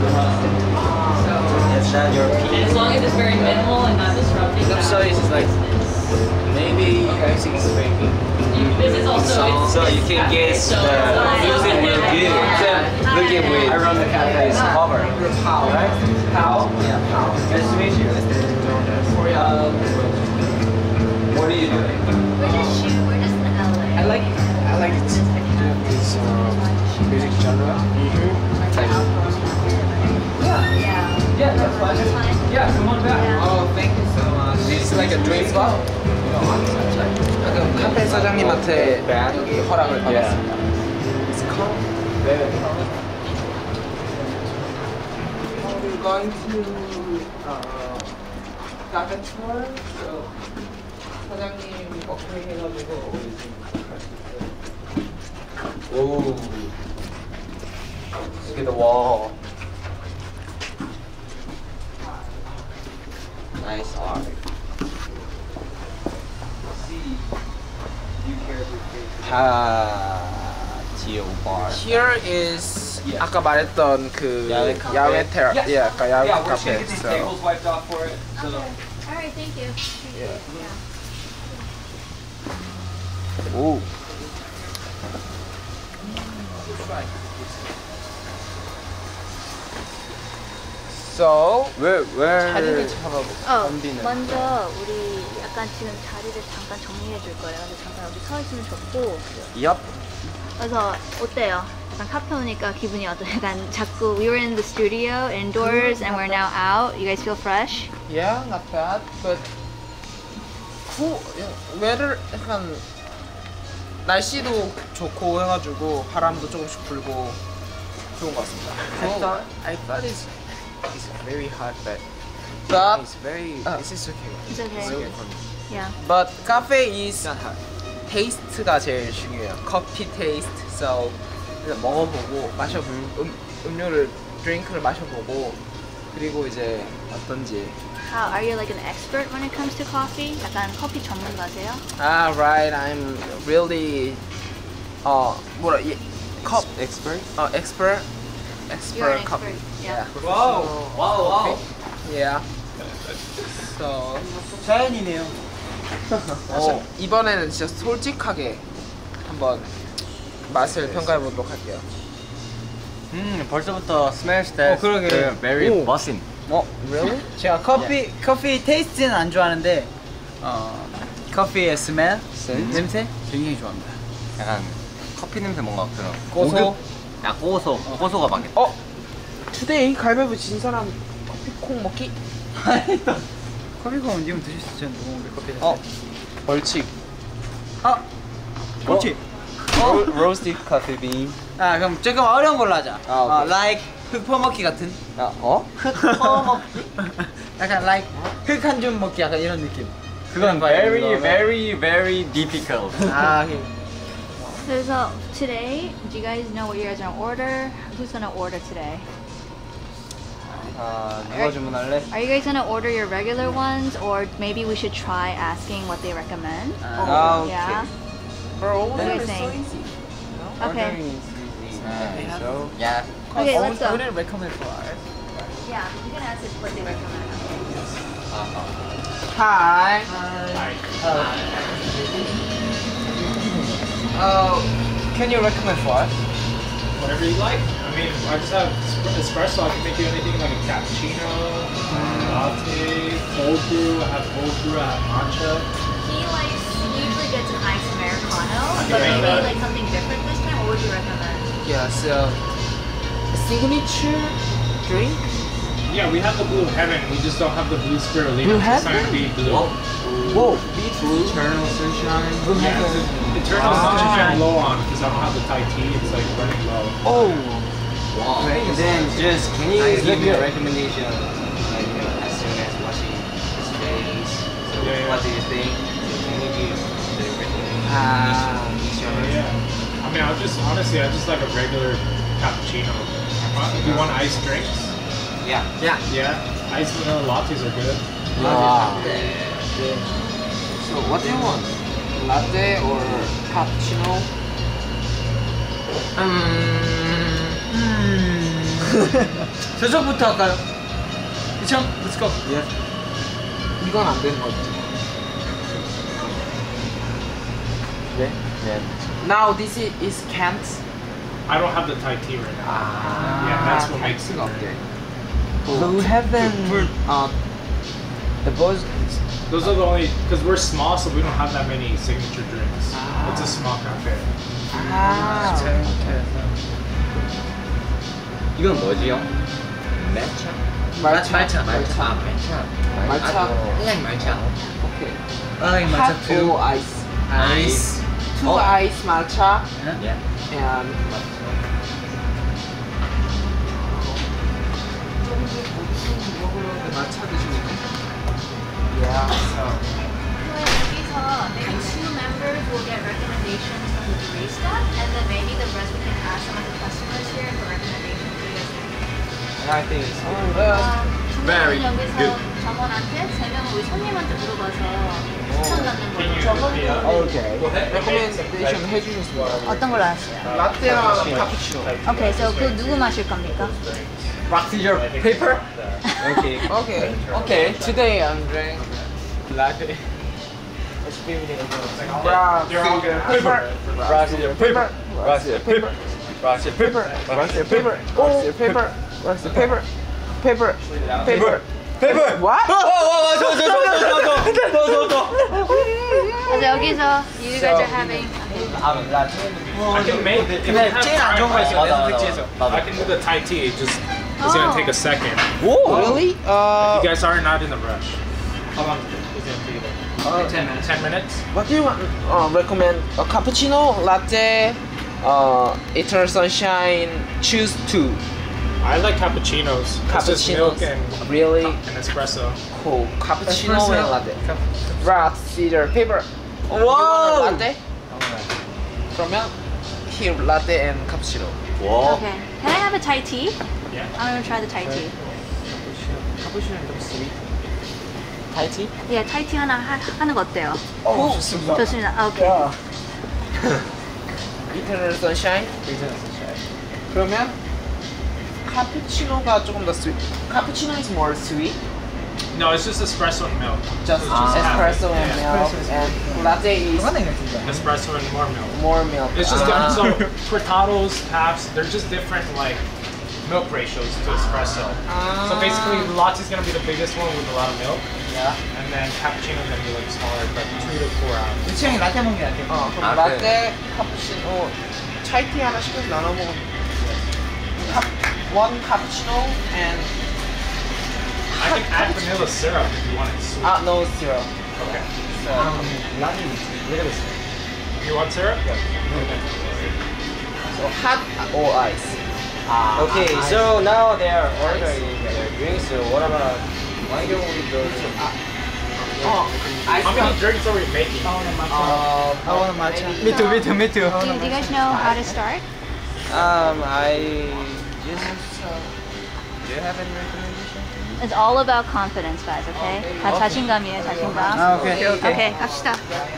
Is that your And as long as it's very minimal and not disrupting. The size is like maybe six maybe. This is also it's, so you can guess the music will be looking with I run the cafe's cover. How? Right? How? Yeah, how. Nice to meet you. Um, what are you doing? We're just shoot. We're just in L A. I like I like it. This uh, music genre. Yeah. Yeah, that's fine. That's fine. Yeah, come on back. Yeah. Oh, thank you so much. It's like a dream spot. 방금 카페 사장님한테 여기 허락을 받았습니다. It's called. We're going to uh, cafe tour. So 사장님 오케이 해가지고. Ooh. Look at the wall. Nice art. Patio bar. Here is 아까 말했던 그 야외 카페. 야외 테라, Yes. 예, 아까 야외 Yeah, we're 카페. getting these So. tables wiped off for it. So. All right. Thank you. Yeah. Yeah. Ooh. So Where where? 자리를 잡아보고. 어, 건비는. 먼저 우리 약간 지금 자리를 잠깐 정리해 줄 거예요. 그래서 잠깐 여기 서 있으면 좋고. Yup. 그래서 어때요? 약간 카페 오니까 기분이 어때요? 약간 자꾸 we were in the studio indoors and we're now out. You guys feel fresh? Yeah, not bad, but cool. weather 약간 날씨도 좋고 해가지고 바람도 조금씩 불고 좋은 것 같습니다. I thought I thought it's it's very hot, but But it's very uh, this is okay. It's okay. It's okay for me. Yeah. but cafe is It's not hot. 테이스트가 제일 중요해요. 커피 테이스트. So 그래서 먹어보고 마셔보고 음, 음료를 드링크를 마셔보고 그리고 이제 어떤지. How are you like an expert when it comes to coffee? 약간 커피 전문가세요? Ah, right. I'm really 어 뭐라 예, 컵 Expert. 어 expert You're expert an coffee. expert. Yeah. Wow. Wow. Wow. Yeah. So 자연이네요. 어. 이번에는 진짜 솔직하게 한번 맛을 평가해 보도록 할게요. 음 벌써부터 smells that 어, 그러게. they're very 오. bussin. 어, really? 제가 커피 커피 테이스트는 안 좋아하는데 어 커피의 스멜 냄새 굉장히 좋아합니다. 약간 커피 냄새 뭔가 그런 고소? 고급? 야 고소 고소가 많겠다. 어? 투데이 가위바위보 진 사람 커피 콩 먹기? 커피가 언제면 드실 수 있잖아요. 너무 커피. 어? 벌칙. 아, 그렇지. 어? Roasted coffee bean. 아 그럼 조금 어려운 걸로 하자. 아, 어, 오케이. like 흙 퍼먹기 같은. 아, 어? 흑퍼먹기? 약간 like 흙 한 줌 먹기 약간 이런 느낌. 그건 very very very difficult. 아, 오케이. 그래서 today, do you guys know what you guys are gonna order? Who's gonna order today? 아, 누가 주문할래? Are you guys gonna order your regular ones, or maybe we should try asking what they recommend? 아, 오케이. Yeah. Bro, What do you it's so think? easy. Okay. Ordering is easy. 네, so yeah. Okay, let's I go. wouldn't recommend for us. Yeah, you can ask what they recommend. Hi. Uh, can you recommend for us? Whatever you like. I mean, I just have espresso. I can make you anything like a cappuccino, latte, cold brew. I have cold brew. I have matcha. He likes he usually gets an iced americano, can but make maybe that. like something different this time. What would you recommend? Yeah, so signature drink. Yeah, we have the blue heaven. We just don't have the blue spirulina. Blue It's heaven? not be blue. Whoa, blue. Eternal sunshine. Blue Yeah, heaven. it's Eternal Ah. sunshine low on because I don't have the Thai tea. It's like running low. Oh. Wow. Right. Then just can you Nice. give me a Good. recommendation? Like you know, as soon as watching his face. So Yeah, yeah. what do you think? So can you give the recommendation? Ah. Yeah. I mean, I just honestly, I just like a regular cappuccino. Uh, Do you want iced drinks? Yeah. Yeah. Yeah. Iced vanilla lattes are good. Ah. So what do you want? Latte or cappuccino? 저쪽부터 할까요? 이청, let's go. 이건 안 되는 거지. 네. 네. Now this is, is can't. I don't have the Thai tea right now. Ah. Yeah, that's what makes it 수가 weird. 없대. Blue heaven. Uh, the boys. Those are the only, because we're small, so we don't have that many signature drinks. It's a small cafe. Ah. 이건 뭐지요? 매차? 말차. 말차. 말차. 아, 말차. 말차. I like 말차. Okay. I like matcha Hot too. or ice? Ice. Two Oh. ice matcha Yeah. and matcha 드시니까. Yeah. So. 여기서 maybe two members will get recommendations from the barista, and then maybe the rest we can ask some of the customers here for recommendations. What do you guys think? I think it's 두 very 명은 여기서 good. 점원한테, 세 명은 우리 손님한테 물어봐서 추천받는 걸로. Okay. recommendation 해주셨습니다. 어떤 걸로 하시요? 라떼랑 카푸치노. 오케이, so 그 누구 마실 겁니까? Rock scissors paper. okay. Okay. Okay. Today I'm drinking latte. Rock scissors paper. Rock, scissors, paper. Rock, scissors, paper. Rock, scissors, paper. Rock scissors paper. Rock scissors paper. Rock scissors paper. Paper. Paper. Paper. What? 그래서 여기서 you guys are having I can make it. 근데 제일 안 좋은 거 있어요. 내 선택지에서. I can do the Thai tea. Just it's Oh. gonna take a second. Really? Uh, You guys are not in a rush. How long is it gonna take? uh, Ten minutes. Ten minutes. what do you want? Uh, recommend a cappuccino, latte, uh, eternal sunshine. Choose two. I like cappuccinos. It's just milk Cappuccinos. and, Really? and espresso. Cool. Cappuccino Espresso. and latte. Rock scissors paper. Whoa! You want a latte? 그러면 here latte and cappuccino. Wow. Okay. Can I have a Thai tea? Yeah. I'm gonna try the Thai tea. cappuccino 좀 sweet. Thai tea? 예, Thai tea 하나 하, 하는 거 어때요? 어, 좋습니다. 좋습니다. 오케이. Eternal sunshine. Eternal sunshine. 그러면 카푸치노가 조금 더 sweet. Cappuccino is more sweet. No, it's just espresso and milk. Just It's just espresso half. and Yeah. milk, and latte is Espresso and more milk. more milk. It's just Ah. different. So cortados, halves, they're just different like milk ratios to espresso. Ah. So basically, latte is gonna be the biggest one with a lot of milk, Yeah. and then cappuccino is gonna be like smaller, like two to four ounces. 이청이 라떼 먹는 게 낫겠다. 어, 그럼 아, 라떼, 카푸치노, 차이티 하나 시켜서 나눠 먹으면 카, one cappuccino and I can add vanilla syrup if you want it sweet. ah no syrup. Okay. So, You want syrup? Yeah. so hot or ice? Okay, so now they are ordering their drinks. So what about why don't we go to 어, ice How many cream. drinks are we making? 어, I want a matcha. Me too, me too, me too. Do, do you guys know how to start? Um, I just. Do you have any recommendation? It's all about confidence, guys. Okay? 다 자신감이에요, 자신감. 아, 오케이, 오케이. 오케이, 갑시다.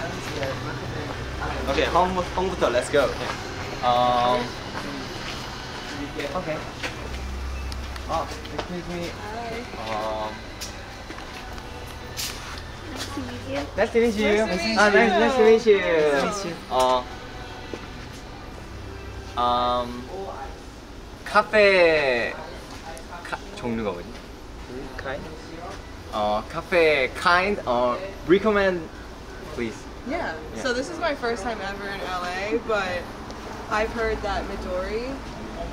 Okay, home home부터 let's go. Um. Okay. Oh, excuse me. Um. Nice to meet you. Nice to meet you. Ah, nice, nice to meet you. Nice to meet you. Uh, um, 카페 카, 종류가 뭐지? Kind? 어, 카페 kind. 어, recommend, please. Yeah. Yeah. So this is my first time ever in L A, but I've heard that Midori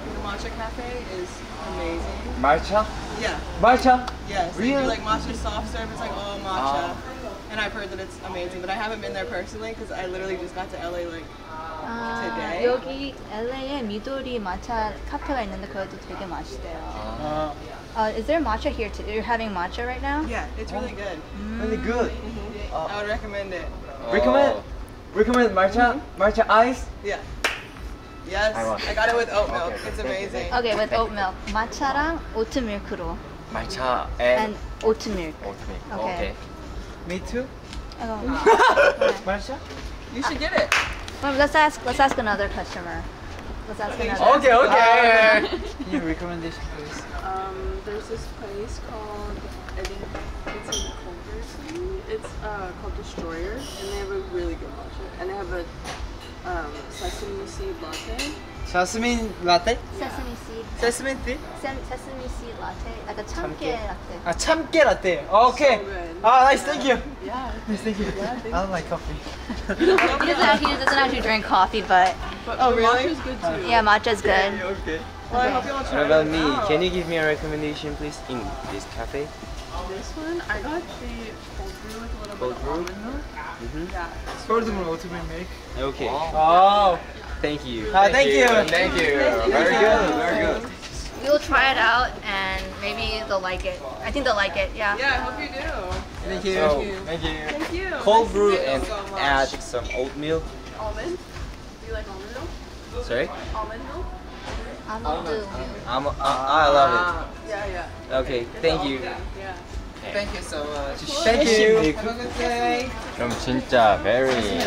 The matcha cafe is amazing. Matcha? Yeah. Matcha? Yes. Really? They do like matcha soft serve. It's like all matcha. And I've heard that it's amazing, but I haven't been there personally because I literally just got to L A like 아, today. 여기 엘에이에 미도리 마차 카페가 있는데 거기도 되게 맛있대요. Uh, is there matcha here too? You're having matcha right now? Yeah, it's really good. Really good. Mhm. I would recommend it. Recommend? Recommend matcha? Matcha ice? Yeah. Yes, I want I got it with oat milk. Okay, It's thank you, amazing. Okay, with oat milk. 마차랑 오트 밀크로. 말차 And oat milk. 오트밀. Okay. Me too. Oh. Matcha? You should get it. Well, let's ask. Let's ask another customer. Let's ask another. Okay, okay. Can you recommendation, please? Um, there's this place called, I think it's in Culver City. It's uh, called Destroyer, and they have a really good matcha. And they have a um, sesame seed latte. Jasmine latte? Sesame seed. Sesame tea? Sem- sesame seed latte. 약간 참깨 라떼. 아 참깨 latte. Okay. So good. Ah, nice. Thank you. Yeah. Nice. Thank you. Yeah, thank I don't like coffee. He doesn't actually, he doesn't actually drink coffee, but But Oh, the really? matcha's good too. yeah, matcha's good. Okay. Well, I hope you all try What about it me? out. Can you give me a recommendation, please, in this cafe? This one, I got the cold brew with a little Cold bit of brew? almond milk. Mm-hmm. Yeah. Cold milk, oatmeal milk. Okay. Oh. Thank you. Ah, thank you. Thank you. Very good. Very good. We'll try it out and maybe they'll like it. I think they'll like it. Yeah. Yeah, I hope you do. Thank you. So, Thank you. Thank you. cold Nice to brew meet you and so much. add some oat milk. Almond? Do you like almond milk? Sorry? Almond milk? 아몬드. I'm, uh, I love Yeah, yeah. it. Okay, thank you. Yeah. Thank you so much. Thank you. Have a good day. 그럼 진짜 very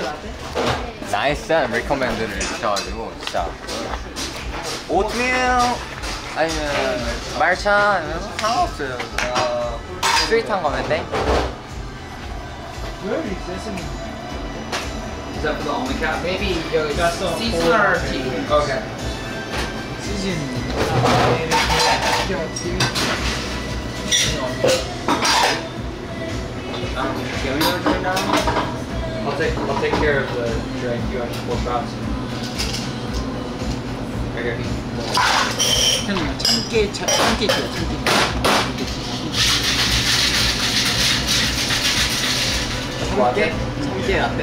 nice한 recommend를 주셔가지고 진짜 오트밀 아니면 말차 아니면 상관없어요. 어, 스윗한 거면 돼. Where is sesame? Is that for the almond cap? Maybe uh, That's the season whole or thing. tea. Okay. Season. Um, can we go turn down? I'll take I'll take care of the drink. You want four drops? Right here. 형님 참깨 차, 참깨 줘 참깨. 라떼? 참깨 라떼?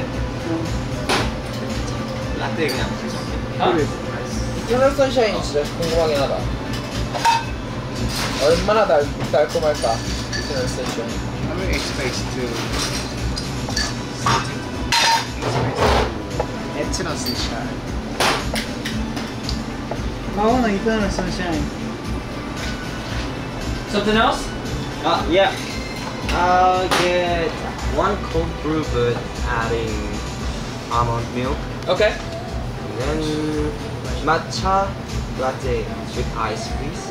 라떼 그냥 이터널 선샤인 진짜 궁금하긴 하다. 얼마나 달, 달콤할까? 이터널 선샤인. How many expects to eternal sunshine? I want eternal sunshine. Something else? Uh, yeah. I'll get one cold brew but adding almond milk. Okay. And then matcha latte with ice, please.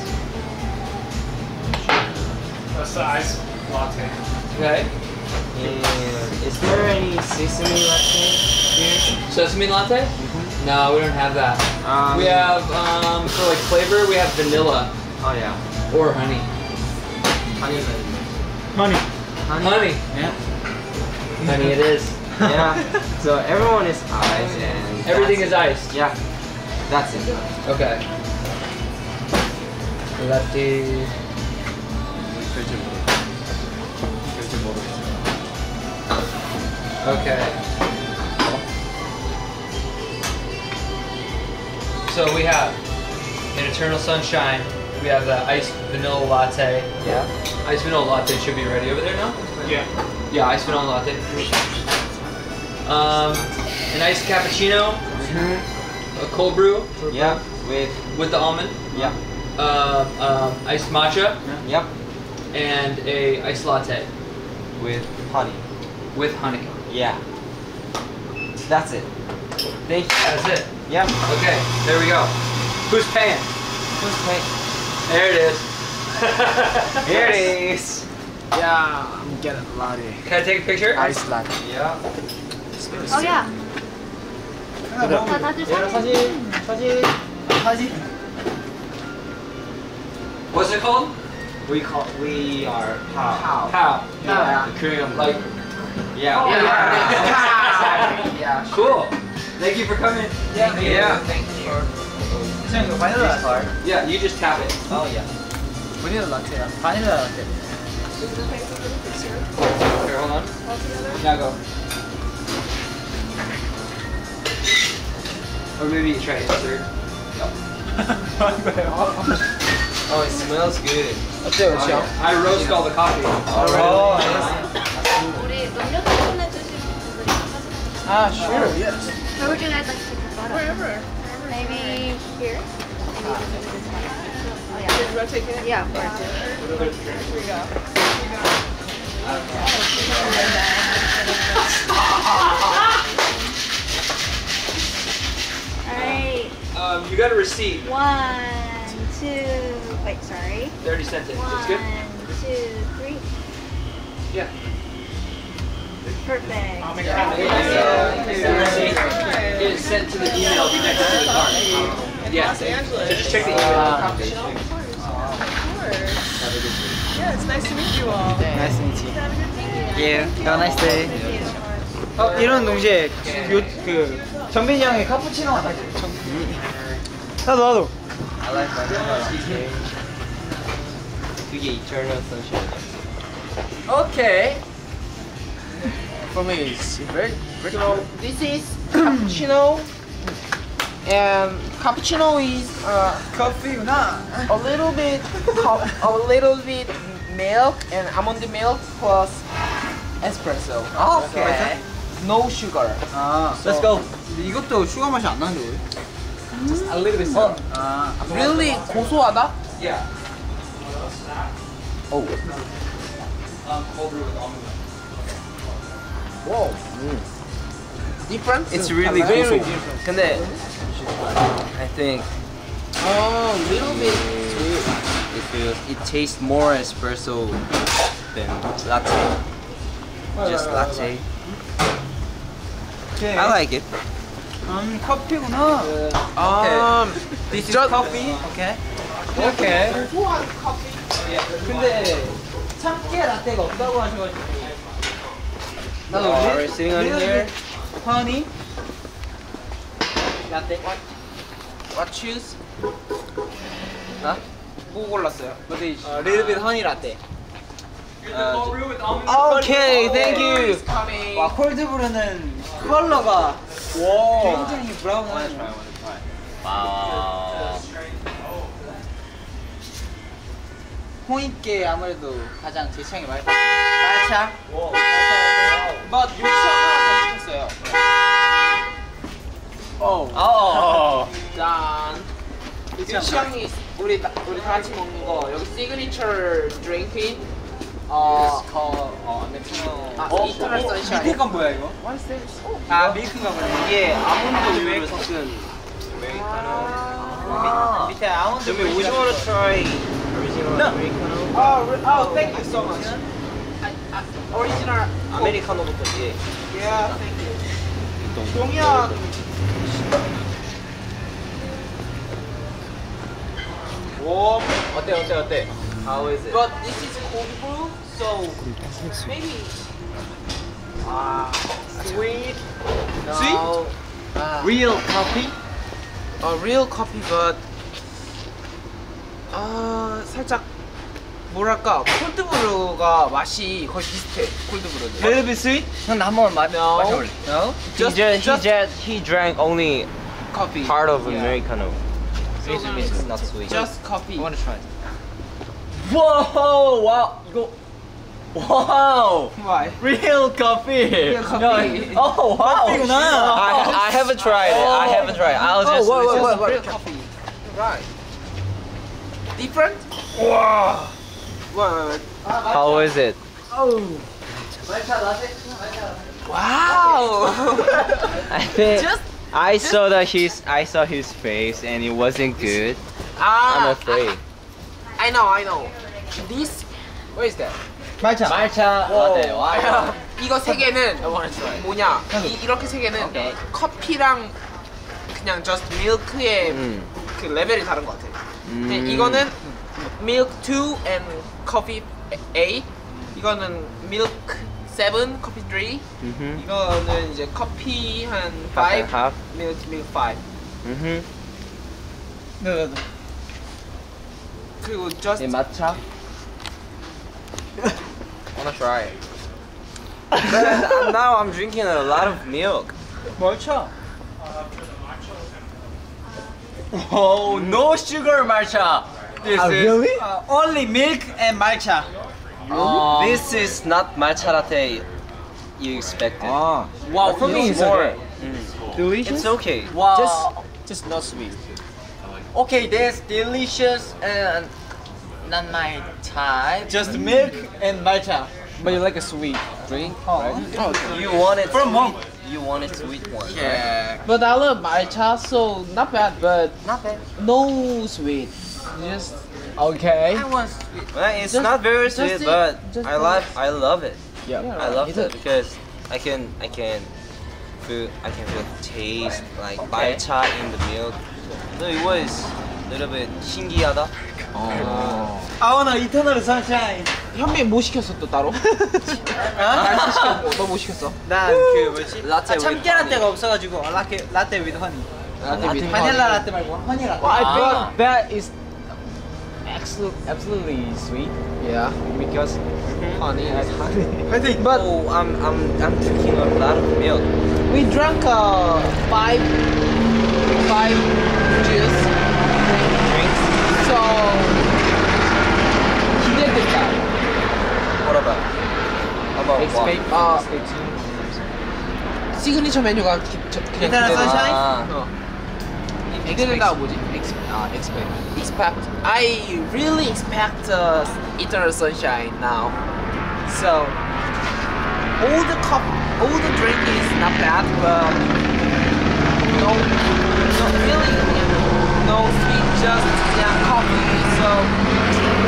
That's the ice latte. Okay. And is there any sesame latte here? Sesame latte? No, we don't have that. Um, we have um for like flavor we have vanilla Oh yeah. or honey. Honey. Honey. Honey. Yeah. Honey it is. Yeah. So everyone is ice and Everything that's is it. iced. Yeah. That's it. Okay. Latte. Okay. So we have in Eternal Sunshine, we have the iced vanilla latte. Yeah. Iced vanilla latte should be ready over there now? Yeah. Yeah, iced vanilla latte. Um, an iced cappuccino, a cold brew Yeah. With with the almond, yeah. uh, um, iced matcha, Yep. and a iced latte With honey. with honey. Yeah. That's it. Thank you. That's it. Yep. Okay, there we go. Who's paying? Who's paying? There it is. Here it is. Yeah, I'm getting latte. Can I take a picture? Ice latte. Yeah. Oh yeah. 다 다들 사진. 사진 사진 사진. What's it called? We call we are how. How? Yeah. Korean, like. Yeah. Oh, yeah. Yeah. Cool. Thank you for coming. Thank you. Yeah. Thank you. Is 그냥 이거 바닐라 라떼. Yeah, you just tap it. Oh yeah. 바닐라 라떼야. 바닐라 라떼. Here, hold on. Yeah, go. Or maybe try it third. Oh, it smells good. 어때요, 시영? I roast all the coffee. 어, 우리 음료 주문해 주신 분들이 아, sure, yes. Where would you guys like to take the photo? Wherever. Maybe here? Oh, yeah. Did Ro take it? Yeah, of course. Here we go. Alright. Um, you got a receipt. One, two, wait, sorry. thirty cents. It's One, good? two, three. Yeah. Perfect. The receipt is sent to the email connected to the card. Yeah. Los Angeles. Just check the email. Of course. Yeah, it's nice to meet you all. Nice to meet you. Have a good day. Yeah, have a nice day. 어, 이런 동시에 요, 그 정빈이 형의 카푸치노 하나 줘. 나도 나도. I like vanilla latte. 그게 eternal sunshine. Okay. For me, it's very, very so this is cappuccino, and cappuccino is uh, 커피구나. a little bit, co- a little bit milk and almond milk plus espresso. Okay. No sugar. 아, Let's go. 이것도 슈가 맛이 안 나는데 왜? Just a little bit. Oh, 아, really 고소하다? Yeah. Oh. Um, cold brew with almond milk. Whoa. Different? It's really very goso. different. 근데 I think Oh, little bit sweet. it feels it tastes more espresso than latte. Just latte. Okay. I like it. 음, 커피구나. Um, This is just- coffee. Okay. Okay. 근데 참깨 라떼가 없다고 하셔가지고. 나도 Oh, we're sitting on here. honey. 라떼. What? What choose? 나? 뭐 골랐어요? What is? Uh, little bit honey latte. Cold brew with almond milk. Okay, thank you. Coming. 와 콜드브루는 컬러가 와. 굉장히 브라운하네. Wow. 홍익계 아무래도 가장 제 취향이 많이. 말차. But 유치원 하나 더 시켰어요. 오. Oh. 짠. 유치원이 우리 다, 우리 다 같이 먹는 거 여기 시그니처 드링크. 어. 어, 아메리카노. 아, 어? 이터널 선샤인. 밑에 건 뭐야 이거? What is this? 아 밀크가 뭐야? 이게 아몬드 우유를 섞은 아메리카노. 아, 밑에 아몬드. Jimmy, would you want to try original No. Americano? Oh, re- oh, thank you so much. I, I, original. 아메리카노부터 예. Yeah, thank you. 동양. 오. 어때 어때 어때? How is it? But this is cold brew, so maybe. Ah, sweet. No. Ah. Real coffee? A real coffee, but 아 살짝 뭐랄까 콜드브루가 맛이 거의 비슷해. 콜드브루는. Little bit sweet? 형 한번 맛 No. 마셔볼래? No? He just, he just he drank only coffee. part of Yeah. Americano. So It's, now it's it's not sweet. Just coffee. I wanna try it. Whoa! Wow! 이거 wow! Why? Real coffee. Real coffee. 야, oh wow! 커피구나. I, I haven't tried it. I haven't tried it. I was Oh, just. what, it's what, just- what, what? Real coffee. Right. Different? Wow! Wait, wait, wait. How is it? Oh. Wow. I think Just- I saw that his I saw his face and it wasn't good. Ah, I'm afraid. I, I know, I know. This, what is that? 말차. 말차 라떼. 와. 이거 세 개는 뭐냐? 이, 이렇게 세 개는 오케이. 커피랑 그냥 just milk의 음. 그 레벨이 다른 것 같아. 음. 근데 이거는 milk two and coffee eight. 이거는 milk seven, coffee three. Mhm. 이거는 이제 커피 한 Half five, and half. milk milk five. Mhm. 네, 네. 그리고 just 이 matcha. wanna try it. But now I'm drinking a lot of milk. matcha. Oh, no sugar matcha. This Ah, is really? Uh, only milk and matcha. Oh. This is not matcha latte you expected. Ah. Wow, For me it's more. okay. Mm. Delicious? It's okay. Wow. Just, just not sweet. okay. That's delicious and not my type. Just milk and matcha. But you like a sweet drink, right? Oh, You want it From sweet. mom. You want it sweet one. Yeah. But I love matcha, so not bad, but Not bad. no sweet. Just okay. I want sweet. Well, it's Just- not very just sweet, eat- but just I eat. love I love it. Yeah, I love Is it because I can I can feel I can feel taste like matcha in the milk. So it was a little bit 신기하다. I wanna eternal sunshine. 현민 뭐 시켰어 또 따로? 날 시켰고 너 뭐 시켰어? 난 그 뭐지? 라떼 아, 참깨 라떼가 없어가지고 라떼 라떼 with honey. 라떼 with 바닐라 honey. 라떼 말고 허니 라떼. Well, I 아. think that is absolutely absolutely sweet. Yeah, because honey has honey. But oh, I'm I'm I'm drinking a lot of milk. We drank uh, five five juice drinks. So 기대됐다. What about? About Expect 아 시그니처 메뉴가 기, 저, 그냥 Eternal 기대된다. sunshine? 아. 어. 기대된다 뭐지? Ex, 아, expect. Expect. I really expect uh, eternal sunshine now. So all the cup, all the drink is not bad, but no, not really, no sweet, just yeah, coffee. So.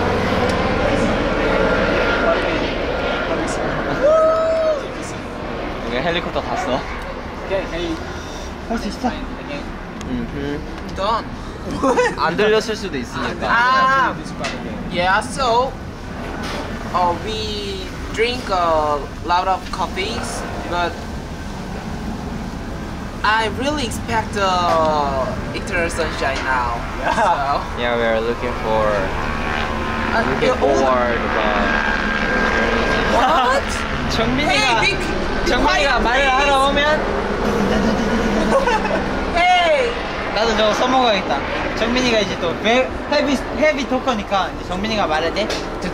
여기 헬리콥터 탔어. 할 수 있어. Done. 안 들렸을 수도 있으니까. Ah, yeah. So, uh, we drink a lot of coffees, but I really expect uh, eternal sunshine now. So, Yeah, we're looking for uh, looking yeah, all- forward about. What? 정민이가 Hey, big, 정민이가 말을 하러 오면 Hey. 나도 저거 써먹어야겠다. 정민이가 이제 또 베, 헤비 헤비 토커니까 이제 정민이가 말할 때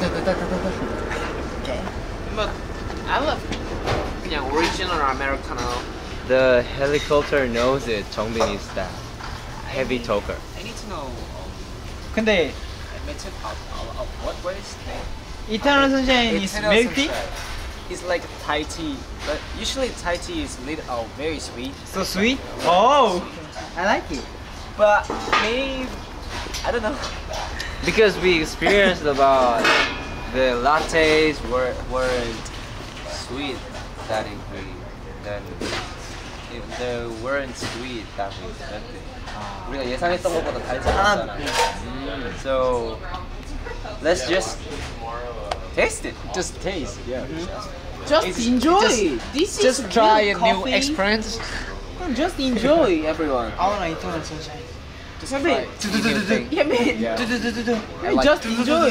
오케이. But I love 그냥 original Americano. The helicopter knows it. Jongbin is that heavy talker. I need to know. 근데 Method of, of, of what? What is the name? 이터널 선샤인 is Eternal milk tea? Sunshine. It's like Thai tea, but usually Thai tea is little, oh, very sweet. So sweet? Oh, I like it. But maybe I don't know. Because we experienced about the lattes were weren't sweet that we then if they weren't sweet that we expected. 우리가 예상했던 것보다 달지 않았잖아. 음, So let's just taste it. Just taste, yeah. Just It's- enjoy. just- this just is try real a new coffee. experience. Just enjoy, everyone. I wanna 이터널 선샤인. Just Maybe. try a new thing. Yeah, man. Yeah. 두두두두두. I like Just enjoy.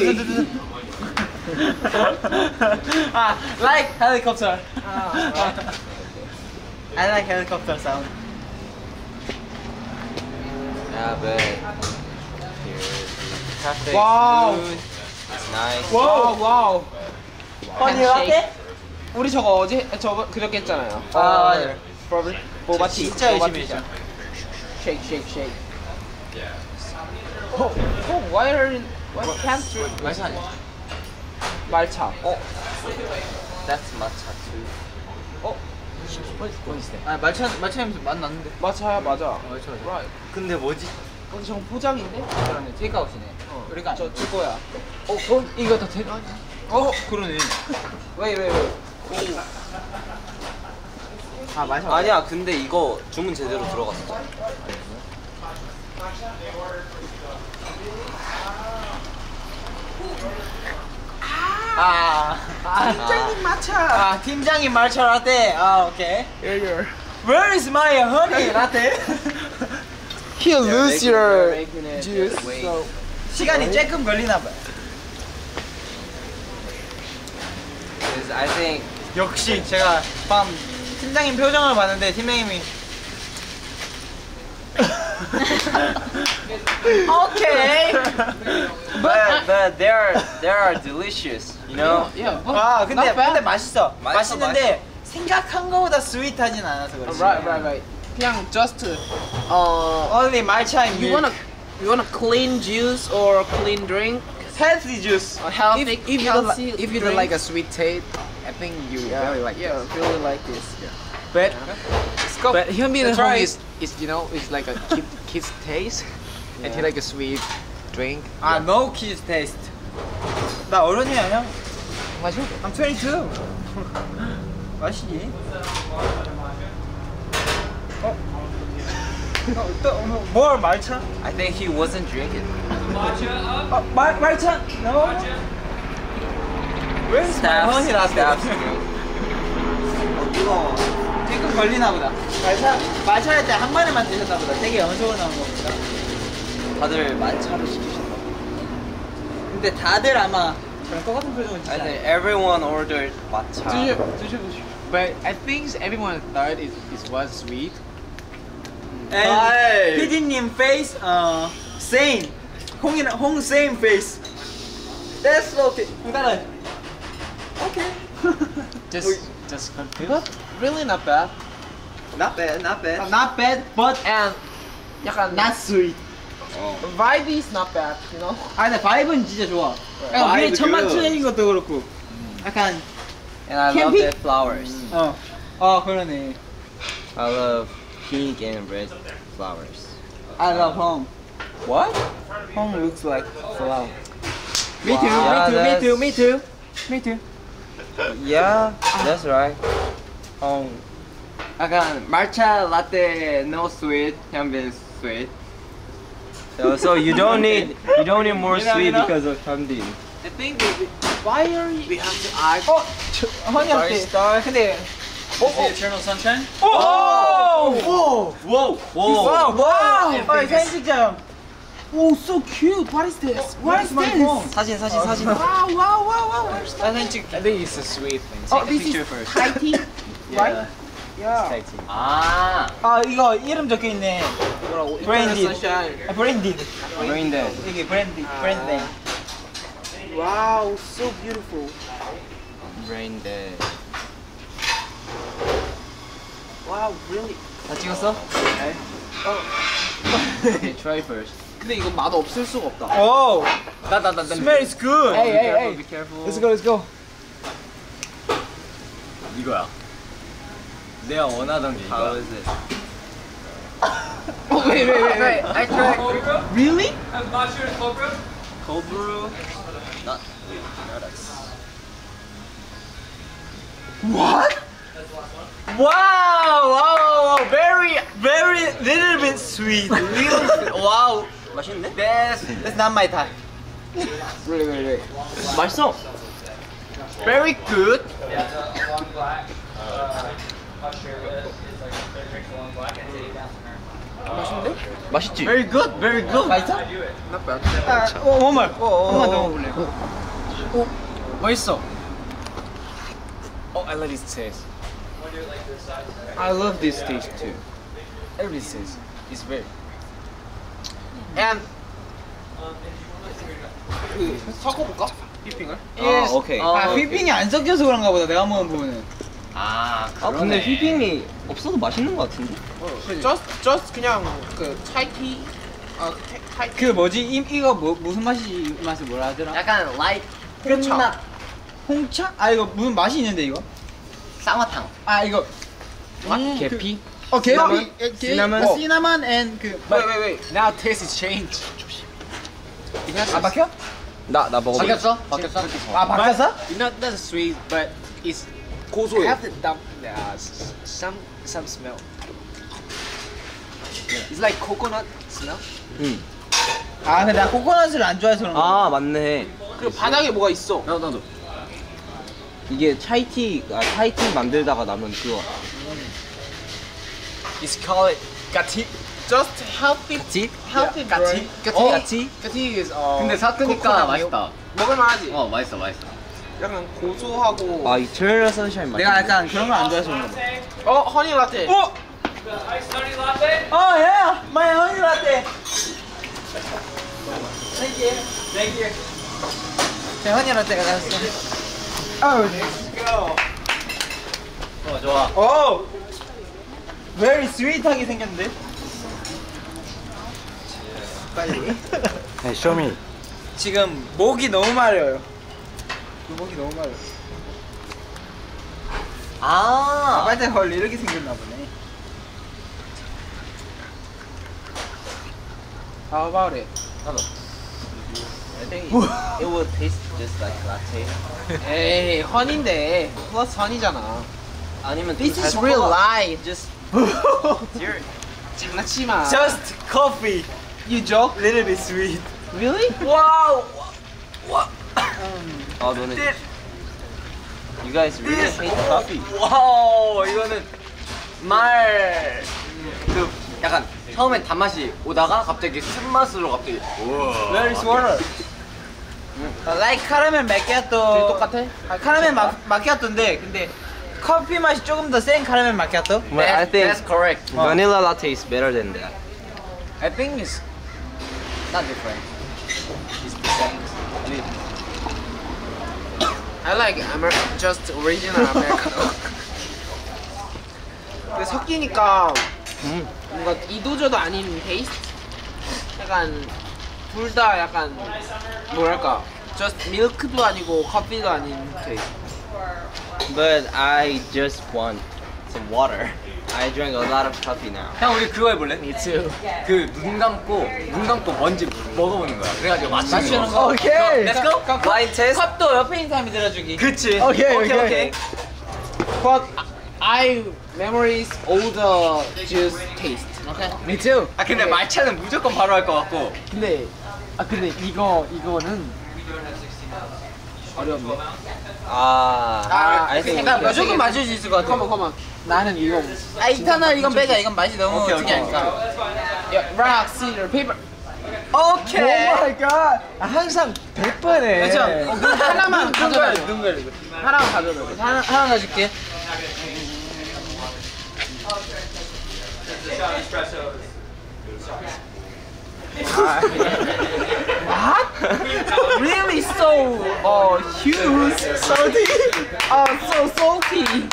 아, like helicopter. I like helicopter sound. Yeah, but here's the cafe. Wow. Food. It's nice. 와우 와우. 허니 라떼? 우리 저거 어제 저거 그렇게 했잖아요. 아, 맞아요. 프로블 보바티. 진짜 열심히 했죠. Shake, shake, shake. Oh, oh, why are you, why can't you? 말차 아니야? 말차. 어, That's matcha too. What, what is that? 아, 말차 말차 냄새 맛 나는데. 마차야 맞아. 말차. Right. 근데 뭐지? 근데 저거 포장인데? 그러네, 테이크아웃이네. 어, 그러니까 저 저거야. 어, 어, 이거 다 돼? 어, 그러네. 왜, 왜, 왜? 아, 말차. 아니야, 근데 이거 주문 제대로 들어갔어. 아, 아, 팀장님 말차. 아, 팀장님 말차 라떼. 아, 오케이. Here, here. Where is my honey latte? he'll lose making- your they're making it juice. wait. So 시간이 조금 걸리나 봐요. Because I think 역시 제가 밤 팀장님 표정을 봤는데 팀장님이 okay, but but they are they are delicious, you know. Yeah, but 아 근데 not bad. 근데 맛있어. 맛있어, 맛있는데 생각한 거보다 스윗하진 않아서 그렇지. Right, right, right. 그냥 just uh, Only matcha and you milk. wanna you want a clean juice or clean drink? healthy juice. A healthy, If, if you don't healthy li- if you don't drink? like a sweet taste, I think you Yeah, really like yeah, this. really like this. Yeah. But But Hyunbin Let's at home try it. is, is you know is like a kid kid's taste, and he like a sweet drink. 아 no kids taste. 나 어른이야 형. 맞아. I'm twenty-two. 맛있니? 어? 어, 또, 뭐, 뭘 말차? I think he wasn't drinking. 어, 말 말차? No. Where's my honey latte? Staff's 어, 뜨거워. 조금 걸리나 보다. 말차 말차 할 때 한 마리만 드셨나 보다. 되게 연속으로 나온 겁니다. 다들 만차를 시키셨나? 근데 다들 아마 저랑 똑같은 표정을 I 짓지 think 않아요? everyone ordered matcha. 드셔 드셔 드셔. But I think everyone thought it, it was sweet. And 피디님 face, 어, same. 홍이 홍 same face. That's okay. 따라. Okay. Just just confused. But really not bad. Not bad, not bad. Not bad, but And 약간 not sweet. vibe is not bad, you know. 아 근데 바이브는 진짜 좋아. 약간 위에 Vibe 천막 good. 트레인 것도 그렇고. 약간 And I love Camping? their flowers. 어, 어 그러네. I love pink and red flowers. I love home. What? Home looks like flower. Me too, Wow. me too, Yeah, me too, me too, me too. Yeah, that's right. Um, 약간 matcha latte no sweet, Hyunbin sweet. so, so you don't need you don't need more You know, sweet you know? because of Hyunbin. I think we, why are you, we have to add 어, 허니한테. Star. 근데 Eternal Sunshine? 오! 오! Whoa! Whoa! 와우! 와우! 빨리 사진 찍자. Oh, so cute. What is this? What is this? 사진 사진 사진. Wow, wow, wow, wow. I think I think it's a sweet thing. Oh, Take a this picture is first. Thai tea, right? Yeah. 아, 아, 이거 이름 적혀 있네. 뭐라고? Branded. Sunshine. 아, branded. 브레인데. 이게 branded, branded. Wow, so beautiful. 브레인데. Wow, really. 다 찍었어? 네. Okay, try first. 근데 이건 맛 없을 수가 없다. Oh, 나나나 smell is good. Hey, Be hey, careful, hey. be careful. Let's go, let's go. 이거야. 내가 원하던 게 How is it? Oh, wait, wait, wait, wait. I tried. Really? I'm not sure it's cold brew. Cold brew. Not. Not us. What? Wow, wow, wow, very, very little bit sweet. Little bit, wow. 맛있는데? That's, that's not my type. Really, really, really. 맛있어. Very good. 맛있는데? 맛있지? Very good, very good. 맛있어? Not bad. 아, 어, one more. 한 번 더 먹을래요. 맛있어. Oh, I like this taste. I love this taste too. Every taste is very. And 그 섞어볼까? 휘핑을? 아, 오케이. 아, 휘핑이 안 섞여서 그런가 보다. 내가 먹은 부분은. 아, 아 근데 휘핑이 없어도 맛있는 것 같은데? Just, just 그냥 그 차이티, 어, 차이. 그 뭐지? 이, 이거 뭐, 무슨 맛이 이 맛을 뭐라 하더라? 약간 라이트 홍차. 홍차? 아 이거 무슨 맛이 있는데 이거? 쌍화탕. 아 이거 음, 계피? 어 계피. 시나몬? 시나몬? 어, 시나몬 and 그 Wait, wait, wait. Now taste is changed. 아 바뀌어? 나, 나 먹어봐. 바뀌었어? 바뀌었어? 아 바뀌었어? It's not that sweet, but it's 고소해. have the dump, uh, s- some some smell. It's like coconut smell. 응. 아 근데 나 코코넛을 안 좋아해서 그런 거. 아, 맞네. 그리고 바닥에 뭐가 있어? 나도, 나도. 이게 차이티, 아, 차이티 만들다가 남은 그거. It's called gati. Just healthy. gati? Healthy gati? bread. gati? 어, gati? gati is 어. 근데 사크니까 맛있다. 먹을만하지. 어 맛있어 맛있어. 약간 고소하고. 아 이터널 선샤인 맛. 내가 약간 그런 거 안 좋아해서 그런 거. 어, 허니 라떼. 어? Oh yeah, my honey latte. Thank you. Thank you. 제 허니 라떼가 나왔어. Oh, let's go. 좋아 좋아. Oh, very sweet하게 생겼는데? 빨리. Hey, show me. 지금 목이 너무 마려요. 목이 너무 마려. 아, 빨대 헐 이렇게 생겼나 보네. How about it? I think it, it will taste just like latte. 에이, 허니인데 플러스 허니잖아. 아니면 This is real life. Just 장난치지 마. Just coffee. You joke? Little bit sweet. Really? Wow. What? 아 너는 You guys really hate coffee. 와우 이거는 말 그 약간 처음엔 단맛이 오다가 갑자기 쓴맛으로 갑자기 우와. Where is water? Like 카라멜 마키아토. 똑같아? 아, 카라멜 마, 마키아토인데 근데 커피 맛이 조금 더 센 카라멜 마키아토? But I think That's correct. vanilla latte is better than that. I think it's not different. It's the same. I mean, I like Amer just original Americano. 근데 섞이니까 음. 뭔가 이도저도 아닌 테이스트? 약간 둘 다 약간 뭐랄까 just 밀크도 아니고 커피도 아닌 테이스트. But I just want some water. I drank a lot of coffee now. 형 우리 그거 해볼래? Me too. 그 눈 감고 눈 감고 먼지 먹어보는 거야. 그래가지고 맞추는 맞추는 거. 거. 오케이. Let's go. 와인 테스트. 컵도 옆에 있는 사람이 들어주기. 그치. 오케이 오케이 오케이. But I memories all the juice taste. Okay. Me too. 아 근데 말차는 무조건 바로 할 것 같고. 근데 아 근데 이거 이거는 어렵네. 아, 아, I think 나 we can- 무조건 맞을 수 있을 것 같아. 컴온 컴온. 나는 이거. 아 이터널 이건 빼자. 이건 맛이 너무 오케이, 특이하니까. 야, rock, scissors, paper. 오케이. Oh my god. 항상 백 번에. 그렇죠. 어, 그럼 하나만 가져가. 눈 가리고. 하나만 가져가. 하나 하나 가줄게. What? Really so uh huge, salty? Oh, so salty.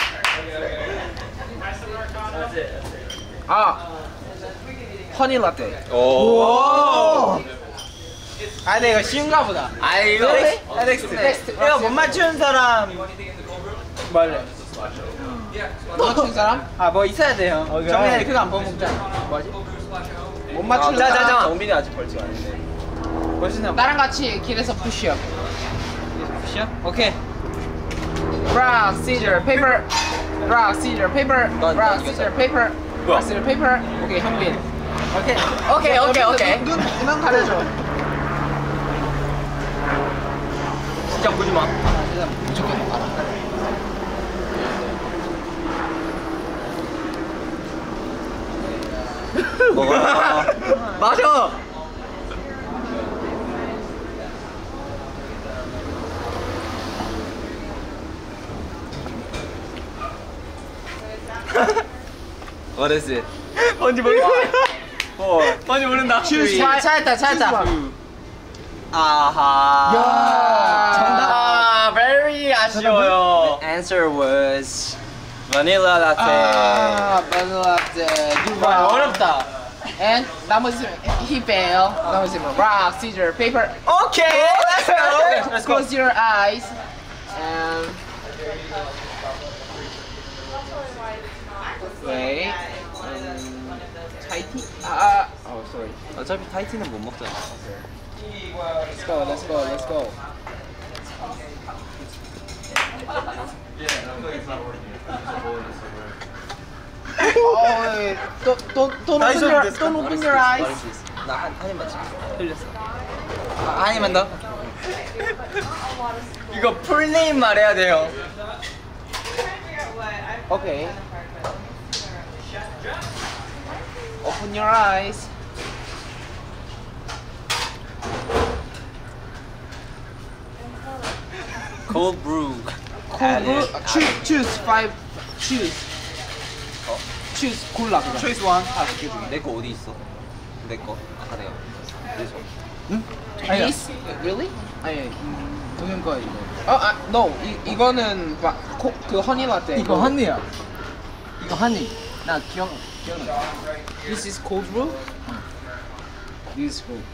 아, 허니 라떼. 오. 아, 근데 이거 쉬운가 보다. 아 이거. 넥스트. 넥스트. 이거 못 맞추는 사람 말래. 못 맞춘 사람? 아, 뭐 있어야 돼요. 정민이 그거 안 먹자. 뭐지? 못 맞추는 자, 자, 자. 사람. 정빈이 아직 벌칙 아닌데. 멋있나? 나랑 같이 길에서 푸시업. 푸시업? 오케이. Rock, scissors, paper. Rock, scissors, paper. 넌 Rock, 이겼어. scissors, paper. Rock, scissors, paper. 오케이, 현빈. 오케이. 오케이 오케이 오케이. 눈, 눈, 눈 가려줘. 진짜 보지 마. 무조건 알아. 먹어라. 마셔. What is it? 뭔지 모르겠어. 뭔지 모른다. 자, 찾았다, 찾았다. 아하. 야, 정답. 아, very 아쉬워요. Answer was vanilla latte. 아, vanilla latte. 와, 어렵다. And 나머지 he fail. 나머지 rock, scissors, paper. 오케이. Let's go. Let's go. Close your eyes. And wait. Um, tighty. Ah. Oh, sorry. 어차피 타이티는 못 먹잖아. Let's go. Let's go. Let's go. Oh, don't don't don't open your don't open your eyes. 나한 한입 맞지. 흘렸어. 아, 아니면 더. 이거 풀네임 말해야 돼요. Okay. Open your eyes. Cold brew. Cold brew. Uh, choose, choose five. Choose. Choose. 골라 그냥. Choice one. 내 거 어디 있어? 내 거. 아까 내가. 응? This? Really? 아니, 음, 동현 거 이거. 어, 아, no. 이 이거는 막 코, 그 허니 라떼. 이거 허니야. 이거 허니. 나 기억 기억나. This is cold brew. This is cool.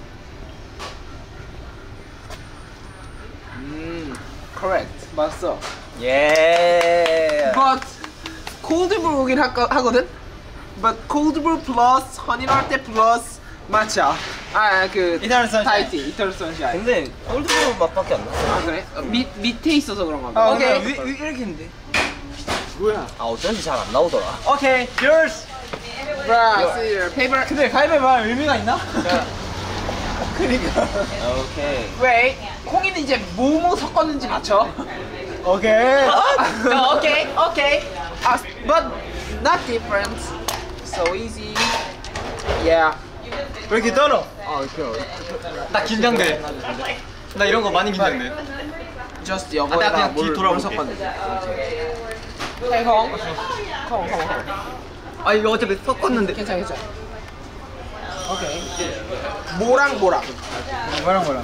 음, correct. 맞어. 예. But cold brew긴 하, 하거든. But cold brew plus 허니 라떼 plus matcha. 아, 그 Eternal Sunshine. 타이티, Eternal Sunshine. 근데 콜드 브루 맛밖에 안 나. 아 그래? 어, 밑 밑에 있어서 그런가 봐. 아, 오케이. 위, 위, 이렇게 했는데. 뭐야? 아 어쩐지 잘 안 나오더라. 오케이, yours. Brazil paper. 근데 가위바위보 의미가 있나? 그러니까. 오케이. Wait. 콩이는 이제 뭐뭐 섞었는지 맞춰. 오케이. 어, 오케이, 오케이. Uh, but not different. So easy. Yeah. 왜 이렇게 떨어? 어, 그. 나 긴장돼. 나 이런 거 많이 긴장돼. Just 아, 나 여기다가 그냥 뒤 물, 물 돌아볼게. 섞었는지. Hey, 콩. 콩, 콩, 콩. 아 이거 어차피 섞었는데. 괜찮아, 괜찮아. 오케이. 뭐랑 뭐랑. 뭐랑 뭐랑.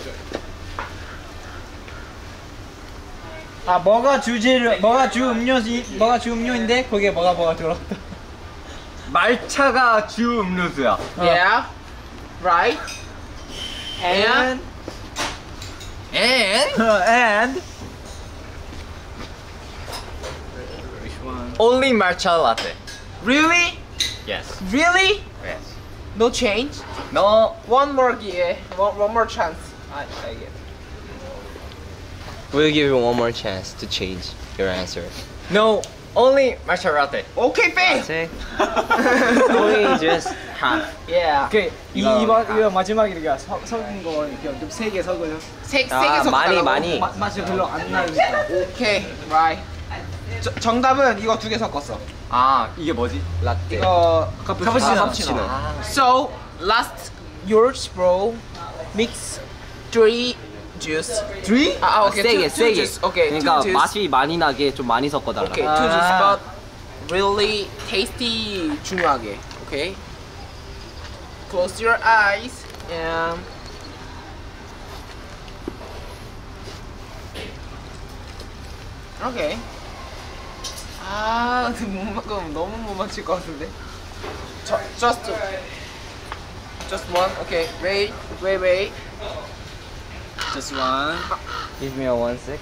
아 뭐가 주재료, 뭐가 주 음료지, 뭐가 주 음료인데 거기에 뭐가 뭐가 들어갔다. 말차가 주 음료수야. Yeah. Right. And And and Only matcha latte. really? Yes. Really? Yes. No change? No. One more gift. One, one more chance. I, I get. We'll give you one more chance to change your answer. No. Only matcha latte. Okay, fine. Say. Only just half. Yeah. 오케이 이 이거 이번 이거 마지막에 우리가 섞- 섞은 거 이렇게 좀 세게 섞어요. 세, 아, 세개 섞어 많이, 달라고? 많이. 마, 맛이 별로 안 나니까. 오케이, right. 저, 정답은 이거 두 개 섞었어. 아 이게 뭐지? 라떼. 이거 카푸치노. 카푸치노. So last yours, bro. Mix three juice. Three? 아, 아 오케이. 세게 two, two 세게. juice. 오케이. 그러니까 two juice. 맛이 많이 나게 좀 많이 섞어달라. 오케이. 아. two juice, but really tasty 중요하게. 오케이. Close your eyes and. 오케이. 아, 근데 못 맞으면 너무 못 맞힐 것 같은데. 저, just, just one. Okay, wait, wait, wait. Just one. Give me a one sec.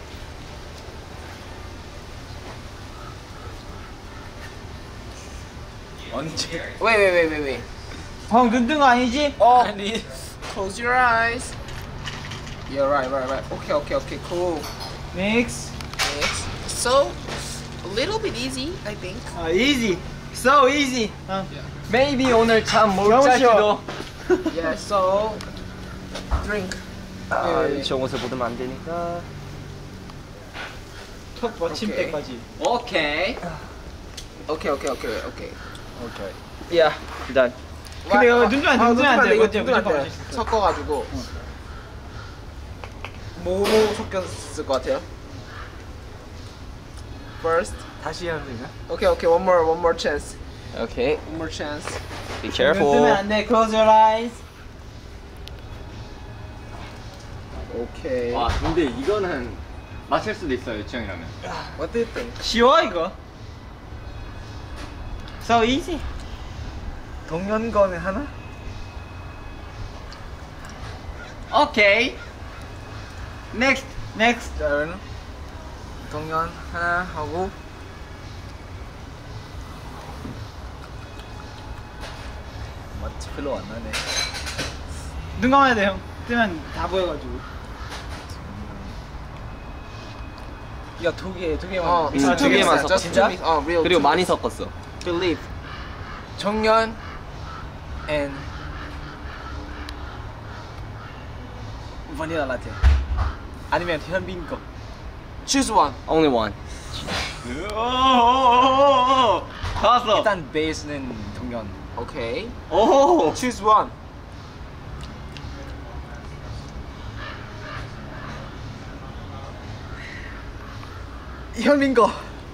언제? Wait, wait, wait, wait, wait. 형 눈뜬 거 아니지? Oh, close your eyes. Yeah, right, right, right. Okay, okay, okay, cool. Mix. Next. So, a little bit easy, I think. 아, easy. So easy. 어. Maybe 오늘 잠못 너무 잘지도. Yeah, so drink. 아, 네. 저것을 묻으면 안 되니까. 첫 마침 오케이. 때까지. Okay. Okay, okay, okay, okay. 오케이. Yeah, done. 근데 이거 눈 뜨면 안 돼, 아, 눈 뜨면 안 돼. 이거 이거 눈 뜨면 안 무조건 돼. 맛있어. 섞어가지고 뭐뭐 섞였을 것 같아요? First. 다시 해야 되나? Okay, okay, one more, one more chance. Okay, One more chance. be 눈 뜨면 careful. 안 돼. Close your eyes. Okay. 와 근데 이거는 맞을 수도 있어요 유치형이라면. What do you think? 쉬워 이거. So easy. 동현 거는 하나? 오케이. Next. Next. 동현 하나 하고 맛이 별로 안 나네. 눈 감아야 돼 형. 뜨면 다 보여가지고. 야 두 개, 두 개만. 어, 음, 두 개만 섞어. 진짜? 어, real. 그리고 two 많이 mix. 섞었어. Believe. 정연 and 바닐라 라떼. 아니면 현빈 거. choose one. Only one. 다 왔어. 일단 베이스는 동현. Okay. Oh. Choose one. 현민 거.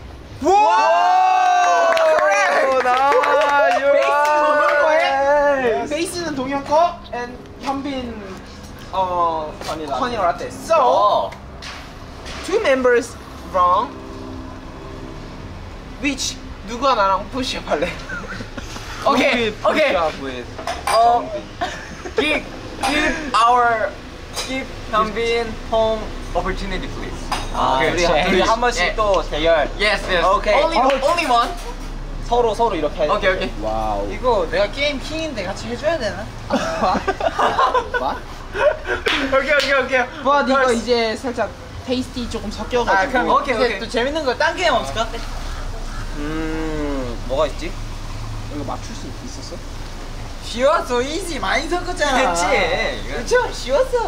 와! Correct. 베이스는 베이스는 동현 거, and 현빈 어 허니 라떼. So two members wrong. Which 누가 나랑 push-up 할래? Okay, okay. 어, Give give our give 현빈 home opportunity please. 아, 오케이. 우리, 우리 한 번씩 또 대결. Yes, yes. 오케이. Only only one. 서로 서로 이렇게. 오케이, 오케이. 와우. 이거 내가 게임 킹인데 같이 해줘야 되나? 뭐? 오케이, 오케이, 오케이. But 이거 이제 살짝 테이스티 조금 섞여가지고. 아 그럼 오케이, 이제 오케이. 또 재밌는 거 딴 게임 없을까? 음, 뭐가 있지? 이거 맞출 수 있었어? 쉬웠어, 이지 많이 섞었잖아. 그치. 그쵸, 쉬웠어.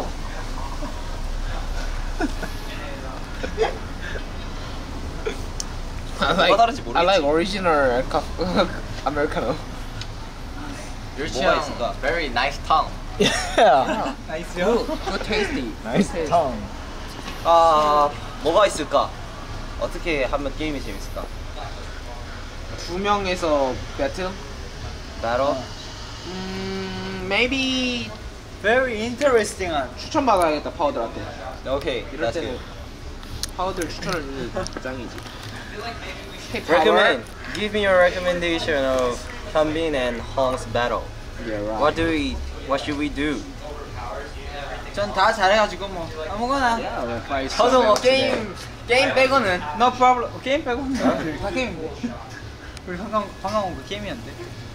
I 뭐가 다른지 like I 모르겠지. like original Americano. Your 뭐가 있을까? Very nice tongue. Yeah. 나이스요. Good tasty. 나이스 텅. 아, 뭐가 있을까? 어떻게 하면 게임이 재밌을까? 두 명에서 배틀? 나로? 음, maybe Very interesting한. 추천 받아야겠다 파우더한테. 오케이. 이럴 that's 때는 good. 파우더를 추천을 주는 짱이지. Hey, Recommend. Give me your recommendation of Hanbin and Hong's battle. Yeah, right. What do we? What should we do? 전 다 잘해가지고 뭐 아무거나. 저도 뭐 게임 게임 빼고는 No problem. 게임 빼고. 다 게임인데. 우리 방금 방금 온 거 게임이었는데.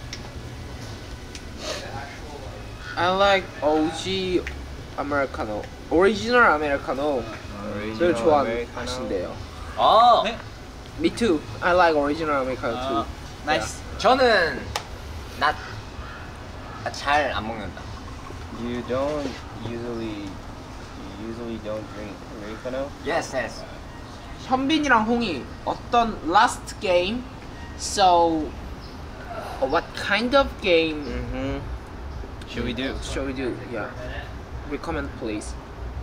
I like O G Americano. Original Americano. 제일 좋아하신대요. 아, 네? Me too. I like original Americano too. 아, 나이스. 저는 not 잘 안 먹는다. You don't usually, you usually don't drink Americano. Yes, yes. 현빈이랑 홍이 어떤 last game? So what kind of game Mm-hmm. Should we do? shall we do? Yeah. Recommend please.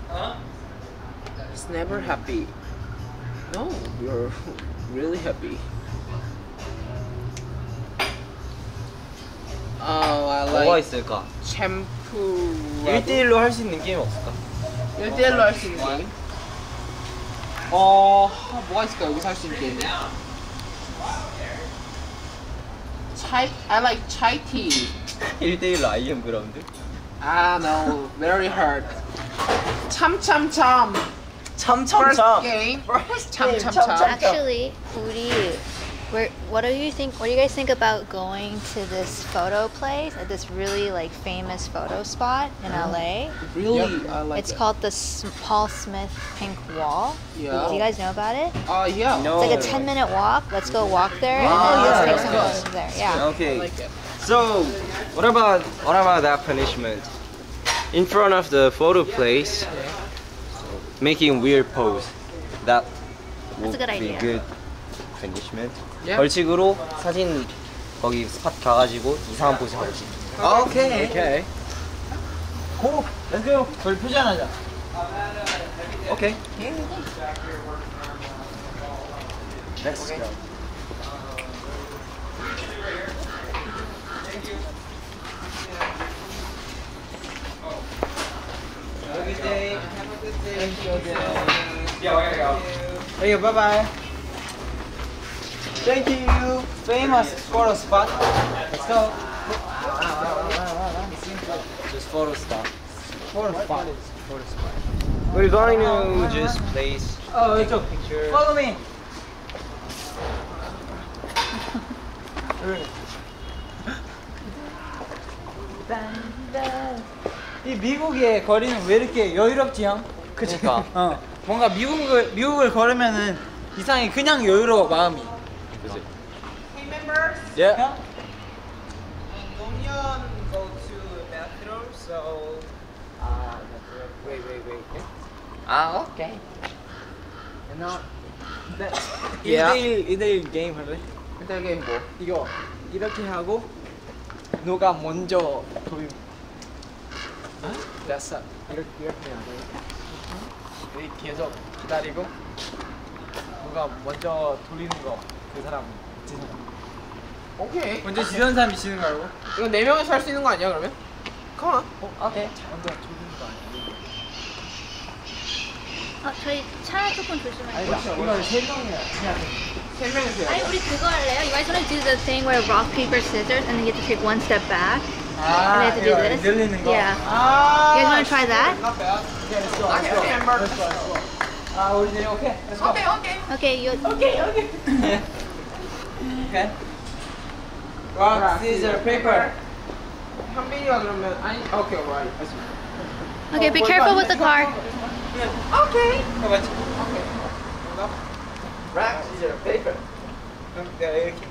It's never happy. No, you're really happy. Oh, I 뭐가 like 있을까? 챔프. 일 대일로 할 수 있는 게임 없을까? 일 대일로 할 수 있는 게임? 어, 뭐가 있을까? 여기서 할 수 있는 게임이? 차이, I like chai tea. 일 대일로 아이엠 그라운드? Ah, no, very hard. 참참참. 참참참. First game. 참참참. Actually, 우리, we're, what do you think? What do you guys think about going to this photo place at this really like famous photo spot in L A? Really, I like It's it. called the S- Paul Smith Pink Wall. Yeah. Do you guys know about it? Uh, yeah. No. It's like a ten minute walk. Let's go walk there and Ah, then let's yeah, take yeah, some yeah. photos there. Yeah. Okay. I like it. So, what about what about that punishment? In front of the photo place, making weird pose. That would That's a good be idea. good punishment. Yeah. 벌칙으로 사진 거기 스팟 가가지고 이상한 포즈 하기. 오케이. Okay. 고. Let's go. 우리 표전하자. 오케이. Let's go. Have a good day. Have a good day. Thank you. Yeah, I gotta go. Hey, bye bye. Thank you. Famous photo spot. Let's go. Just photo stop. Photo spot. Photo spot. We're going to just place 어, 이쪽. picture. Follow me. 이 미국의 거리는 왜 이렇게 여유롭지 형? 그러니까. 어. 뭔가 미국을 미국을 걸으면은 이상하게 그냥 여유로워 마음이. 그치. Hey, members. Yeah. Dongyeon go to bathroom, so uh, wait, wait, wait. 아, 오케이. 너 Yeah. 일 대일 일 대일 게임 할래? 일단 게임 뭐? 이거 이렇게 하고 누가 먼저 돌 됐어. 이렇게 이렇게 해야 돼. 우리 계속 기다리고 누가 먼저 돌리는 거 그 사람 지는 거. 오케이. 먼저 지던 사람이 지는 거라고? 이거 네 명이서 할 수 있는 거 아니야 그러면? 컴온. 어, 오케이. 먼저 돌리는 거 아니야? 어, 저희 차 조금 조심하세요. 아니다. 이걸 세 명이야. 해야 돼. 세 명이서 해야 아니, 우리 그거 할래요? You guys want to do the thing where rock, paper, scissors and then you have to take one step back? and they have to do 이거 this? 늘리는 거? Yeah. 아. You guys want to try that? Not bad. Okay, let's go. I Let's can go. remember. Let's go. Let's go. 아, 우리 네, 오케이. Let's go. 오케이 오케이. Okay, you. 오케이 오케이. Okay. Rock, scissors, paper. 현빈이가 그러면 아니 오케이 right. Okay, be careful with the car. 오케이. 맞지? 오케이. Rock, scissors, paper. 내가 이렇게.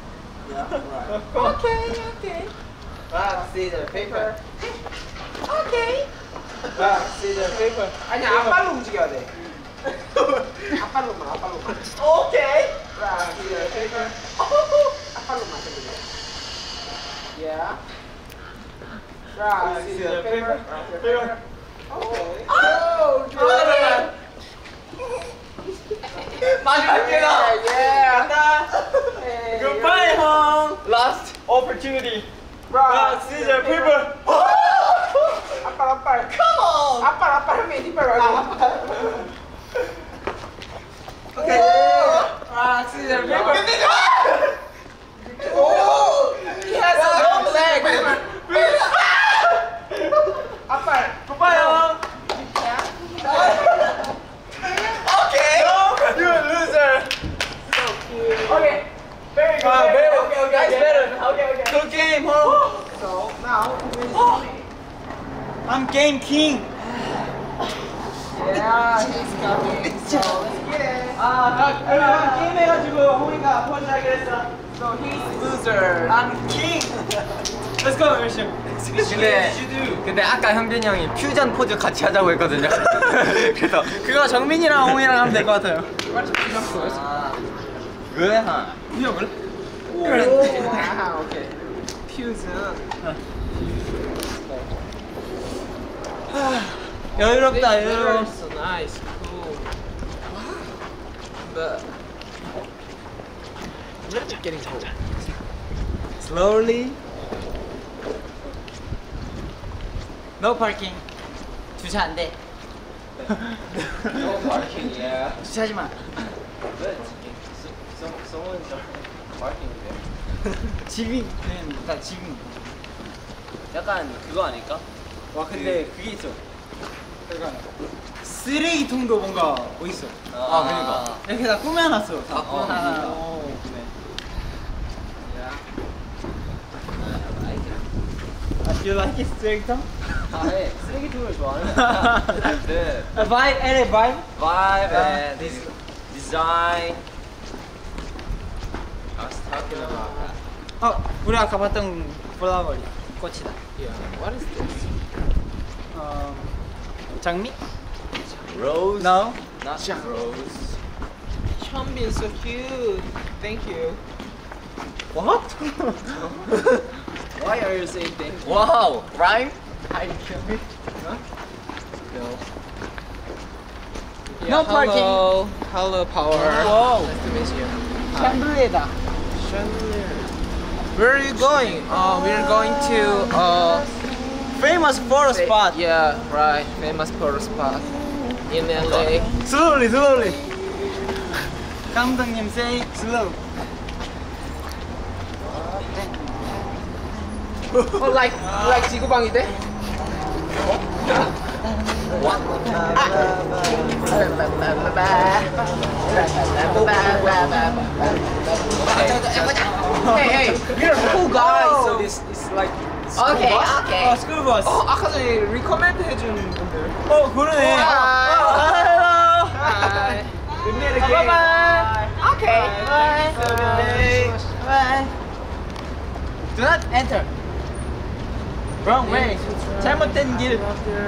오케이 오케이. Rock, scissors, paper. 오케이. Rock, scissors, paper. 아니 앞발로 움직여야 돼. 앞발로만 앞발로만. 오케이. Rock, scissors, paper. 앞발로만 해보자. Yeah. Rock, scissors, paper. Paper. 오케이. 오, 좋아. 마지막이다. 예. 간다. Goodbye, home. Last Opportunity. rock, scissors, paper. 앞발 앞발. Come on. 앞발 앞발 하면 이빨 말고. 오케이. Rock, scissors, paper. 오. He has a long leg. 앞발. Goodbye, home. Okay. You're a loser. Okay. Very good. Ah, very- okay, okay, that's okay. better. Okay, okay. Good game, home. So now. I'm game king. Yeah, he's coming. So let's get it. 아, 나 게임 해가지고 홍이가 포즈하기로 했어. So he's loser. I'm king. Let's go, 열심히. 근데 근데 아까 현빈이 형이 퓨전 포즈 같이 하자고 했거든요. 그래서 그거 정민이랑 홍이랑 하면 될 것 같아요. 왜 하? 그냥 그래? 오. 아, 오케이. Fusion. 여유롭다, 여유로워. So nice. Cool. But I'm getting cold. Slowly. No parking. 주차 안 돼. No parking. Yeah. 주차하지 마. Some someone's parking there. 지금 나 지금. 약간 그거 아닐까? 와 근데 그게 있어. 약간 쓰레기통도 뭔가 멋있어. 아, 그러니까. 이렇게 다 꾸며놨어. 다 아, 어, 꾸며놔. 그러니까. 오, 그래. 아, do you like it, 쓰레기통? 아, 네. 쓰레기통을 좋아하는 거야. 네. A vibe, and a vibe. Vibe 아. and this design. I was talking about that. 어, 우리 아까 봤던 플라워리 꽃이다. Yeah. What is this? 음, 장미? Rose? No. Not rose. Chonbin, so cute. Thank you. What? Why are you saying thank you? Wow, rhyme? Hi, Chonbin. Huh? No. No parking. Hello. Hello, Power. Whoa. Nice to meet you. 샹블레다. Chandelier. Where are you going? Uh, we're going to uh Famous photo fa- spot. Yeah, right. Famous photo spot in L A. Slowly, slowly. 감독님 say slow. Oh, like like 지구방위 돼? Hey, hey, you're a cool guy, so this is like school Okay, bus? okay. 어, school bus. 어, 아까 전에 recommend 해준 분들. 어, 그러네. Hi. 어, hello. Hi. We meet Bye again. bye. Okay. Bye. Bye. Bye. Do not enter. Wrong way. 잘못된 길.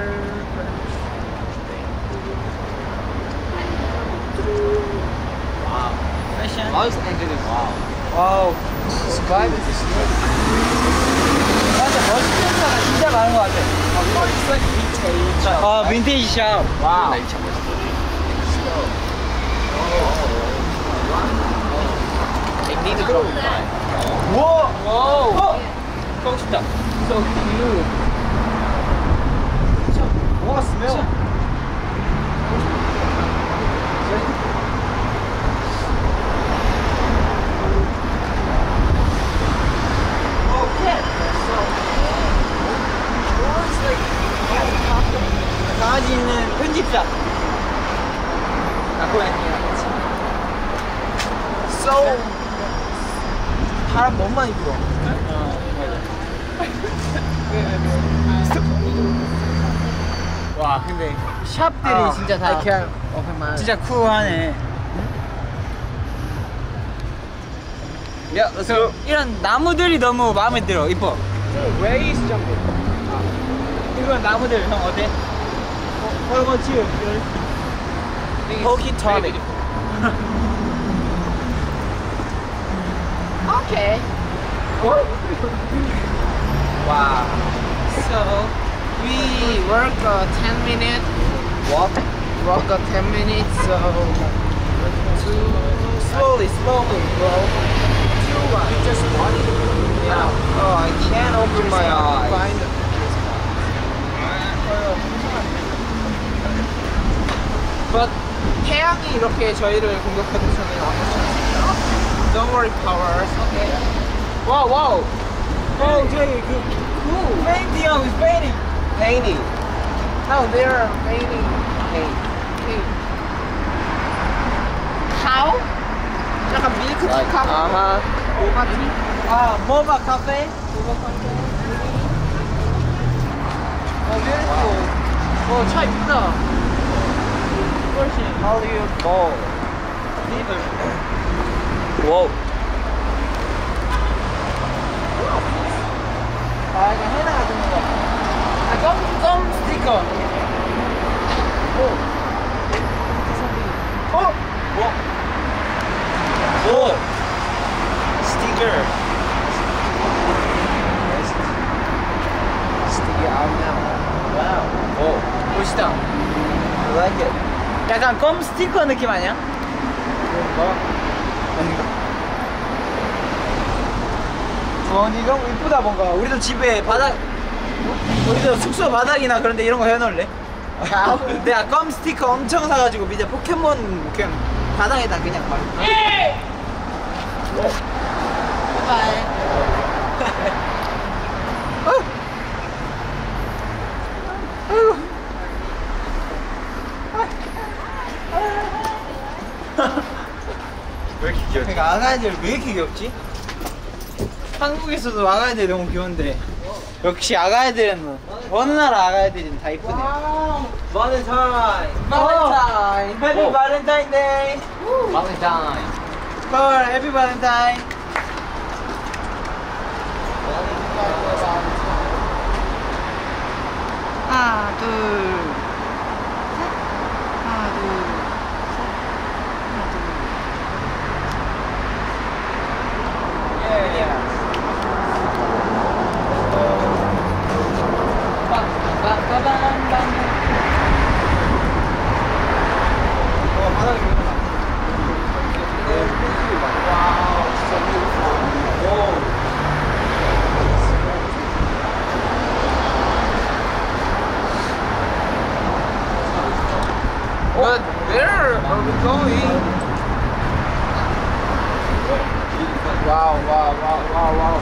Wow. Fashion. Los Angeles. Wow. Wow. Survive this. 멋있는 차가 진짜 많은 것 같아. Oh, it's like vintage. 아, 빈티지 샵. Wow. I need to go. 우와! Whoa. 어? 가고 싶다. So cute. 뭐가 스멜? 강아지 있는 편집자. So 바람 너무 많이 불어. 와, 근데 샵들이 아, 진짜 다 I can't open my eyes. 진짜 쿨하네. 야, 그래서 이런 나무들이 너무 마음에 들어. 이뻐. Where is jumping? 이건 나무들 형 어때? 헐거 치우. Pokey tonic. Okay. Wow. So we work uh, ten minutes. Walk. Walk uh, ten minutes. So two slowly, slowly, bro. Two one. You just one. Yeah. Oh, I can't open my eyes. Find the But 태양이 이렇게 저희를 공격해도 저는 아무렇지 않습니다. Don't worry, powers. Okay. Wow, wow. 어, 저기 그 Cool. 페인팅 형, is painting. Painting. No, they're painting. Paint. Paint. How? 약간 밀크티 카페. 아하. 모바티. 아, 모바 카페. 어, beautiful. 어, 차 이쁘다. 훨씬 할리우드 볼. 와우. 아, 이거 해나 같은 거. 아, 껌, 껌 스티커. 오. 어? 뭐? 오. 스티커. Stick it out now. 와우. 오. 멋있다. I like it. 약간 껌 스티커 느낌 아니야? 그런가? 아닌가? 어, 근데 이거 이쁘다 뭔가. 우리도 집에 바닥, 우리도 숙소 바닥이나 그런데 이런 거 해놓을래? 내가 껌 스티커 엄청 사가지고 이제 포켓몬 그냥 바닥에다 그냥 막. 왜 이렇게 귀엽지? 그러니까 아가애들 왜 이렇게 귀엽지? 한국에서도 아가애들 너무 귀여운데 역시 아가애들은 뭐 어느 나라 아가애들은 다 이쁘네요. 발렌타인. 발렌타인. 해피 오. 발렌타인 데이. Valentine. 헐, 해피 발렌타인. 하나, 둘, 셋. 하나, 둘, 셋. 하나, 둘. 예, 예. 빠빠빠밤밤. 어, 바닥에 있는 거. Wow, so beautiful. But where are we going? Wow, wow, wow, wow,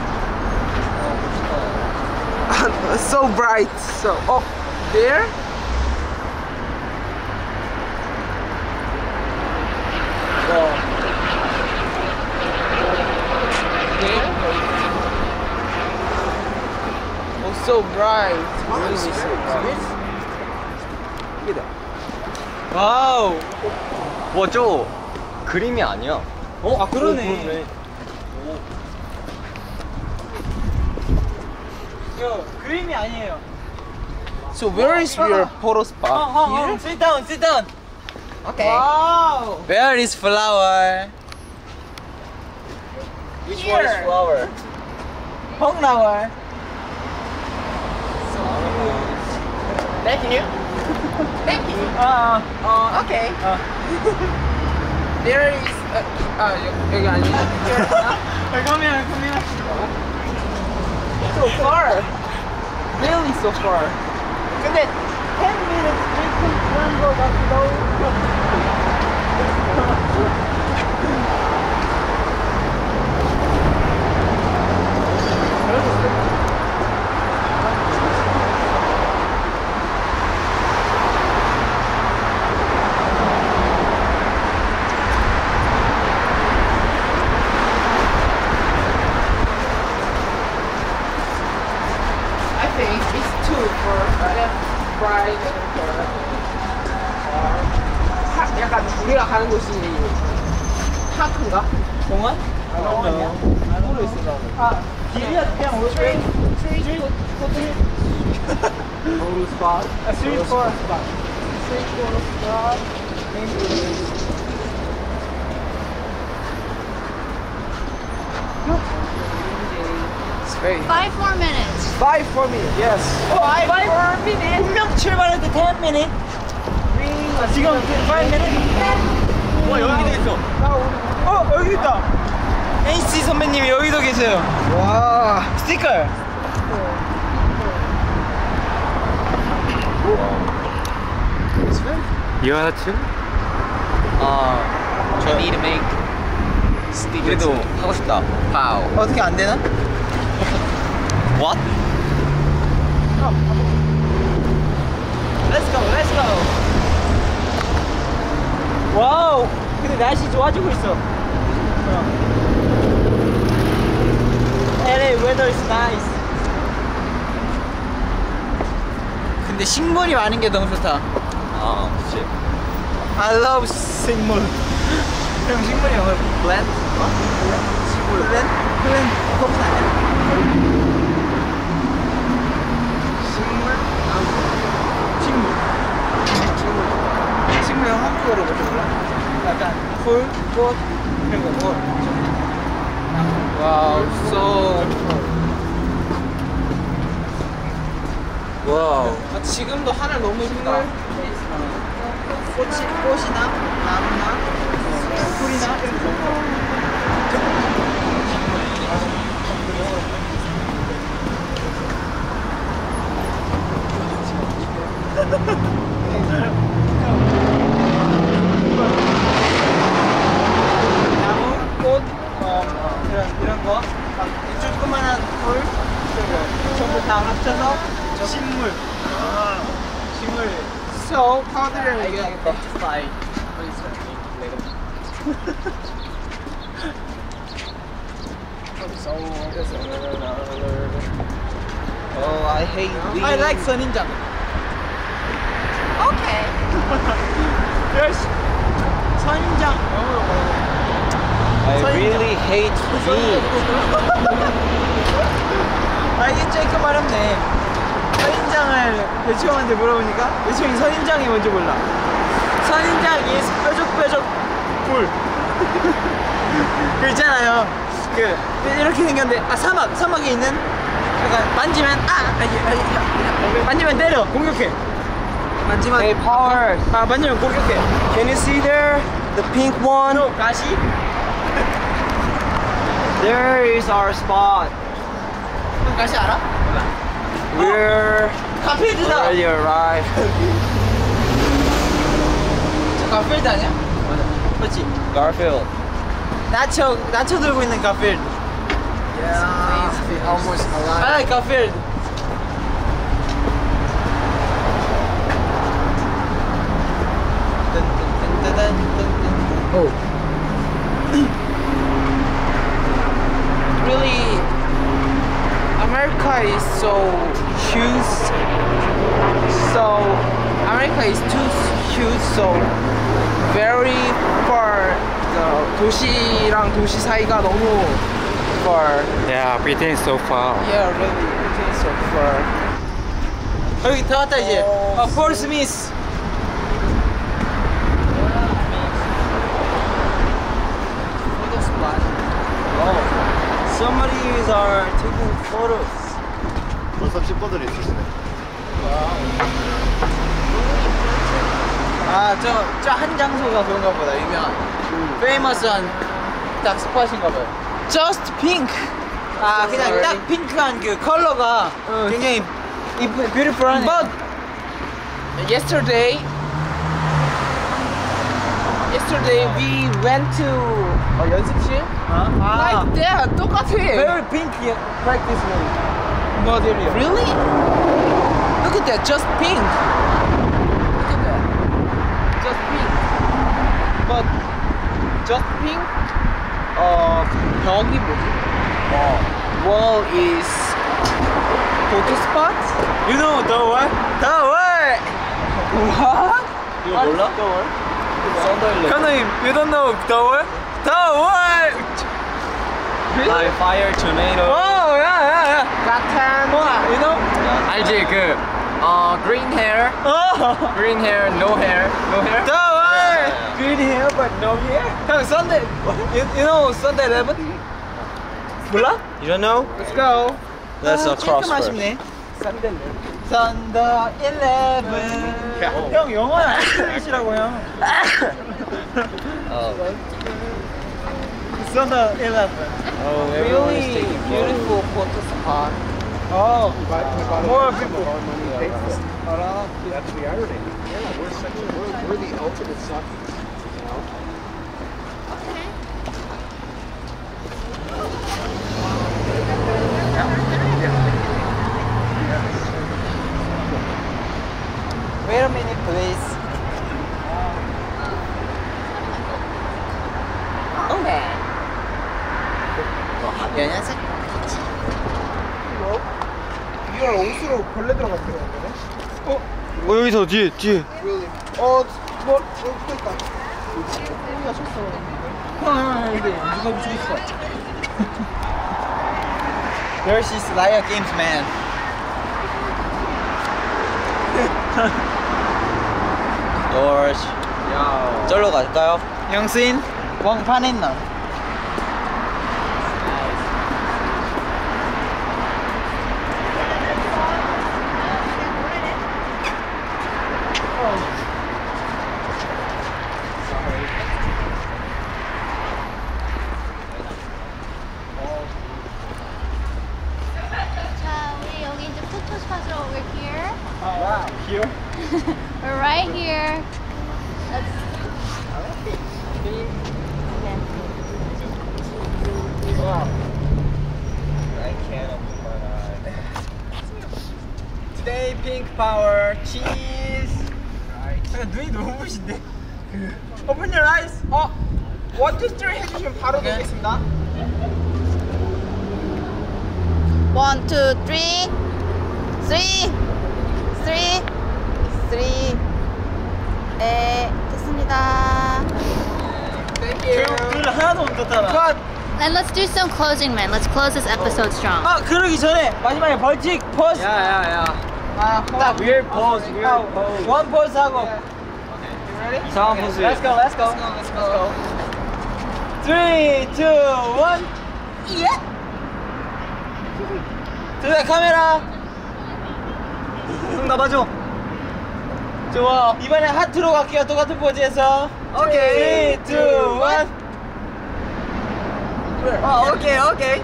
wow. So bright. So, oh, there? Oh, so bright. Really so bright. 와우. 와, 저 그림이 아니야. 어, 아 그러네. 오, 그러네. 이거 그림이 아니에요. So where is your photo spot? 어, 어, Here? 어, sit down, sit down. Okay. 와우. Where is flower? Which one is flower? 펑라워. Thank you. Thank you. 아, Uh, okay. 아. There is. Uh, 아 여- 여기 아니야. Come here, come here. So far. Really so far. 근데 ten minutes drinking 그런 거 같기도. I think it's two for left, right, and for 파, 약간 우리가 가는 곳이 파크인가? 공원? 공원이야? 모르겠어 나는. 아, 길이야 그냥 오른쪽. Street food. Photo spot. A street photo spot. Street photo spot. Maybe. Five more minutes. Five for me. Yes. Five, five for minutes. 분명 출발할 때 ten minutes. 아, 지금 five minutes. 와 여기도 있어. 어 여기 있다. 에이씨 선배님이 여기도 계세요. 와. 스티커. You wanna too? 아, I need to make stickers. 그래도 하고 싶다. How? 어떻게 안 되나? What? Let's go, let's go. 와우. 근데 날씨 좋아지고 있어. 엘에이 weather is nice. 근데 식물이 많은 게 너무 좋다. 아, 그치. I love 식물. 그럼 식물이 영어로 plant? 어? 식물. plant? plant. 거북이 아니야? 식물? 식물. 식물. 식물 형 한국어로 뭐지 몰라? 약간 풀, 꽃, 이런 거 뭐. 와우, so. 와우. 아, 지금도 하늘 너무 예쁘다. 꽃이, 꽃이나 나무나 풀이나 이런 거. 나무, 꽃, 어, 이런 이런 거, 막 조그만한 풀, 그리고 전부 다 합쳐서 식물. 아, 식물. So, how do you identify what is that? So, Oh, I hate these. I like 선인장. Okay. Yes. 선인장. I really hate these. 아 이게 제일 큰 어렵네. 선인장을 여치형한테 물어보니까 여치형이 선인장이 뭔지 몰라. 선인장 is 뾰족뾰족 불. 그 있잖아요. 그 이렇게 생겼는데 아 사막 사막에 있는 약간 만지면 아 아니, 아니, 만지면 때려 공격해. 만지면 Hey, power. 아 만지면 공격해. Can you see there? The pink one? 또 가시? There is our spot. 형 가시 알아? We're 가필드다. already arrived. 저 가필드 아니야? 맞아. 맞지? Garfield. 나초 나초 들고 있는 가필드. yeah, almost alive. I like 가필드. Oh. Really, America is so huge. So, America is too huge. So, very far. The 도시랑 도시 사이가 너무 far. Yeah, Britain is so far. Yeah, really, it is so far. 여기 다 왔다 이제. 아, 폴 스미스. Oh, somebody are taking photos. 벌써 십 분들이 있으시네. 와우. 아, 저, 저 한 장소가 그런가 보다. 유명한. 페이머스한 딱 스팟인가 봐요. Just Pink. 아, 그냥 딱 핑크한 그 컬러가 굉장히 이쁘, 뷰티풀하네. But yesterday, yesterday we went to 어, 연습실. 아, Like that, 똑같아. very pink practice room. material. Really? Look at that, just pink. Look at that, just pink. But just pink. 어 벽이 뭐지? Wall is photo spot. You know the what? The what? What? 이거 몰라? The what? 현우님, you don't know the what? The what? Like fire, tornado. Oh, yeah, yeah, yeah. Gotham. You know? 알지 그 어, green hair, Oh. green hair, no hair, no hair. The what? Green hair but no hair. 형, Sunday. You, you know Sunday eleven? 몰라? You don't know? Let's go. That's a cross 좀 아쉽네. Sunday eleven. Sunday eleven. 형, 영어는 안 쓰시라고 형. Oh. Sunday eleven. Oh, Really beautiful photo spot. Oh, more people. That's the irony. Yeah, we're such a, we're, we're the ultimate suckies, you know? Wait a minute, please. Okay. 안녕하세요. 이걸 옷으로 벌레 들어갔어요, 거네? 어 여기서 뒤에 뒤에. Really? 어, 뭐, 어, 그러니까. 우리가 쳤어. 형, 형, 형, 이거 누가 붙이고 있어? There's this Liar Games man. George. 야. 절로 갈까요? 영신, 왕판했나? 자, 우리 여기 이제 포토스팟으로 over here. Oh, wow. Here? We're right here. Let's Wow. I can't open my eyes. Today pink power cheese. 잠깐 눈이 너무 부신데. Open your eyes. 어, 원투쓰리 해주시면 바로 되겠습니다. one, two, three, three, three, three. 네, 됐습니다. Thank you. 눈 하나도 못 떴잖아. And let's do some closing, man. Let's close this episode strong. 아, 그러기 전에 마지막에 벌칙 포즈. 야야야. 아, 딱 Weird pose, weird pose. 원 포즈 하고. 이상한 포즈. Let's go, let's go. Let's go, let's go. Three, two, one. 예. 들어가 카메라. 손 잡아줘. 좋아. 이번에 하트로 갈게요. 똑같은 포즈에서. 오케이. Three, two, one. 어, 오케이, 오케이.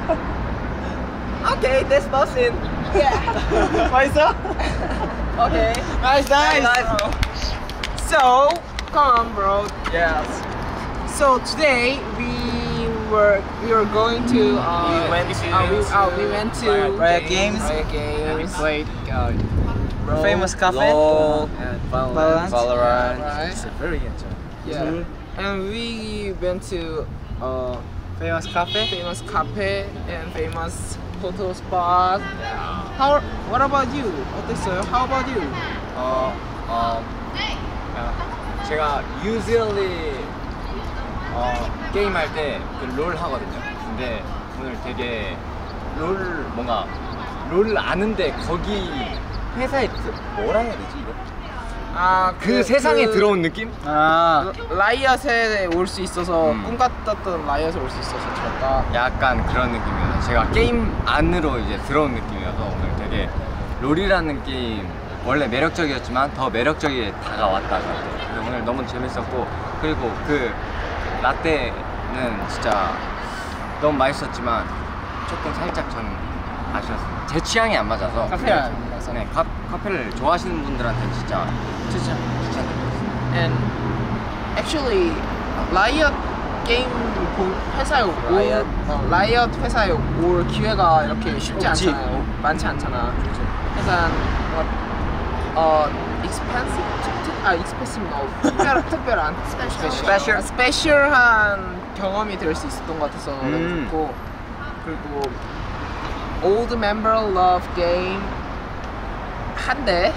오케이, that's nothing. Yeah. 맛있어? 오케이. Nice, nice. So, come on, bro. Yes. So today we were we were going to uh, We went to- uh, we, uh, we went to Riot Games. Riot And we Games. played uh, Ro- Famous cafe. LOL. and Valorant. Valorant. Valorant. Right. It's very enjoyable. Yeah. And we went to uh, Famous cafe. famous cafe and famous photo spot. How? What about you? 어땠어요? How about you? 어, 어, 어, 제가 usually 어, 게임할 때 그 롤 하거든요. 근데 오늘 되게 롤 뭔가 롤 아는데 거기 회사에 들- 뭐라 해야 되지 이거? 아, 그, 세상에 들어온 느낌? 아. 라이엇에 올 수 있어서 음. 꿈 같았던 라이엇에 올 수 있어서 좋았다. 약간 그런 느낌이어서 제가 게임 안으로 이제 들어온 느낌이어서 오늘 되게 롤이라는 게임 원래 매력적이었지만 더 매력적이게 다가왔다 저한테. 오늘 너무 재밌었고 그리고 그 라떼는 진짜 너무 맛있었지만 조금 살짝 전 아쉬웠어요. 제 취향이 안 맞아서 카페를 안 맞아서. 네, 카, 카페를 좋아하시는 분들한테는 진짜 추천. 추천드리겠습니다. And actually, 라이엇 게임 본 회사에 올 라이엇. 어, 라이엇 회사에 올 기회가 이렇게 쉽지 없지. 않잖아요. 많지 않잖아. 약간 어, 어 expensive, 특- 아 expensive no 특별 특별한 Special. 스페셜한 경험이 될 수 있었던 것 같아서 너무 음. 좋고 그리고 old member love game 한데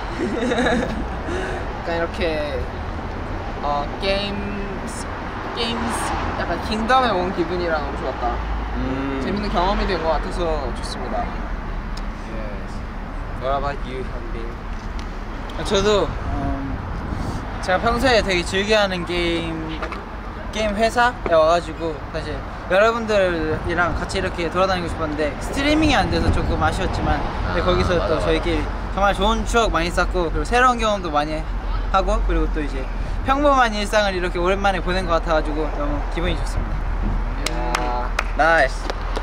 약간 이렇게 어 게임스 게임스 약간 킹덤에 온 기분이라 너무 좋았다. 음. 재밌는 경험이 된 것 같아서 좋습니다. Yes. What about you, 현빈? 저도 음, 제가 평소에 되게 즐겨하는 게임 게임 회사에 와가지고 사실 여러분들이랑 같이 이렇게 돌아다니고 싶었는데 스트리밍이 안 돼서 조금 아쉬웠지만 근데 아, 거기서 맞아, 또 맞아. 저희끼리 정말 좋은 추억 많이 쌓고 그리고 새로운 경험도 많이 하고 그리고 또 이제 평범한 일상을 이렇게 오랜만에 보낸 것 같아가지고 너무 기분이 좋습니다. Yeah. Nice.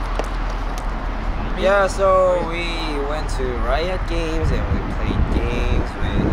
Yeah, so we went to Riot Games and we played games with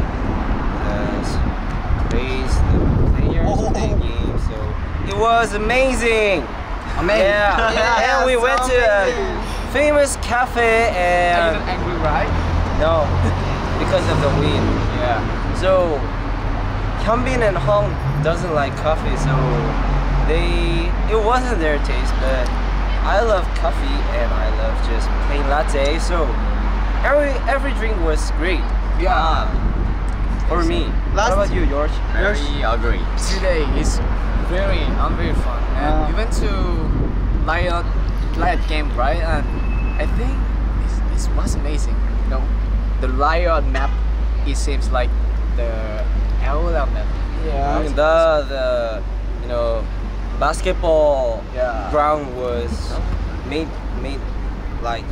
the players, the players playing games. So it was amazing. Amazing. Yeah. Yeah, And we so went to a amazing. famous cafe and angry, right? no, because of the wind. Yeah. So Hyunbin and Hong doesn't like coffee, so they it wasn't their taste, but I love coffee and I love just plain latte. So every every drink was great. Yeah. For me. Last- What about you, George? Very agree. Today is very, I'm very fun. And Uh. we went to Riot, Riot game, right? And I think this, this was amazing. You know, the Riot map, it seems like the Aula map. Yeah. Right? The the you know basketball Yeah. ground was made made like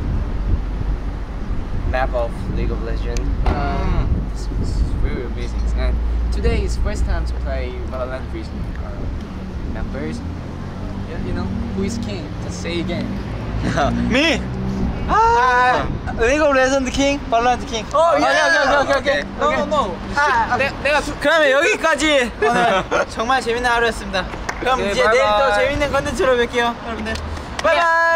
map of League of Legends. Um, this was really amazing. And today is first time to play Valorant with uh, members. Yeah, you know, who is king? Just say again. Me! 아, 리그 오브 레전드 킹, 발로란트 킹. 어, yeah. 오케이, 오케이, 오케이, 오케이. No, no, no. 아, 내, 내가 두, 그러면 여기까지 오늘 정말 재밌는 하루였습니다. 그럼 오케이, 이제 내일 또 바이바이. 재밌는 컨텐츠로 뵐게요, 여러분들. 바이바이!